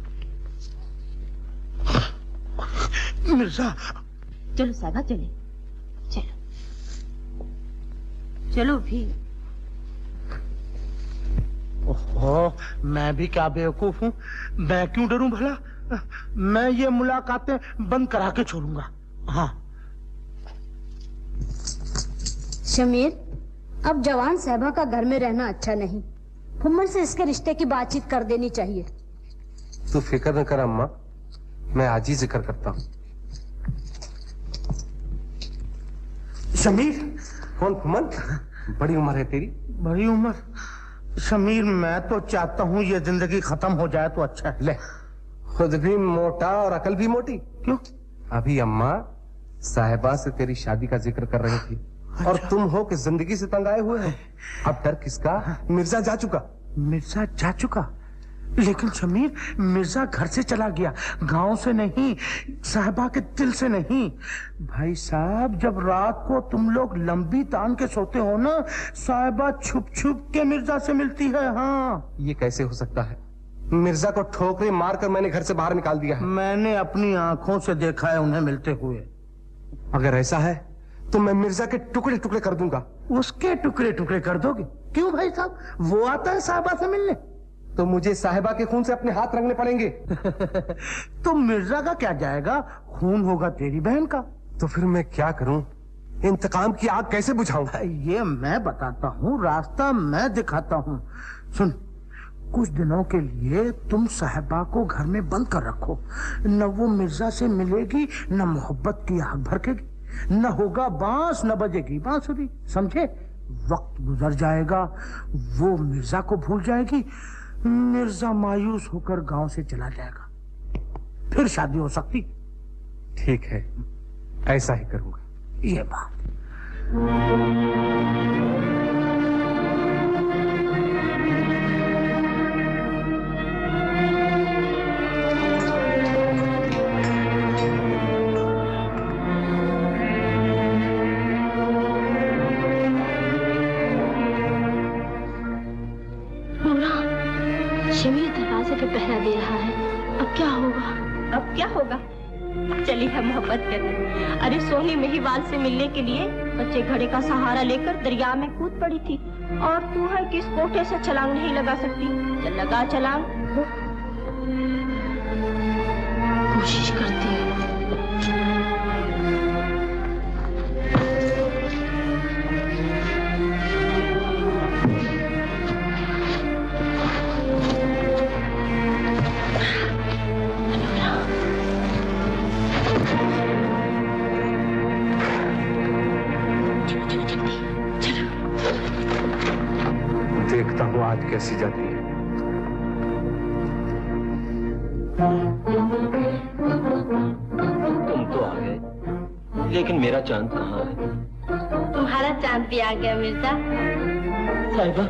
Speaker 10: मिर्जा।
Speaker 19: चलो साहिबा चले, चलो चलो भी।
Speaker 10: ओहो, मैं भी क्या बेवकूफ हूँ, मैं क्यों डरूं भला? मैं ये मुलाकातें बंद करा के छोड़ूंगा। हाँ
Speaker 3: शमीर, अब जवान साहिबा का घर में रहना अच्छा नहीं। फुम्मन से इसके रिश्ते की बातचीत कर देनी चाहिए।
Speaker 11: तू फिक्र न कर अम्मा, मैं आज ही जिक्र करता हूँ।
Speaker 10: शमीर।
Speaker 11: कौन फुम्मन? बड़ी उम्र है तेरी।
Speaker 10: बड़ी उम्र? शमीर मैं तो चाहता हूँ ये जिंदगी खत्म हो जाए तो अच्छा है।
Speaker 11: ले, खुद भी मोटा और अकल भी मोटी।
Speaker 10: क्यों?
Speaker 11: अभी अम्मा साहिबा से तेरी शादी का जिक्र कर रही थी। अच्छा। और तुम हो कि जिंदगी से तंग आए हुए हो। अब डर किसका? मिर्जा जा चुका।
Speaker 10: मिर्जा जा चुका? लेकिन शमीर मिर्जा घर से चला गया, गांव से नहीं, साहिबा के दिल से नहीं। भाई साहब जब रात को तुम लोग लंबी तान के सोते हो ना, साहिबा छुप छुप के मिर्जा से मिलती है। हाँ
Speaker 11: ये कैसे हो सकता है? मिर्जा को ठोकरे मारकर मैंने घर से बाहर निकाल दिया है।
Speaker 10: मैंने अपनी आंखों से देखा है उन्हें मिलते हुए।
Speaker 11: अगर ऐसा है तो मैं मिर्जा के टुकड़े टुकड़े कर दूंगा।
Speaker 10: उसके टुकड़े टुकड़े कर दोगे? क्यों भाई साहब, वो आता है साहिबा से मिलने।
Speaker 11: तो मुझे साहिबा के खून से अपने हाथ रंगने पड़ेंगे।
Speaker 10: तो मिर्जा का क्या जाएगा, खून होगा तेरी बहन का।
Speaker 11: तो फिर मैं क्या करूं? इंतकाम की आग कैसे बुझाऊं?
Speaker 10: ये मैं बताता हूँ, रास्ता मैं दिखाता हूँ। सुन, कुछ दिनों के लिए तुम साहिबा को घर में बंद कर रखो। न वो मिर्जा से मिलेगी, न मोहब्बत की आग भड़केगी, न होगा बांस, न बजेगी बांसुरी, समझे? वक्त गुजर जाएगा, वो मिर्जा को भूल जाएगी, मिर्जा मायूस होकर गांव से चला जाएगा, फिर शादी हो सकती।
Speaker 6: ठीक है, ऐसा ही करूंगा।
Speaker 10: ये बात
Speaker 5: शमीर दरवाजे पे पहरा दे रहा है। अब क्या होगा?
Speaker 19: अब क्या होगा? चली है मोहब्बत करने। अरे सोनी मेहीवाल से मिलने के लिए बच्चे घड़े का सहारा लेकर दरिया में कूद पड़ी थी, और तू है कि इस कोठे से छलांग नहीं लगा सकती। चल लगा छलांग।
Speaker 5: कोशिश करती हूँ।
Speaker 6: देखता हूँ आज कैसी जाती है।
Speaker 7: तुम तो आ गए, लेकिन मेरा चांद कहाँ है?
Speaker 5: तुम्हारा चांद भी आ गया मिर्जा।
Speaker 7: साहिबा,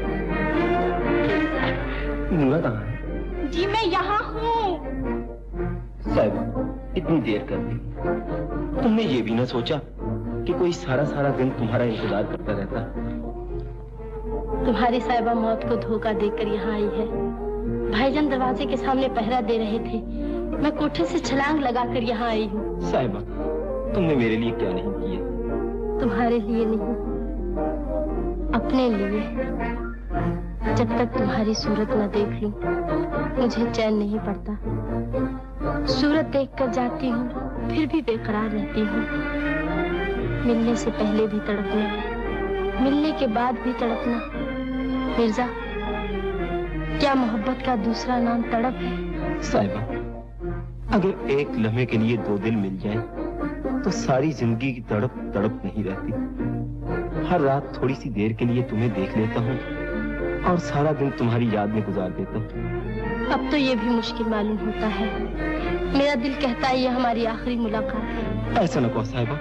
Speaker 7: नूरा कहाँ है?
Speaker 19: जी मैं यहाँ हूँ।
Speaker 7: साहिबा, इतनी देर कर दी, तुमने ये भी ना सोचा कि कोई सारा सारा दिन तुम्हारा इंतजार करता रहता।
Speaker 5: तुम्हारी साहिबा मौत को धोखा देकर यहाँ आई है। भाईजान दरवाजे के सामने पहरा दे रहे थे, मैं कोठे से छलांग लगाकर यहाँ आई हूँ।
Speaker 7: साहिबा, तुमने मेरे लिए क्या नहीं किया?
Speaker 5: तुम्हारे लिए नहीं, अपने लिए। जब तक तुम्हारी सूरत न देख लूं, मुझे चैन नहीं पड़ता। सूरत देखकर जाती हूँ, फिर भी बेकरार रहती हूँ। मिलने से पहले भी तड़पना, मिलने के बाद भी तड़पना। मिर्जा, क्या मोहब्बत का दूसरा नाम तड़प है?
Speaker 7: साहिबा, अगर एक लम्हे के लिए दो दिल मिल जाएं, तो सारी जिंदगी की तड़प तड़प नहीं रहती। हर रात थोड़ी सी देर के लिए तुम्हें देख लेता हूँ और सारा दिन तुम्हारी याद में गुजार देता हूँ।
Speaker 5: अब तो ये भी मुश्किल मालूम होता है। मेरा दिल कहता है ये हमारी आखिरी मुलाकात है।
Speaker 7: ऐसा न कहो साहिबा।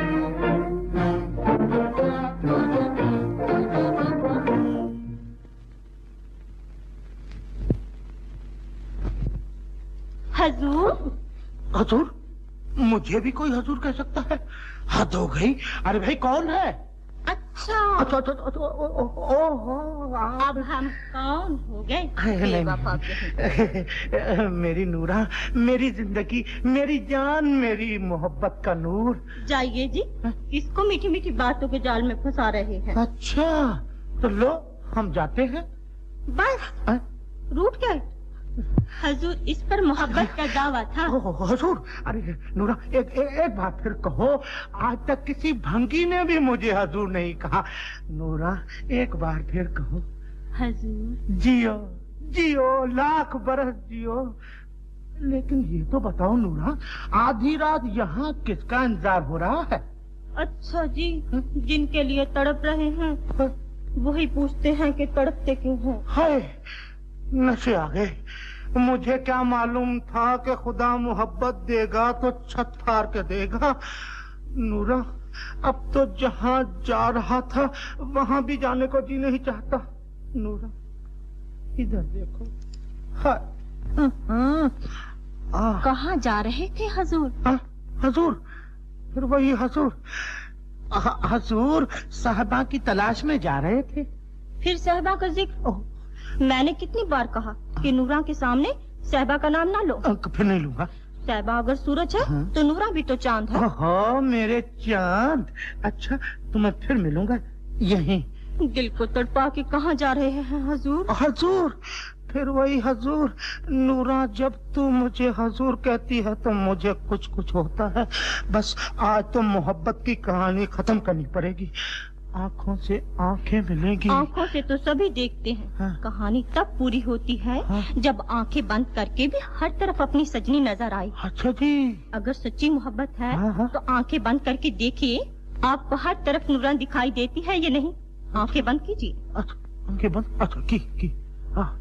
Speaker 19: हजूर?
Speaker 10: हजूर? मुझे भी कोई हजूर कह सकता है? हद हो गई। अरे भाई कौन है?
Speaker 19: अच्छा
Speaker 10: अच्छा अच्छा अच्छा, ओहो,
Speaker 19: अब हम कौन हो गए?
Speaker 10: नहीं, मेरी नूरा, मेरी जिंदगी, मेरी जान, मेरी मोहब्बत का नूर।
Speaker 19: जाइए जी, किसको मीठी मीठी बातों के जाल में फंसा रहे हैं?
Speaker 10: अच्छा, तो लो हम जाते हैं।
Speaker 19: बस रूठ गए? हजूर, इस पर मोहब्बत का दावा था।
Speaker 10: हजूर, अरे नूरा, एक बात फिर कहो। आज तक किसी भंगी ने भी मुझे हजूर नहीं कहा। नूरा, एक बार फिर कहो।
Speaker 19: हजूर।
Speaker 10: जियो जियो, लाख बरस जियो। लेकिन ये तो बताओ नूरा, आधी रात यहाँ किसका इंतजार हो रहा है?
Speaker 19: अच्छा जी, जिनके लिए तड़प रहे हैं वही पूछते हैं कि तड़पते क्यों हैं।
Speaker 10: हाय, नशे आ गए। मुझे क्या मालूम था कि खुदा मोहब्बत देगा तो छत फाड़ के देगा। नूरा, अब तो जहाँ जा रहा था वहाँ भी जाने को जी नहीं चाहता। नूरा, इधर देखो।
Speaker 19: कहाँ जा रहे थे हजूर?
Speaker 10: हजूर, फिर वही हजूर। हजूर, साहबा की तलाश में जा रहे थे।
Speaker 19: फिर साहबा का जिक्र? मैंने कितनी बार कहा कि नूरा के सामने साहबा का नाम ना लो।
Speaker 10: फिर नहीं लूंगा।
Speaker 19: साहबा अगर सूरज है तो नूरा भी तो चांद है।
Speaker 10: हाँ, मेरे चांद। अच्छा, तुम्हें फिर मिलूंगा यहीं।
Speaker 19: दिल को तड़पा के कहाँ जा रहे हैं हजूर?
Speaker 10: हजूर, फिर वही हजूर। नूरा, जब तू मुझे हजूर कहती है तो मुझे कुछ कुछ होता है। बस आज तो मोहब्बत की कहानी खत्म करनी पड़ेगी। आँखों से आँखें मिलेंगी।
Speaker 19: आँखों से तो सभी देखते हैं। हाँ। कहानी तब पूरी होती है हाँ। जब आँखें बंद करके भी हर तरफ अपनी सजनी नजर आई।
Speaker 10: अच्छा जी।
Speaker 19: अगर सच्ची मोहब्बत है
Speaker 10: हाँ।
Speaker 19: तो आँखें बंद करके देखिए, आपको हर तरफ नूरान दिखाई देती है या नहीं? आंखें बंद कीजिए।
Speaker 10: आंखें बंद? अच्छा की हाँ।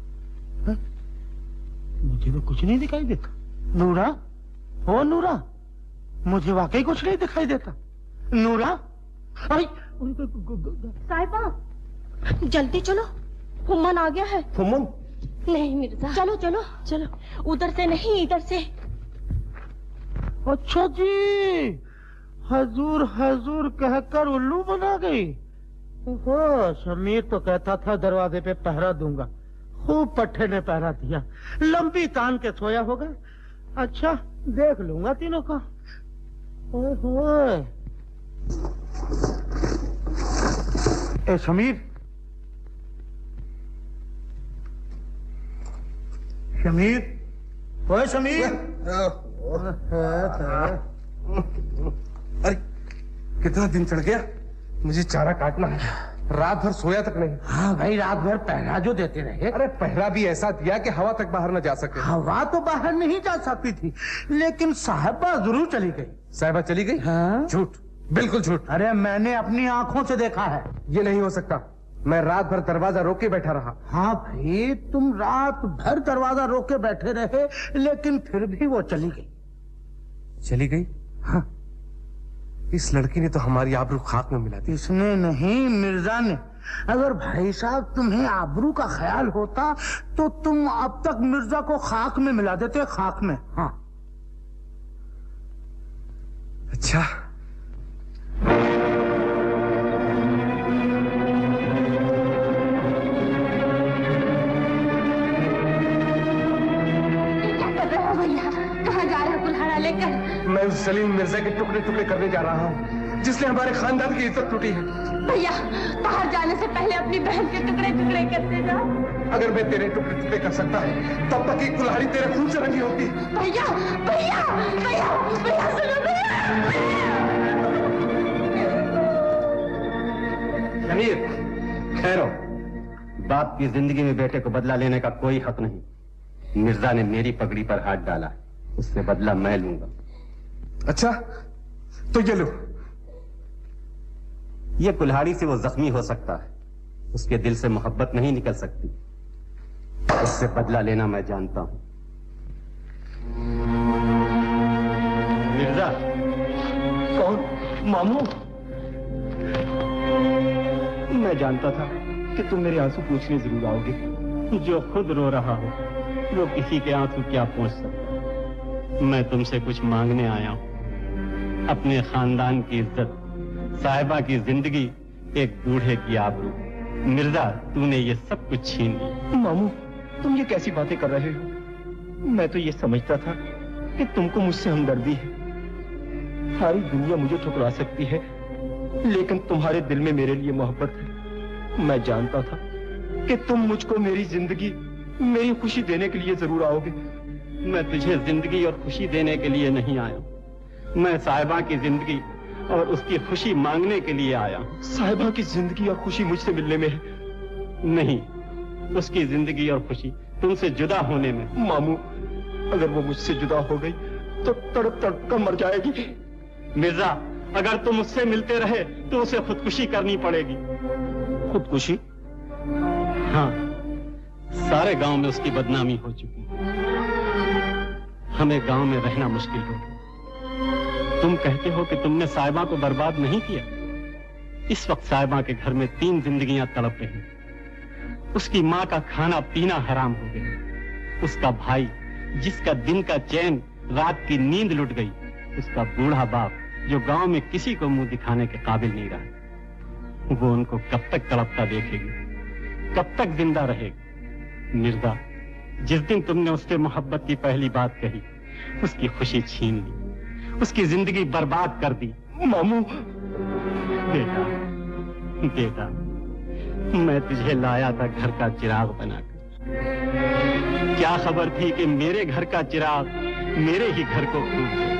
Speaker 10: मुझे तो कुछ नहीं दिखाई देता। नूरा, ओ नूरा, मुझे वाकई कुछ नहीं दिखाई देता। नूरा, आई
Speaker 19: साहिबा, जल्दी चलो, फुम्मन आ गया है।
Speaker 7: फुम्मन?
Speaker 19: नहीं मिर्जा, चलो चलो चलो, उधर से नहीं इधर से।
Speaker 10: अच्छा जी, हजूर हजूर कहकर उल्लू बना गई। ओहो, शमीर तो कहता था दरवाजे पे पहरा दूंगा, खूब पट्टे ने पहरा दिया, लंबी तान के सोया होगा। अच्छा, देख लूंगा तीनों का। ओए होए। ए शमीर, शमीर, ओए शमीर।
Speaker 11: अरे कितना दिन चढ़ गया, मुझे चारा काटना है, रात भर सोया तक नहीं।
Speaker 10: हाँ भाई, रात भर पहरा जो देते रहे।
Speaker 11: अरे पहरा भी ऐसा दिया कि हवा तक बाहर न जा सके।
Speaker 10: हवा तो बाहर नहीं जा सकती थी, लेकिन साहिबा जरूर चली गई।
Speaker 11: साहिबा चली गई?
Speaker 10: हाँ?
Speaker 11: झूठ, बिल्कुल झूठ।
Speaker 10: अरे मैंने अपनी आंखों से देखा है।
Speaker 11: ये नहीं हो सकता, मैं रात भर दरवाजा रोक के बैठा रहा।
Speaker 10: हाँ भाई, तुम रात भर दरवाजा रोक के बैठे रहे, लेकिन फिर भी वो चली गई।
Speaker 11: चली गई?
Speaker 10: हाँ।
Speaker 11: इस लड़की ने तो हमारी आबरू खाक में मिला दी।
Speaker 10: इसने नहीं, मिर्जा ने। अगर भाई साहब तुम्हें आबरू का ख्याल होता तो तुम अब तक मिर्जा को खाक में मिला देते, खाक में। हाँ।
Speaker 11: अच्छा, मैं उस सलीम मिर्जा के टुकड़े टुकड़े करने जा रहा हूँ, जिसने हमारे खानदान की इज्जत टूटी है।
Speaker 19: भैया, बाहर जाने से पहले अपनी बहन के टुकड़े टुकड़े करते जाओ।
Speaker 11: अगर मैं तेरे टुकड़े टुकड़े कर सकता है, तब तक एक कुल्हाड़ी तेरे खून से रंगी होती।
Speaker 19: भैया भैया भैया भैया सुनो
Speaker 6: शमीर, खैरो, बाप की जिंदगी में बेटे को बदला लेने का कोई हक नहीं। मिर्जा ने मेरी पगड़ी पर हाथ डाला, उससे बदला मैं लूंगा।
Speaker 11: अच्छा, तो ये लो।
Speaker 6: ये कुल्हाड़ी से वो जख्मी हो सकता है, उसके दिल से मोहब्बत नहीं निकल सकती। उससे बदला लेना मैं जानता हूं। मिर्जा।
Speaker 7: कौन? मामू? मैं जानता था कि तुम मेरे आंसू पूछने जरूर आओगे।
Speaker 6: जो खुद रो रहा हो, वो किसी के आंसू क्या पूछ सकता। मैं तुमसे कुछ मांगने आया हूं, अपने खानदान की इज्जत, साहिबा की जिंदगी, एक बूढ़े की आबरू। मिर्जा, तूने ये सब कुछ छीन लिया।
Speaker 7: मामू, तुम ये कैसी बातें कर रहे हो? मैं तो ये समझता था कि तुमको मुझसे हमदर्दी है। सारी दुनिया मुझे ठुकरा सकती है, लेकिन तुम्हारे दिल में मेरे लिए मोहब्बत है। मैं जानता था कि तुम मुझको मेरी जिंदगी, मेरी खुशी देने के लिए जरूर आओगे।
Speaker 6: मैं तुझे जिंदगी और खुशी देने के लिए नहीं आया, मैं साहिबा की जिंदगी और उसकी खुशी मांगने के लिए आया।
Speaker 7: साहिबा की जिंदगी और खुशी मुझसे मिलने में है?
Speaker 6: नहीं, उसकी जिंदगी और खुशी तुमसे जुदा होने में।
Speaker 7: मामू, अगर वो मुझसे जुदा हो गई तो तड़प तड़प कर मर जाएगी।
Speaker 6: मिर्जा, अगर तुम उससे मिलते रहे तो उसे खुदकुशी करनी पड़ेगी।
Speaker 7: खुदकुशी?
Speaker 6: हाँ, सारे गांव में उसकी बदनामी हो चुकी है। हमें गांव में रहना मुश्किल हो गया। तुम कहते हो कि तुमने साहिबा को बर्बाद नहीं किया। इस वक्त साहिबा के घर में 3 जिंदगियां तड़प रही। उसकी माँ का खाना पीना हराम हो गया, उसका भाई जिसका दिन का चैन, रात की नींद लुट गई, उसका बूढ़ा बाप जो गांव में किसी को मुंह दिखाने के काबिल नहीं रहा। वो उनको कब तक तड़पता देखेगी, कब तक जिंदा रहेगी। मिर्जा, जिस दिन तुमने उससे मोहब्बत की पहली बात कही, उसकी खुशी छीन ली, उसकी जिंदगी बर्बाद कर दी।
Speaker 7: मामू।
Speaker 6: बेटा, बेटा, मैं तुझे लाया था घर का चिराग बनाकर। क्या खबर थी कि मेरे घर का चिराग मेरे ही घर को फूंक दे।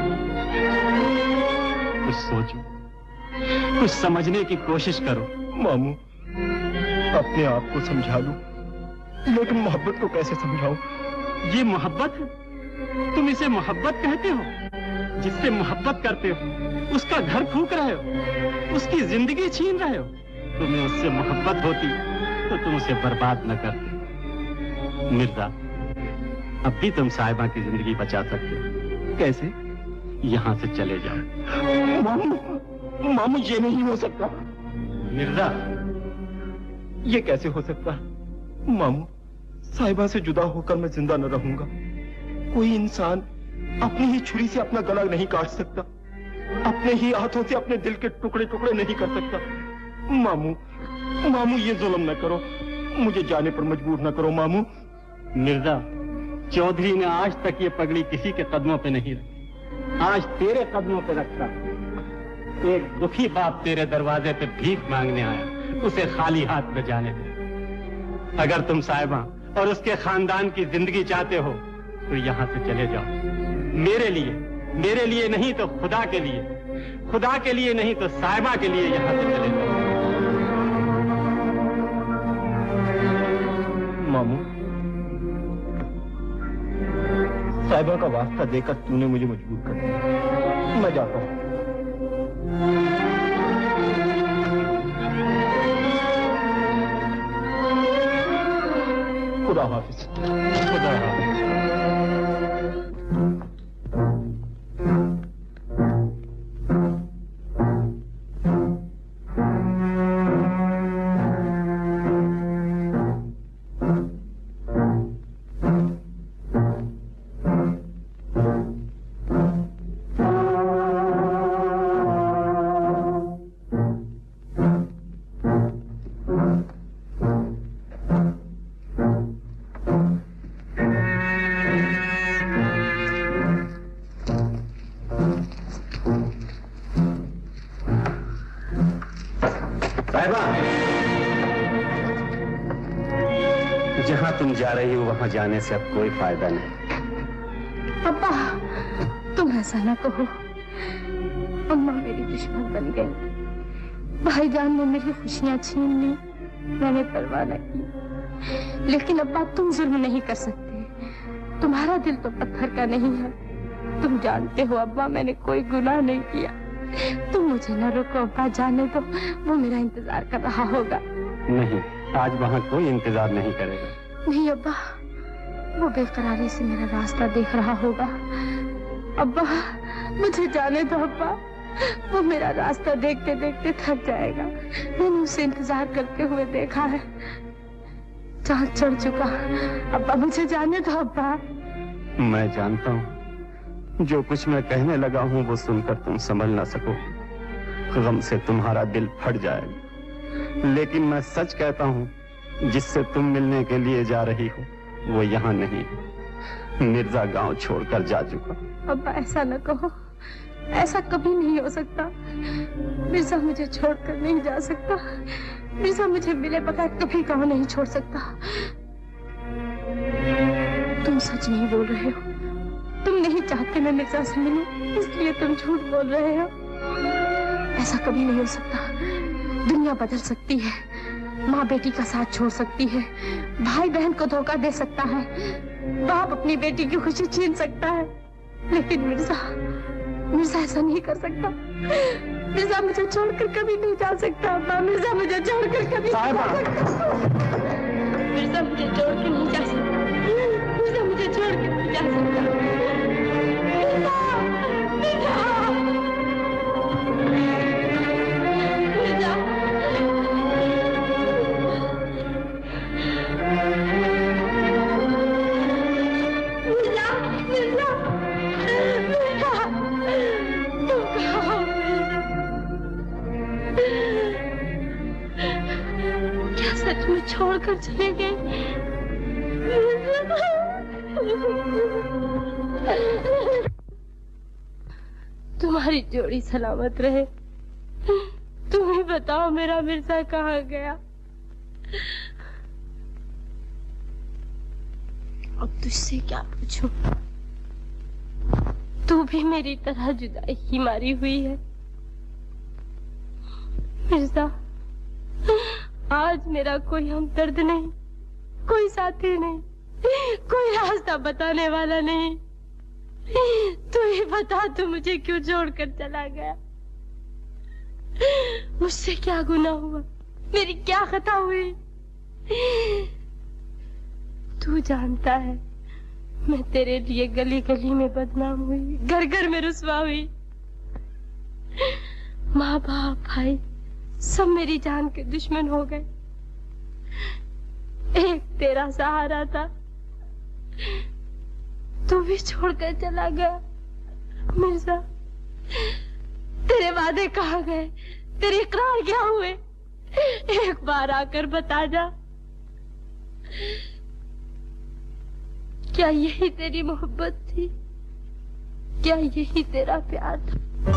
Speaker 6: कुछ सोचो, कुछ समझने की कोशिश करो।
Speaker 7: मामू, अपने आप को समझा लूं, लेकिन मोहब्बत को कैसे समझाऊं?
Speaker 6: ये मोहब्बत है? तुम इसे मोहब्बत कहते हो? जिससे मोहब्बत करते हो उसका घर फूंक रहे हो, उसकी जिंदगी छीन रहे हो, तुम्हें उससे मोहब्बत होती तो तुम उसे बर्बाद न करते। मिर्जा, अब भी तुम साहिबा की जिंदगी बचा सकते हो। कैसे? यहाँ से चले जाओ।
Speaker 7: मामू ये नहीं हो सकता।
Speaker 6: मिर्जा,
Speaker 7: ये कैसे हो सकता? मामू, साहिबा से जुदा होकर मैं जिंदा न रहूंगा। कोई इंसान अपनी ही छुरी से अपना गला नहीं काट सकता, अपने ही हाथों से अपने दिल के टुकड़े टुकड़े नहीं कर सकता। मामू ये जुल्म न करो, मुझे जाने पर मजबूर न करो मामू।
Speaker 6: मिर्जा, चौधरी ने आज तक ये पगड़ी किसी के कदमों पे नहीं रखी, आज तेरे कदमों पे रखा। एक दुखी बाप तेरे दरवाजे पे भीख मांगने आया, उसे खाली हाथ में जाने दे। अगर तुम साहिबा और उसके खानदान की जिंदगी चाहते हो तो यहाँ से चले जाओ। मेरे लिए नहीं तो खुदा के लिए नहीं तो साहिबा के लिए यहाँ से चले जाओ।
Speaker 7: मामू, साहिबा का वास्ता देकर तूने मुझे मजबूर कर दिया। मैं जाता हूँ। खुदा हाफिज। खुदा हाफिज।
Speaker 6: जाने से अब कोई फायदा नहीं।
Speaker 5: पापा, तुम ऐसा ना कहो। अम्मा मेरी दुश्मन बन गई, भाईजान ने मेरी खुशियां छीन ली, मैंने परवाह न की। लेकिन अब्बा, तुम जुल्म नहीं कर सकते, तुम्हारा दिल तो पत्थर का नहीं है। तुम जानते हो अब्बा, मैंने कोई गुनाह नहीं किया। तुम मुझे न रोको अब्बा, जाने दो, वो मेरा इंतजार कर रहा होगा।
Speaker 6: नहीं, आज वहाँ कोई इंतजार नहीं करेगा।
Speaker 5: नहीं अब्बा, वो बेकरारी से मेरा रास्ता देख रहा होगा। अब्बा, मुझे जाने दो अब्बा, वो मेरा रास्ता देखते देखते थक जाएगा। मैंने उसे इंतजार करते हुए देखा है, चाँद चढ़ चुका। अब्बा, मुझे जाने दो अब्बा।
Speaker 6: मैं जानता हूँ, जो कुछ मैं कहने लगा हूँ वो सुनकर तुम समझ ना सको। गम से तुम्हारा दिल फट जाएगा। लेकिन मैं सच कहता हूँ, जिससे तुम मिलने के लिए जा रही हो वो यहाँ नहीं है। मिर्जा गांव छोड़कर जा चुका।
Speaker 5: अब्बा, ऐसा न कहो, ऐसा कभी नहीं हो सकता। मिर्जा मुझे छोड़कर नहीं जा सकता। मिर्जा मुझे मिले बगैर कभी गांव नहीं छोड़ सकता। तुम सच नहीं बोल रहे हो। तुम नहीं चाहते मैं मिर्जा से मिलूं, इसलिए तुम झूठ बोल रहे हो। ऐसा कभी नहीं हो सकता। दुनिया बदल सकती है, माँ बेटी का साथ छोड़ सकती है, भाई बहन को धोखा दे सकता है, बाप अपनी बेटी की खुशी छीन सकता है, लेकिन मिर्जा ऐसा नहीं कर सकता। मिर्जा मुझे छोड़कर कभी नहीं जा सकता। मिर्जा मुझे छोड़कर कभी नहीं जा सकता। मिर्जा मुझे छोड़कर नहीं जा सकता। मिर्जा मुझे छोड़कर नहीं जा सकता। सच में छोड़कर चले गए। तुम्हारी जोड़ी सलामत रहे। तुम ही बताओ मेरा मिर्जा कहाँ गया। अब तुझसे क्या पूछूं? तू भी मेरी तरह जुदाई ही मारी हुई है। मिर्जा, आज मेरा कोई हमदर्द नहीं, कोई साथी नहीं, कोई रास्ता बताने वाला नहीं। तू ही बता, तू मुझे क्यों छोड़कर चला गया? मुझसे क्या गुनाह हुआ मेरी क्या खता हुई? तू जानता है मैं तेरे लिए गली गली में बदनाम हुई, घर घर में रुसवा हुई। माँ बाप भाई सब मेरी जान के दुश्मन हो गए। एक तेरा सहारा था, तू भी छोड़कर चला गया। मिर्जा, तेरे वादे कहाँ गए? तेरे इकरार क्या हुए? एक बार आकर बता जा। क्या यही तेरी मोहब्बत थी? क्या यही तेरा प्यार था?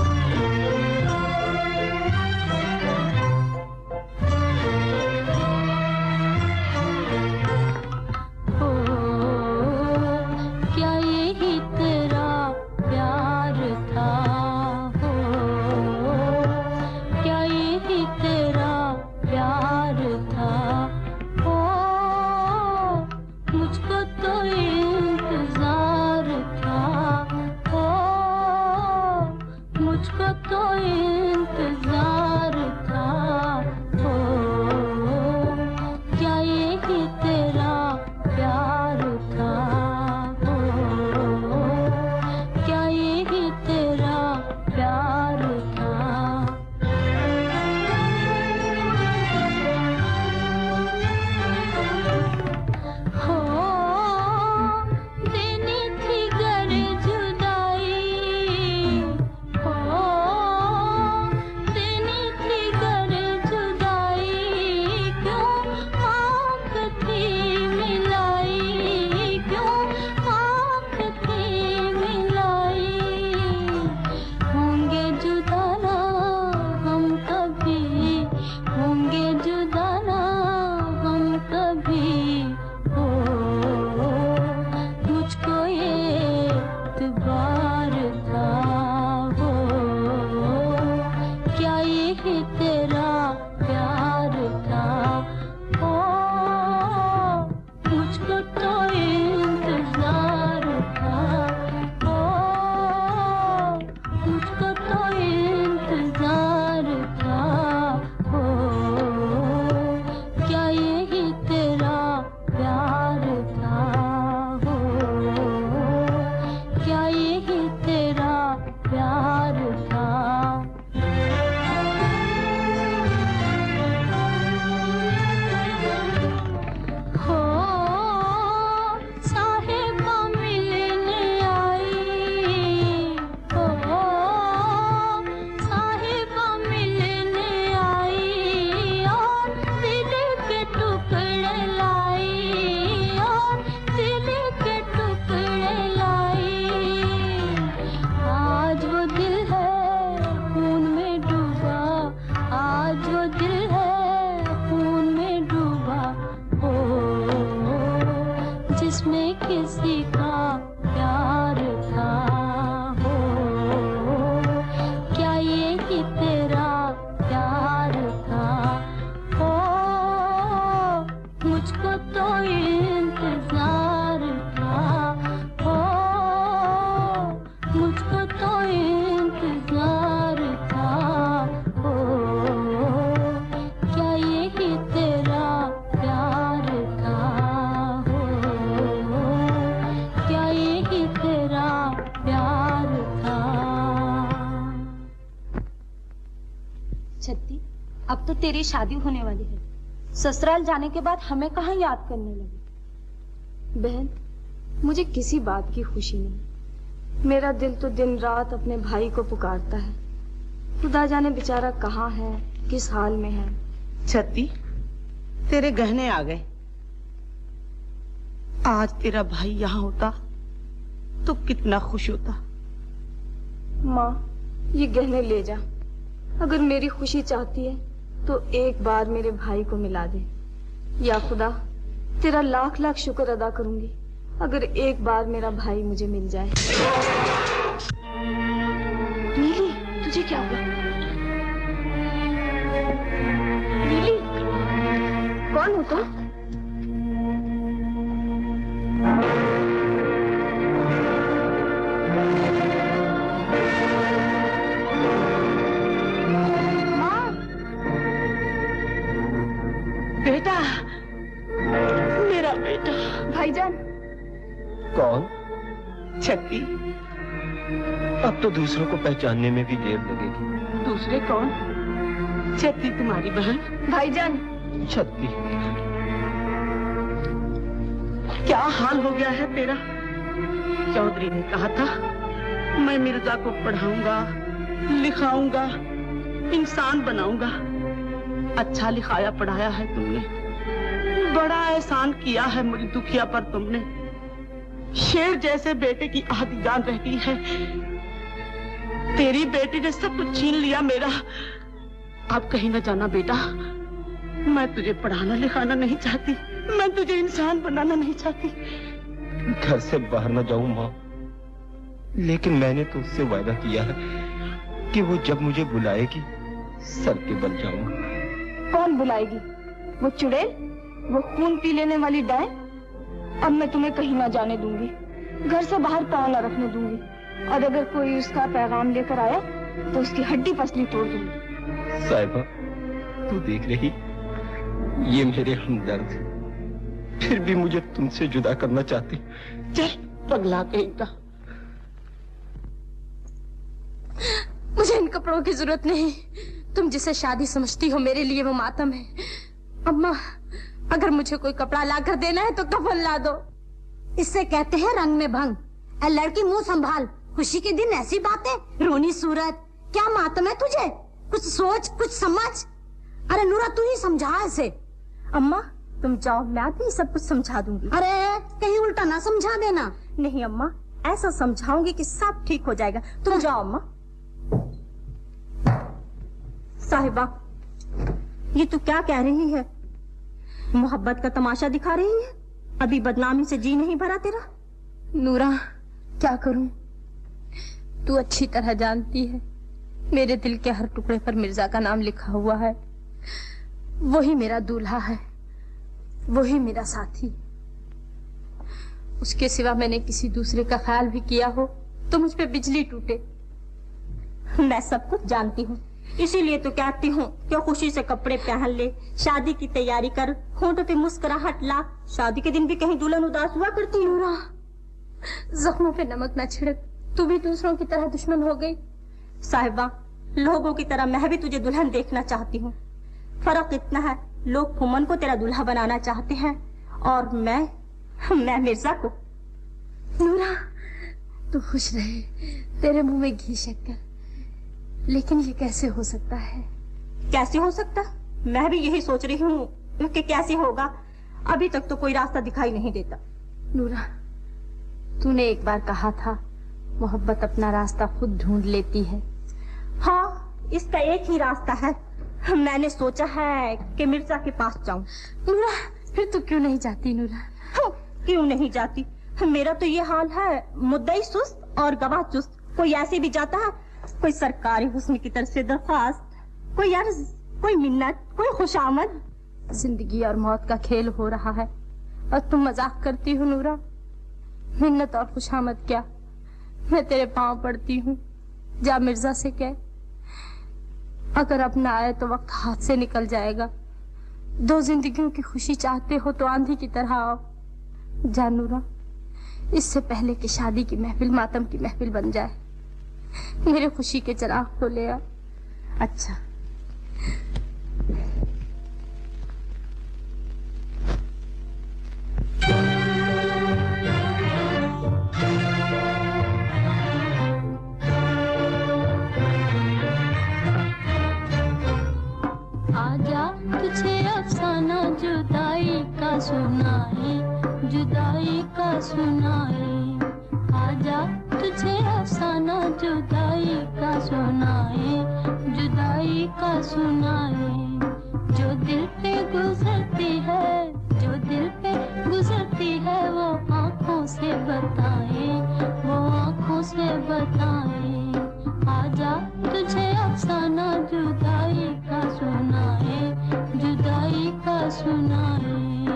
Speaker 18: अब तो तेरी शादी होने वाली है, ससुराल जाने के बाद हमें कहाँ याद करने लगी? बहन, मुझे किसी बात की खुशी नहीं। मेरा दिल तो दिन रात अपने भाई को पुकारता है। खुदा जाने बेचारा कहाँ है, किस हाल में है।
Speaker 2: छत्ती, तेरे गहने आ गए। आज तेरा भाई यहाँ होता तो कितना खुश होता।
Speaker 18: माँ, ये गहने ले जा। अगर मेरी खुशी चाहती है तो एक बार मेरे भाई को मिला दे। या खुदा, तेरा लाख लाख शुक्र अदा करूंगी अगर एक बार मेरा भाई मुझे मिल जाए। नीली, तुझे क्या हुआ? नीली, कौन हो तुम?
Speaker 7: कौन?
Speaker 2: छत्ती।
Speaker 7: अब तो दूसरों को पहचानने में भी देर लगेगी।
Speaker 2: दूसरे कौन? छत्ती तुम्हारी बहन।
Speaker 18: भाईजान।
Speaker 7: छत्ती।
Speaker 2: क्या हाल हो गया है तेरा? चौधरी ने कहा था मैं मिर्जा को पढ़ाऊंगा, लिखाऊंगा, इंसान बनाऊंगा। अच्छा लिखाया पढ़ाया है तुमने, बड़ा एहसान किया है मुझे दुखिया पर तुमने। शेर जैसे बेटे की आधी जान रहती है, तेरी बेटी ने सब कुछ छीन लिया मेरा। अब कहीं न जाना बेटा, मैं तुझे पढ़ाना लिखाना नहीं चाहती, मैं तुझे इंसान बनाना नहीं चाहती।
Speaker 7: घर से बाहर न जाऊं माँ, लेकिन मैंने तो उससे वादा किया है कि वो जब मुझे बुलाएगी सर के बल जाऊंगा।
Speaker 18: कौन बुलाएगी? वो चुड़ैल, वो खून पी लेने वाली डायन? अब मैं तुम्हें कहीं ना जाने दूंगी, घर से बाहर पाँव न रखने दूंगी, और अगर कोई उसका पैगाम लेकर आया तो उसकी हड्डी पसली तोड़ दूंगी।
Speaker 7: साहिबा, तू देख रही, ये मेरे हमदर्द, फिर भी मुझे तुमसे जुदा करना चाहती।
Speaker 2: चल पगला कहीं का।
Speaker 18: मुझे इन कपड़ों की जरूरत नहीं, तुम जिसे शादी समझती हो मेरे लिए वो मातम है। अम्मा, अगर मुझे कोई कपड़ा लाकर देना है तो कफन ला दो।
Speaker 3: इससे कहते हैं रंग में भंग। ए लड़की, मुंह संभाल, खुशी के दिन ऐसी बातें, रोनी सूरत, क्या मातम है तुझे? कुछ सोच, कुछ समझ। अरे नूरा, तू ही समझा इसे।
Speaker 19: अम्मा तुम जाओ, मैं आती सब कुछ समझा दूंगी।
Speaker 3: अरे कहीं उल्टा ना समझा देना।
Speaker 19: नहीं अम्मा, ऐसा समझाऊंगी कि सब ठीक हो जाएगा। तुम जाओ अम्मा। साहिबा, ये तू क्या कह रही है? मोहब्बत का तमाशा दिखा रही है? अभी बदनामी से जी नहीं भरा तेरा?
Speaker 18: नूरा, क्या करूं? तू अच्छी तरह जानती है मेरे दिल के हर टुकड़े पर मिर्जा का नाम लिखा हुआ है। वही मेरा दूल्हा है, वही मेरा साथी। उसके सिवा मैंने किसी दूसरे का ख्याल भी किया हो तो मुझ पे बिजली टूटे।
Speaker 19: मैं सब कुछ जानती हूँ, इसीलिए तो कहती हूँ कि खुशी से कपड़े पहन ले, शादी की तैयारी कर, होंठों पे मुस्कुराहट ला। शादी के दिन भी कहीं दुल्हन उदास हुआ करती है।
Speaker 18: नूरा, जख्मों पे नमक न छिड़क, तू भी दूसरों की तरह दुश्मन हो गई।
Speaker 19: साहिबा, लोगों की तरह मैं भी तुझे दुल्हन देखना चाहती हूँ। फर्क इतना है, लोग फुमन को तेरा दुल्हा बनाना चाहते हैं और मैं मिर्जा को।
Speaker 18: नूरा, तू खुश रहे, तेरे मुंह में घी शक्कर। लेकिन ये कैसे हो सकता है?
Speaker 19: कैसे हो सकता? मैं भी यही सोच रही हूँ कि कैसे होगा। अभी तक तो कोई रास्ता दिखाई नहीं देता।
Speaker 18: नूरा, तूने एक बार कहा था मोहब्बत अपना रास्ता खुद ढूंढ लेती है।
Speaker 19: हाँ, इसका एक ही रास्ता है। मैंने सोचा है कि मिर्जा के पास जाऊं।
Speaker 18: नूरा, फिर तू क्यों नहीं जाती? नूरा,
Speaker 19: क्यों नहीं जाती? मेरा तो ये हाल है, मुद्दई सुस्त और गवाह चुस्त। कोई ऐसे भी जाता है, कोई सरकारी हुस्न की तरफ से दरख्वास्त, कोई अर्ज, कोई मिन्नत, कोई खुशामद।
Speaker 18: जिंदगी और मौत का खेल हो रहा है और तुम मजाक करती हो। नूरा, मिन्नत और खुशामद क्या, मैं तेरे पांव पड़ती हूँ। जा मिर्जा से कह, अगर अपना आए तो वक्त हाथ से निकल जाएगा। दो जिंदगियों की खुशी चाहते हो तो आंधी की तरह आओ। जा नूरा, इससे पहले कि शादी की महफिल मातम की महफिल बन जाए। मेरे खुशी के चिराग को ले आ।
Speaker 19: अच्छा।
Speaker 20: आजा तुझे अफसाना जुदाई का सुनाए, जुदाई का सुनाए। आजा तुझे अफसाना जुदाई का सुनाए, जुदाई का सुनाए। जो दिल पे गुजरती है, जो दिल पे गुजरती है, वो आँखों से बताए, वो आँखों से बताए। आजा तुझे अफसाना जुदाई का सुनाए, जुदाई का सुनाए।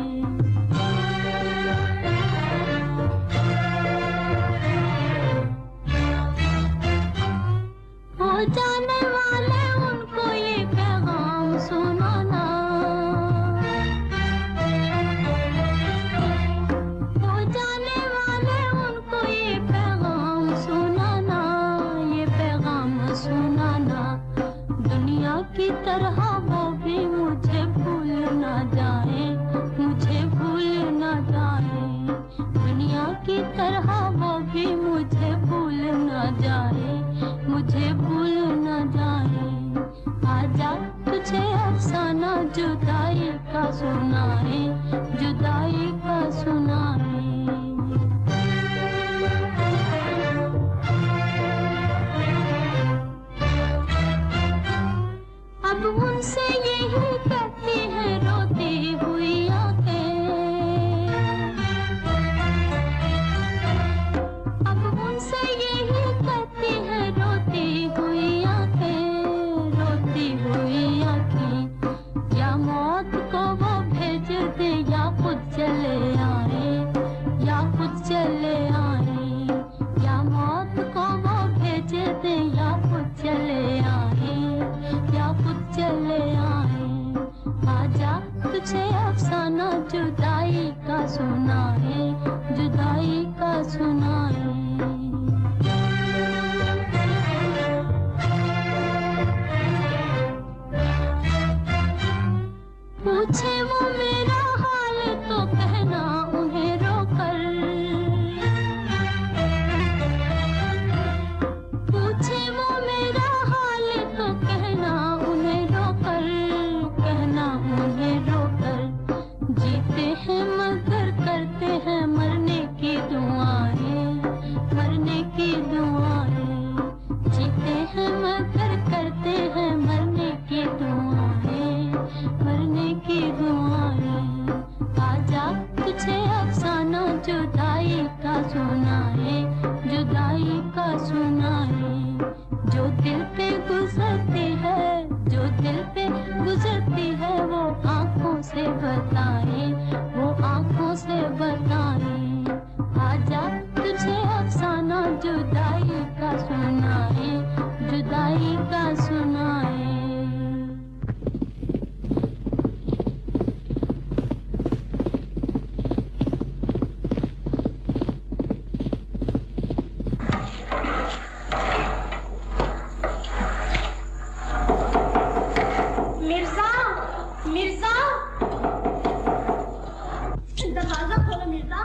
Speaker 20: हो जाने वाले उनको ये पैगाम सुनाना, हो जाने वाले तरह वो भी मुझे भूल न जाए, मुझे भूल न जाए। आजा तुझे अफसाना जुदाई का सुनाए, जुदाई का सुनाए। अब उनसे यही कहती है रोती हुई आंखें, अब उनसे यही कहती है रोती हुई आंखें, रोती हुई आंखें। या मौत को वो भेज दे या खुद चले आए, या खुद चले आए। या मौत को वो भेज दे या खुद चले आए, या खुद चले आए। आजा तुझे अफसाना जुदाई का सुनाए, जुदाई का सुनाए। पूछे वो मेरा हाल तो कहना उन्हें रोकर, पूछे वो मेरा हाल तो कहना उन्हें रोकर, कहना उन्हें रोकर। जीते हैं मगर करते हैं मरने की दुआएं, मरने की दुआएं। जीते हैं मगर करते हैं मरने की दुआएं, मरने की दुआएं। आजा तुझे अफसाना जुदाई का सुनाए, जुदाई का सुनाए। जो दिल पे गुजरती है, जो दिल पे गुजरती है वो आंखों से बताए, वो आंखों से बताए। आजा तुझे अफसाना जुदाई का सुनाए, जुदाई का सुनाए।
Speaker 3: मिर्जा, मिर्जा, दरवाजा खोलो मिर्जा।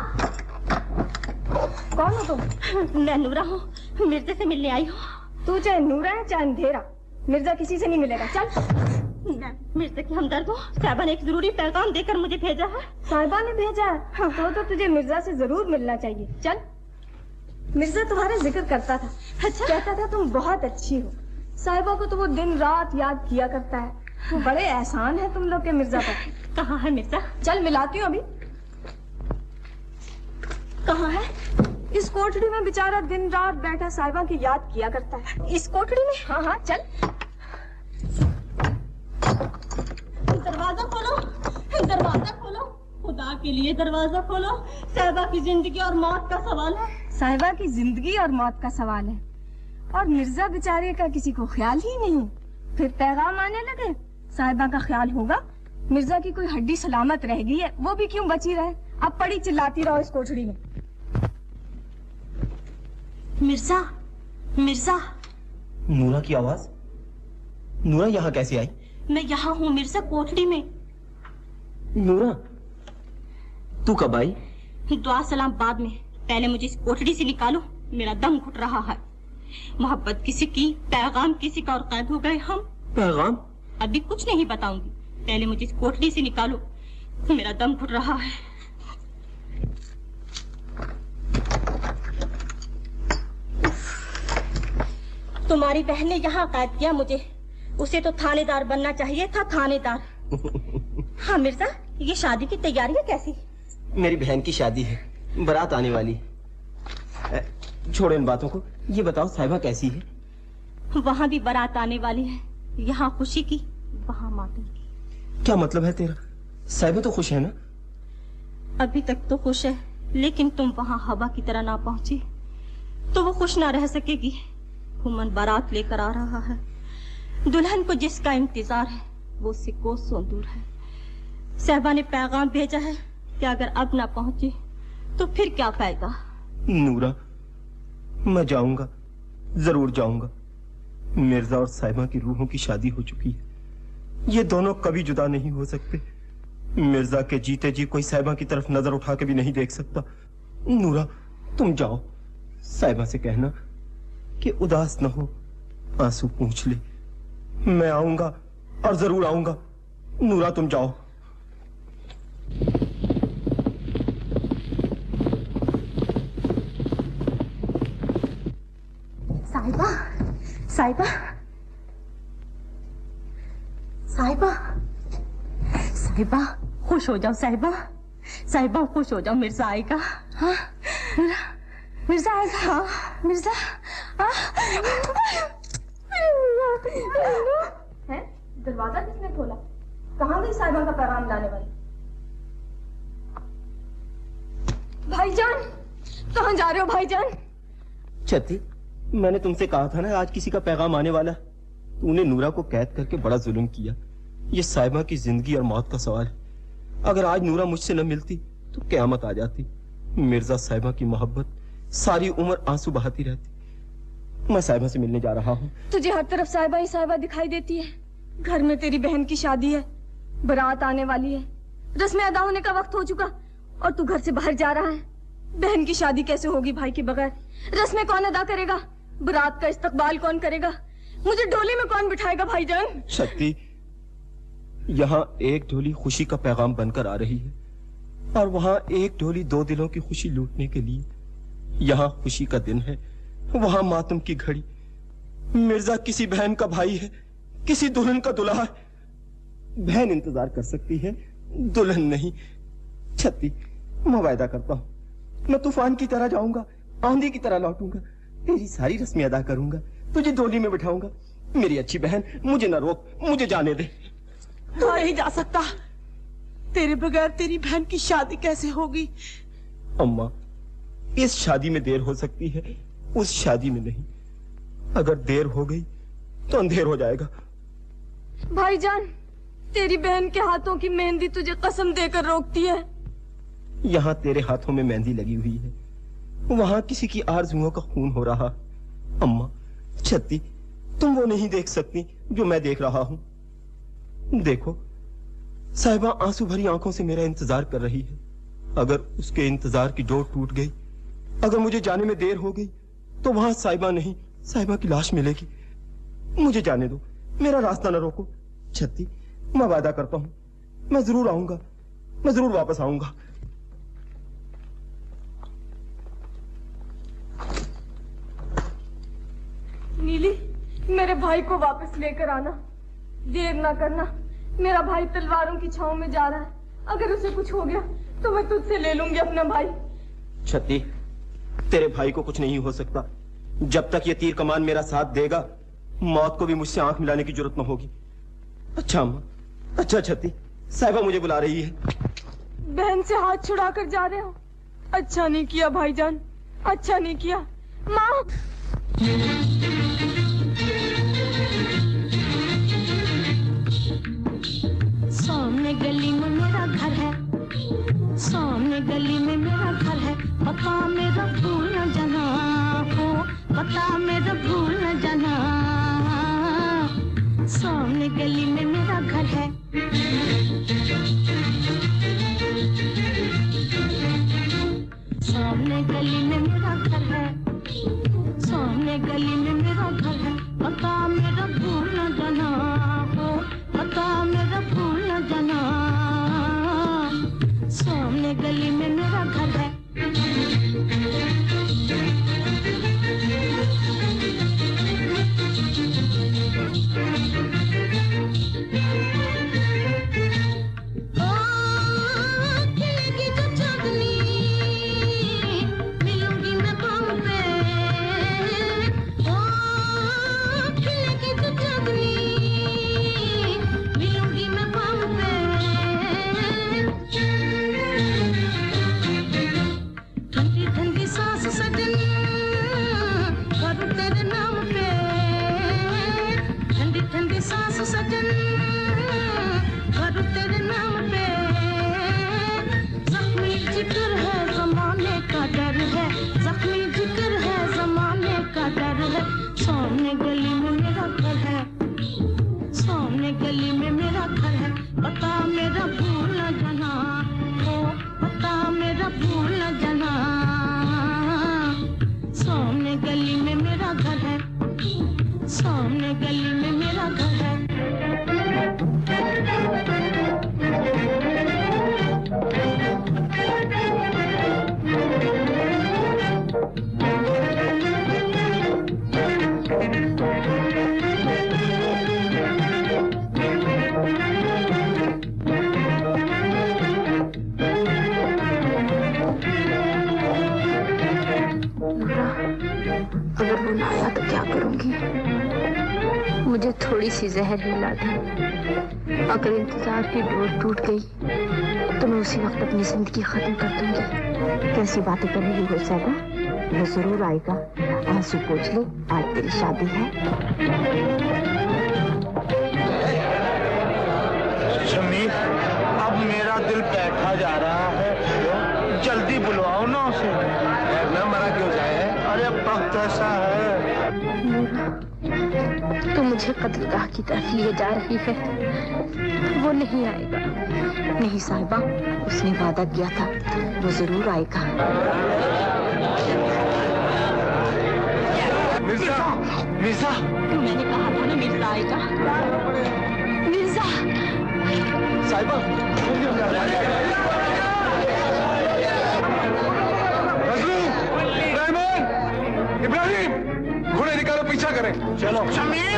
Speaker 19: कौन हो तुम? मैं नूरा हूँ, मिर्जे से मिलने आई हूँ।
Speaker 5: तू चाहे नूरा है चाहे अंधेरा, मिर्जा किसी से नहीं मिलेगा। चल।
Speaker 19: मैं मिर्जे की हमदर्द हूँ। साहिबा ने एक जरूरी पैगाम देकर मुझे भेजा है।
Speaker 5: साहिबा ने भेजा है? हाँ। तो तुझे मिर्जा से जरूर मिलना चाहिए। चल। मिर्जा तुम्हारा जिक्र करता था। अच्छा? कहता था तुम बहुत अच्छी हो। साहिबा को तो वो दिन रात याद किया करता है। बड़े एहसान है तुम लोग के मिर्जा पर।
Speaker 19: कहाँ है मिर्जा?
Speaker 5: चल मिलाती हूँ अभी।
Speaker 19: कहाँ है?
Speaker 5: इस कोठड़ी में बेचारा दिन रात बैठा साहिबा की याद किया करता है। इस कोठड़ी में? हाँ हाँ चल।
Speaker 19: दरवाजा खोलो, दरवाजा खोलो, खुदा के लिए दरवाजा खोलो। साहिबा की जिंदगी और मौत का सवाल है।
Speaker 5: साहिबा की जिंदगी और मौत का सवाल है और मिर्जा बेचारे का किसी को ख्याल ही नहीं। फिर पैगाम आने लगे, साहिबा का ख्याल होगा। मिर्जा की कोई हड्डी सलामत रह गई है, वो भी क्यों बची रहे। अब पड़ी चिल्लाती रहो इस कोठड़ी में।
Speaker 19: मिर्जा, मिर्जा।
Speaker 7: नूरा की आवाज? नूरा यहाँ कैसे आई?
Speaker 19: मैं यहाँ हूँ मिर्जा, कोठड़ी में।
Speaker 7: नूरा, तू कब आई?
Speaker 19: दुआ सलाम बाद में, पहले मुझे इस कोठड़ी से निकालो, मेरा दम घुट रहा है। मोहब्बत किसी की, पैगाम किसी का और कैद हो गए हम।
Speaker 7: पैगाम?
Speaker 19: अभी कुछ नहीं बताऊंगी, पहले मुझे इस कोठड़ी से निकालो, मेरा दम घुट रहा है। तुम्हारी बहन ने यहाँ कैद किया मुझे, उसे तो थानेदार बनना चाहिए था, थानेदार। हाँ मिर्जा, ये शादी की तैयारियां कैसी?
Speaker 7: मेरी बहन की शादी है, बारात आने वाली है। छोड़ो इन बातों को, ये बताओ साहिबा कैसी है?
Speaker 19: वहाँ भी बारात आने वाली है, यहाँ खुशी की, वहाँ मातम की।
Speaker 7: क्या मतलब है तेरा? साहिबा तो खुश है ना?
Speaker 19: अभी तक तो खुश है, लेकिन तुम वहाँ हवा की तरह ना पहुँची तो वो खुश ना रह सकेगी। हुमन बारात लेकर आ रहा है, दुल्हन को जिसका इंतजार है वो उससे कोसों दूर है। साहिबा ने पैगाम भेजा है कि अगर अब ना पहुंची तो फिर क्या फायदा।
Speaker 7: नूरा, मैं जाऊंगा, जरूर जाऊंगा। मिर्जा और साहिबा की रूहों की शादी हो चुकी है, ये दोनों कभी जुदा नहीं हो सकते। मिर्जा के जीते जी कोई साहिबा की तरफ नजर उठा के भी नहीं देख सकता। नूरा, तुम जाओ, साहिबा से कहना कि उदास न हो, आंसू पूंछ ले। मैं आऊंगा और जरूर आऊंगा। नूरा तुम जाओ।
Speaker 3: साहिबा, साहिबा, साहिबा, साहिबा, खुश हो जाओ साहिबा, साहिबा खुश हो जाओ, मिर्जा आएगा। हाँ, मिर्जा आएगा। हाँ, मिर्जा।
Speaker 18: है? दरवाजा किसने खोला? कहाँ गई साहिबा का पैगाम लाने वाली? भाईजान, कहाँ जा रहे हो भाईजान?
Speaker 7: छती, मैंने तुमसे कहा था ना आज किसी का पैगाम आने वाला। तूने नूरा को कैद करके बड़ा जुल्म किया। ये साहिबा की जिंदगी और मौत का सवाल है। अगर आज नूरा मुझसे न मिलती तो क़यामत आ जाती। मिर्जा साहिबा की मोहब्बत सारी उम्र आंसू बहाती रहती। मैं साहिबा से मिलने जा रहा हूँ।
Speaker 18: तुझे हर तरफ साहिबा ही साहिबा दिखाई देती है। घर में तेरी बहन की शादी है, बारात आने वाली है, रस्में अदा होने का वक्त हो चुका और तू घर से बाहर जा रहा है। बहन की शादी कैसे होगी भाई के बगैर? रस्में कौन अदा करेगा? बारात का इस्तकबाल कौन करेगा? मुझे डोली में कौन बिठाएगा भाईजान?
Speaker 7: शक्ति, यहाँ एक डोली खुशी का पैगाम बनकर आ रही है और वहाँ एक डोली दो दिलों की खुशी लूटने के लिए। यहाँ खुशी का दिन है, वहाँ मातम की घड़ी। मिर्जा किसी बहन का भाई है, किसी दुल्हन का दुल्हा है। बहन इंतजार कर सकती है, दुल्हन नहीं। छत्ती, मैं वायदा करता हूँ, मैं तूफान की तरह जाऊंगा, आंधी की तरह लौटूंगा, तेरी सारी रस्में अदा करूंगा, तुझे डोली में बिठाऊंगा। मेरी अच्छी बहन, मुझे न रोक, मुझे जाने दे।
Speaker 2: तू नहीं जा सकता। तेरे बगैर तेरी बहन की शादी कैसे होगी?
Speaker 7: अम्मा, इस शादी में देर हो सकती है, उस शादी में नहीं। अगर देर हो गई तो अंधेर हो जाएगा।
Speaker 18: भाईजान, तेरी बहन के हाथों की मेहंदी तुझे कसम देकर रोकती है।
Speaker 7: यहाँ तेरे हाथों में मेहंदी लगी हुई है, वहाँ किसी की आरज़ुओं का खून हो रहा। अम्मा, छत्ती, तुम वो नहीं देख सकती जो मैं देख रहा हूँ। देखो, साहिबा आंसू भरी आंखों से मेरा इंतजार कर रही है। अगर उसके इंतजार की डोर टूट गई, अगर मुझे जाने में देर हो गई, तो वहां साहिबा नहीं, साहिबा की लाश मिलेगी। मुझे जाने दो, मेरा रास्ता न रोको। छत्ती, मैं वादा करता हूँ, मैं जरूर आऊंगा, मैं जरूर वापस आऊंगा।
Speaker 18: नीली, मेरे भाई को वापस लेकर आना, देर ना करना। मेरा भाई तलवारों की छांव में जा रहा है, अगर उसे कुछ हो गया तो मैं तुझसे ले लूंगी अपना भाई।
Speaker 7: छत्ती, तेरे भाई को कुछ नहीं हो सकता। जब तक ये तीर कमान मेरा साथ देगा, मौत को भी मुझसे आंख मिलाने की जरूरत न होगी। अच्छा अम्मा, अच्छा छत्ती, साहिबा मुझे बुला रही है।
Speaker 18: बहन से हाथ छुड़ा कर जा रहे हो? अच्छा नहीं किया भाईजान, अच्छा नहीं किया। माँ,
Speaker 20: सामने गली में मेरा घर है, सामने गली में मेरा घर है। पता मेरा भूल न जाना हो, पता मेरा भूल न जाना। सामने गली में मेरा घर है। सामने गली में मेरा घर है, सामने गली में मेरा घर है। पता मेरा भूल न जाना हो, पता मेरा भूल न जाना। सामने गली में मेरा घर है।
Speaker 5: अगर वो ना आया तो क्या करूंगी? मुझे थोड़ी सी जहर मिला दे। अगर इंतजार की डोर टूट गई तो मैं उसी वक्त अपनी जिंदगी खत्म कर दूंगी।
Speaker 19: कैसी बातें कर रही हो साहबा? वो जरूर आएगा। आंसू पोंछ ले, आज तेरी शादी है।
Speaker 10: समीर, अब मेरा दिल बैठा जा रहा है, जल्दी बुलवाओ ना उसे।
Speaker 11: ना मरा क्यों जाए?
Speaker 10: अरे वक्त ऐसा है।
Speaker 5: तो मुझे कत्लगाह की तरफ लिए जा रही है। वो नहीं आएगा।
Speaker 19: नहीं साहिबा, उसने वादा किया था, वो जरूर आएगा।
Speaker 11: मिर्जा, मिर्जा,
Speaker 19: मैंने कहा था ना मिर्जा आएगा।
Speaker 5: मिर्जा,
Speaker 11: साहिबा, इब्राहिम, घोड़े निकालो, पीछा करें।
Speaker 10: चलो समीर,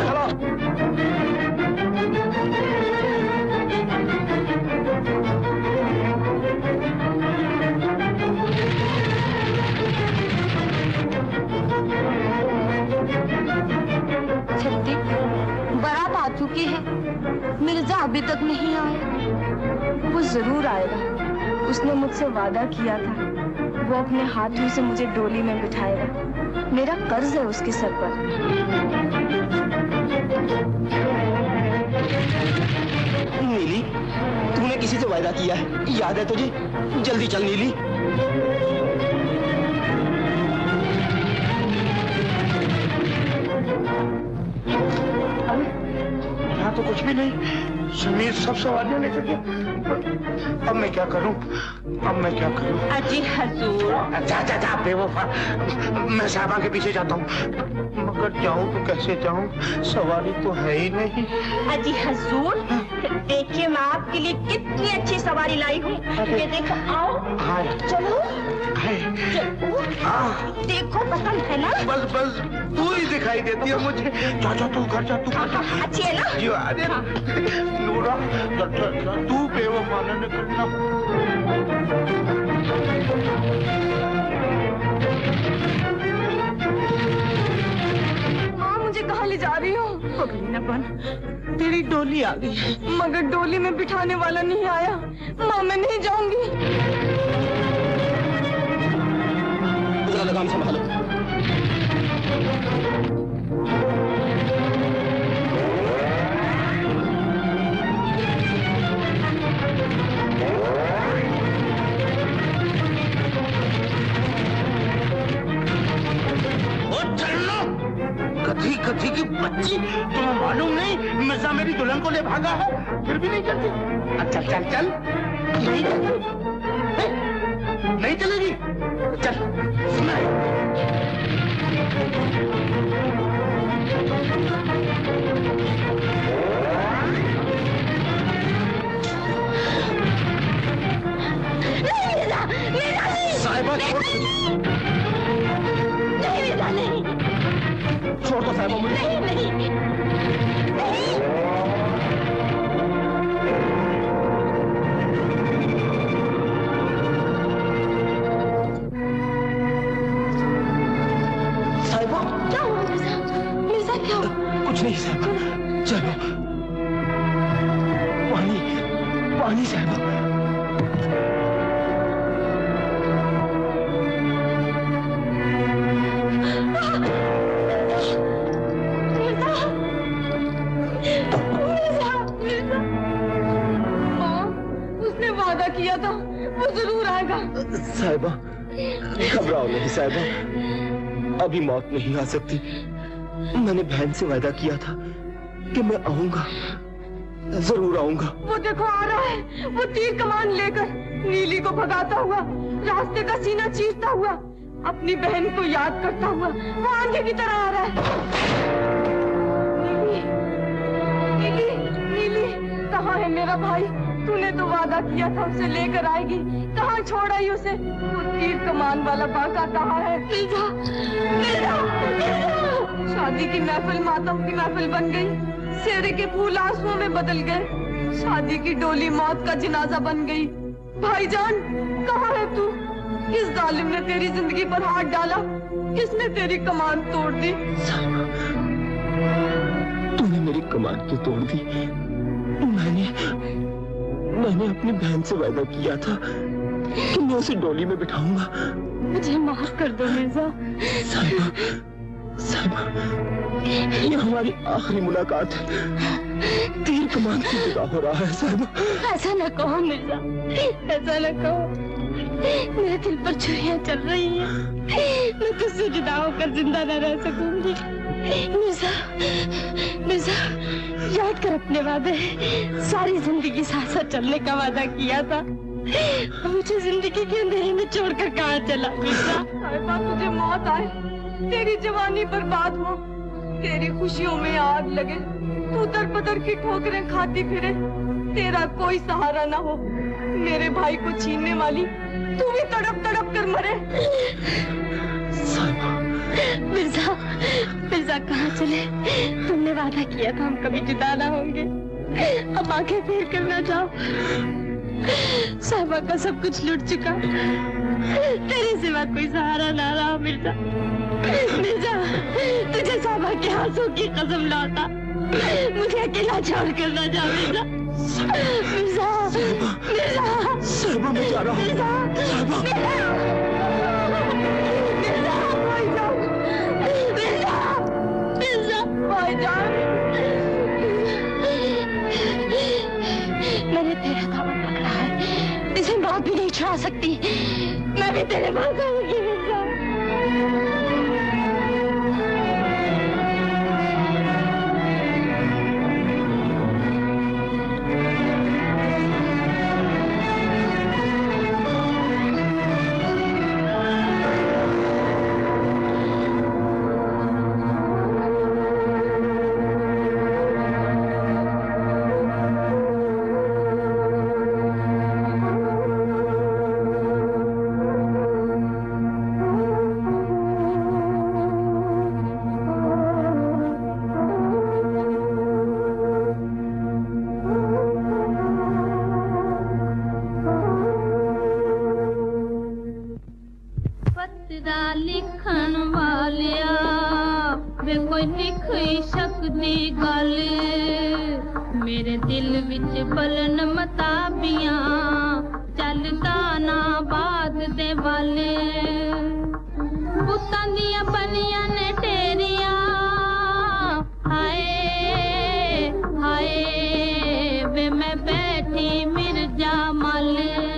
Speaker 5: छत्ती, बारात आ चुकी है। मिर्जा अभी तक नहीं आया। वो जरूर आएगा। उसने मुझसे वादा किया था, वो अपने हाथों से मुझे डोली में बिठाएगा। मेरा कर्ज है उसके सर पर।
Speaker 7: नीली, तूने किसी से वादा किया है, याद है तुझे? जल्दी चल नीली।
Speaker 10: यहाँ तो कुछ भी नहीं। समीर सब सवारियां लेकर गया। अब मैं क्या करूं?
Speaker 19: अजी हजूर।
Speaker 10: जा बेवफा, मैं साहबा के पीछे जाता हूँ। मगर जाऊं तो कैसे जाऊं? सवारी तो है ही नहीं।
Speaker 19: अजी हजूर, देखिए मैं आपके लिए कितनी अच्छी सवारी लाई हूँ। ये देखो, आओ। चलो। देखो, पसंद है ना?
Speaker 10: बस तू ही दिखाई देती है मुझे। जा तू घर जा, तू
Speaker 19: अच्छी है ना?
Speaker 10: जी अरे नूरा, तू बेवफा न करना।
Speaker 18: माँ, मुझे कहाँ ले जा रही हो?
Speaker 2: बन, तेरी डोली आ गई है।
Speaker 18: मगर डोली में बिठाने वाला नहीं आया। माँ, मैं नहीं जाऊंगी।
Speaker 7: लगाम संभालो।
Speaker 10: गधी की बच्ची, तुम्हें मालूम नहीं मिर्जा मेरी दुल्हन को ले भागा है, फिर भी नहीं चलती। चल नहीं चलेगी। चल सुना।
Speaker 7: साहिबा,
Speaker 19: नहीं।
Speaker 7: छोड़ दो साहिबा मुझे।
Speaker 19: नहीं।
Speaker 7: साहिबा,
Speaker 5: क्या हुआ मिर्जा? क्या हुआ?
Speaker 7: कुछ नहीं साहिबा, चलो। पानी साहिबा।
Speaker 18: किया था, वो जरूर आएगा।
Speaker 7: साहिबा, घबराओ नहीं साहिबा, अभी मौत नहीं आ सकती। मैंने बहन से वादा किया था कि मैं आऊंगा, जरूर आऊंगा।
Speaker 18: वो देखो आ रहा है, वो तीर कमान लेकर नीली को भगाता हुआ, रास्ते का सीना चीरता हुआ, अपनी बहन को याद करता हुआ, वो आंधी की तरह आ रहा है। नीली, कहाँ है मेरा भाई? तूने तो वादा किया था उसे लेकर आएगी, कहाँ छोड़ आई उसे? वो तीर कमान वाला बाका कहाँ है? शादी की महफिल मातम की महफिल बन गई, सेहरे के फूल आंसुओं में बदल गए, शादी की डोली मौत का जनाजा बन गई। भाईजान, कहाँ है तू? किस जालिम ने तेरी जिंदगी पर हाथ डाला? किसने तेरी कमान तोड़ दी?
Speaker 7: तूने मेरी कमान क्यों तोड़ दी? मैंने अपनी बहन से वादा किया था कि मैं उसे डोली में बिठाऊंगा।
Speaker 18: मुझे माफ कर दो मिर्जा।
Speaker 7: साहिबा, ये हमारी आखिरी मुलाकात है। तीर कमान से जुदा हो रहा है साहिबा।
Speaker 18: ऐसा न कहो मिर्जा, ऐसा न कहो। मेरे दिल पर छुरियां चल रही हैं। मैं तुझसे जुदा होकर जिंदा न रह सकूंगी। मिर्जा, याद कर अपने वादे। सारी जिंदगी साथ साथ चलने का वादा किया था। मुझे जिंदगी के अंधेरे में छोड़कर कहाँ चला मिर्जा? साहिबा, तुझे मौत आए, तेरी जवानी बर्बाद हो, तेरी खुशियों में आग लगे, तू दर-बदर की ठोकरें खाती फिरे, तेरा कोई सहारा न हो, मेरे भाई को छीनने वाली तू भी तड़प तड़प कर मरे। मिर्जा कहाँ चले? तुमने वादा किया था हम कभी जुदा ना होंगे, अब आंखें फेर कर ना जाओ। साहिबा का सब कुछ लुट चुका, तेरे सिवा कोई सहारा ना रहा। मिर्जा, तुझे साहिबा के आंसू की कसम लौटा, मुझे अकेला छोड़ कर ना जा। मिर्जा,
Speaker 7: साहिबा मैं जा रहा हूँ।
Speaker 18: मैंने तेरा दामन पकड़ा है, इसे मौत भी नहीं छुड़ा सकती। मैं भी तेरे पास आऊंगी मिर्जा।
Speaker 20: लिखन वालिया वे कोई लिखी सकदी गल, मेरे दिल विच बलन मताबियां चलदा ना बाद दे वाले। पुत्तां दियां बनियां ने ढेरियां, हाय हाय वे मैं बैठी मिर्जा मल,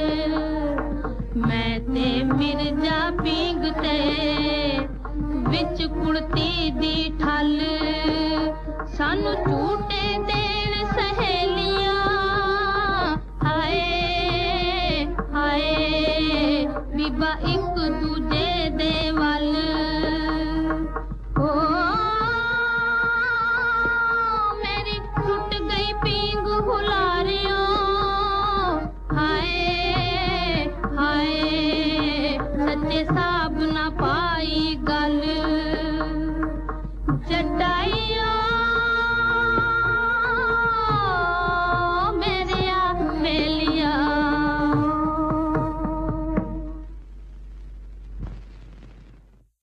Speaker 20: मैं ते मिर्जा पींगते विच कुड़ती दी ठल, सानू झूठे देन सहेलियां, हाय हाय बीबा एक दूजे दे वल। ओ मेरी टूट गई पींग हुलारियों, हाय हाय सच्चे साब ना पाई गल।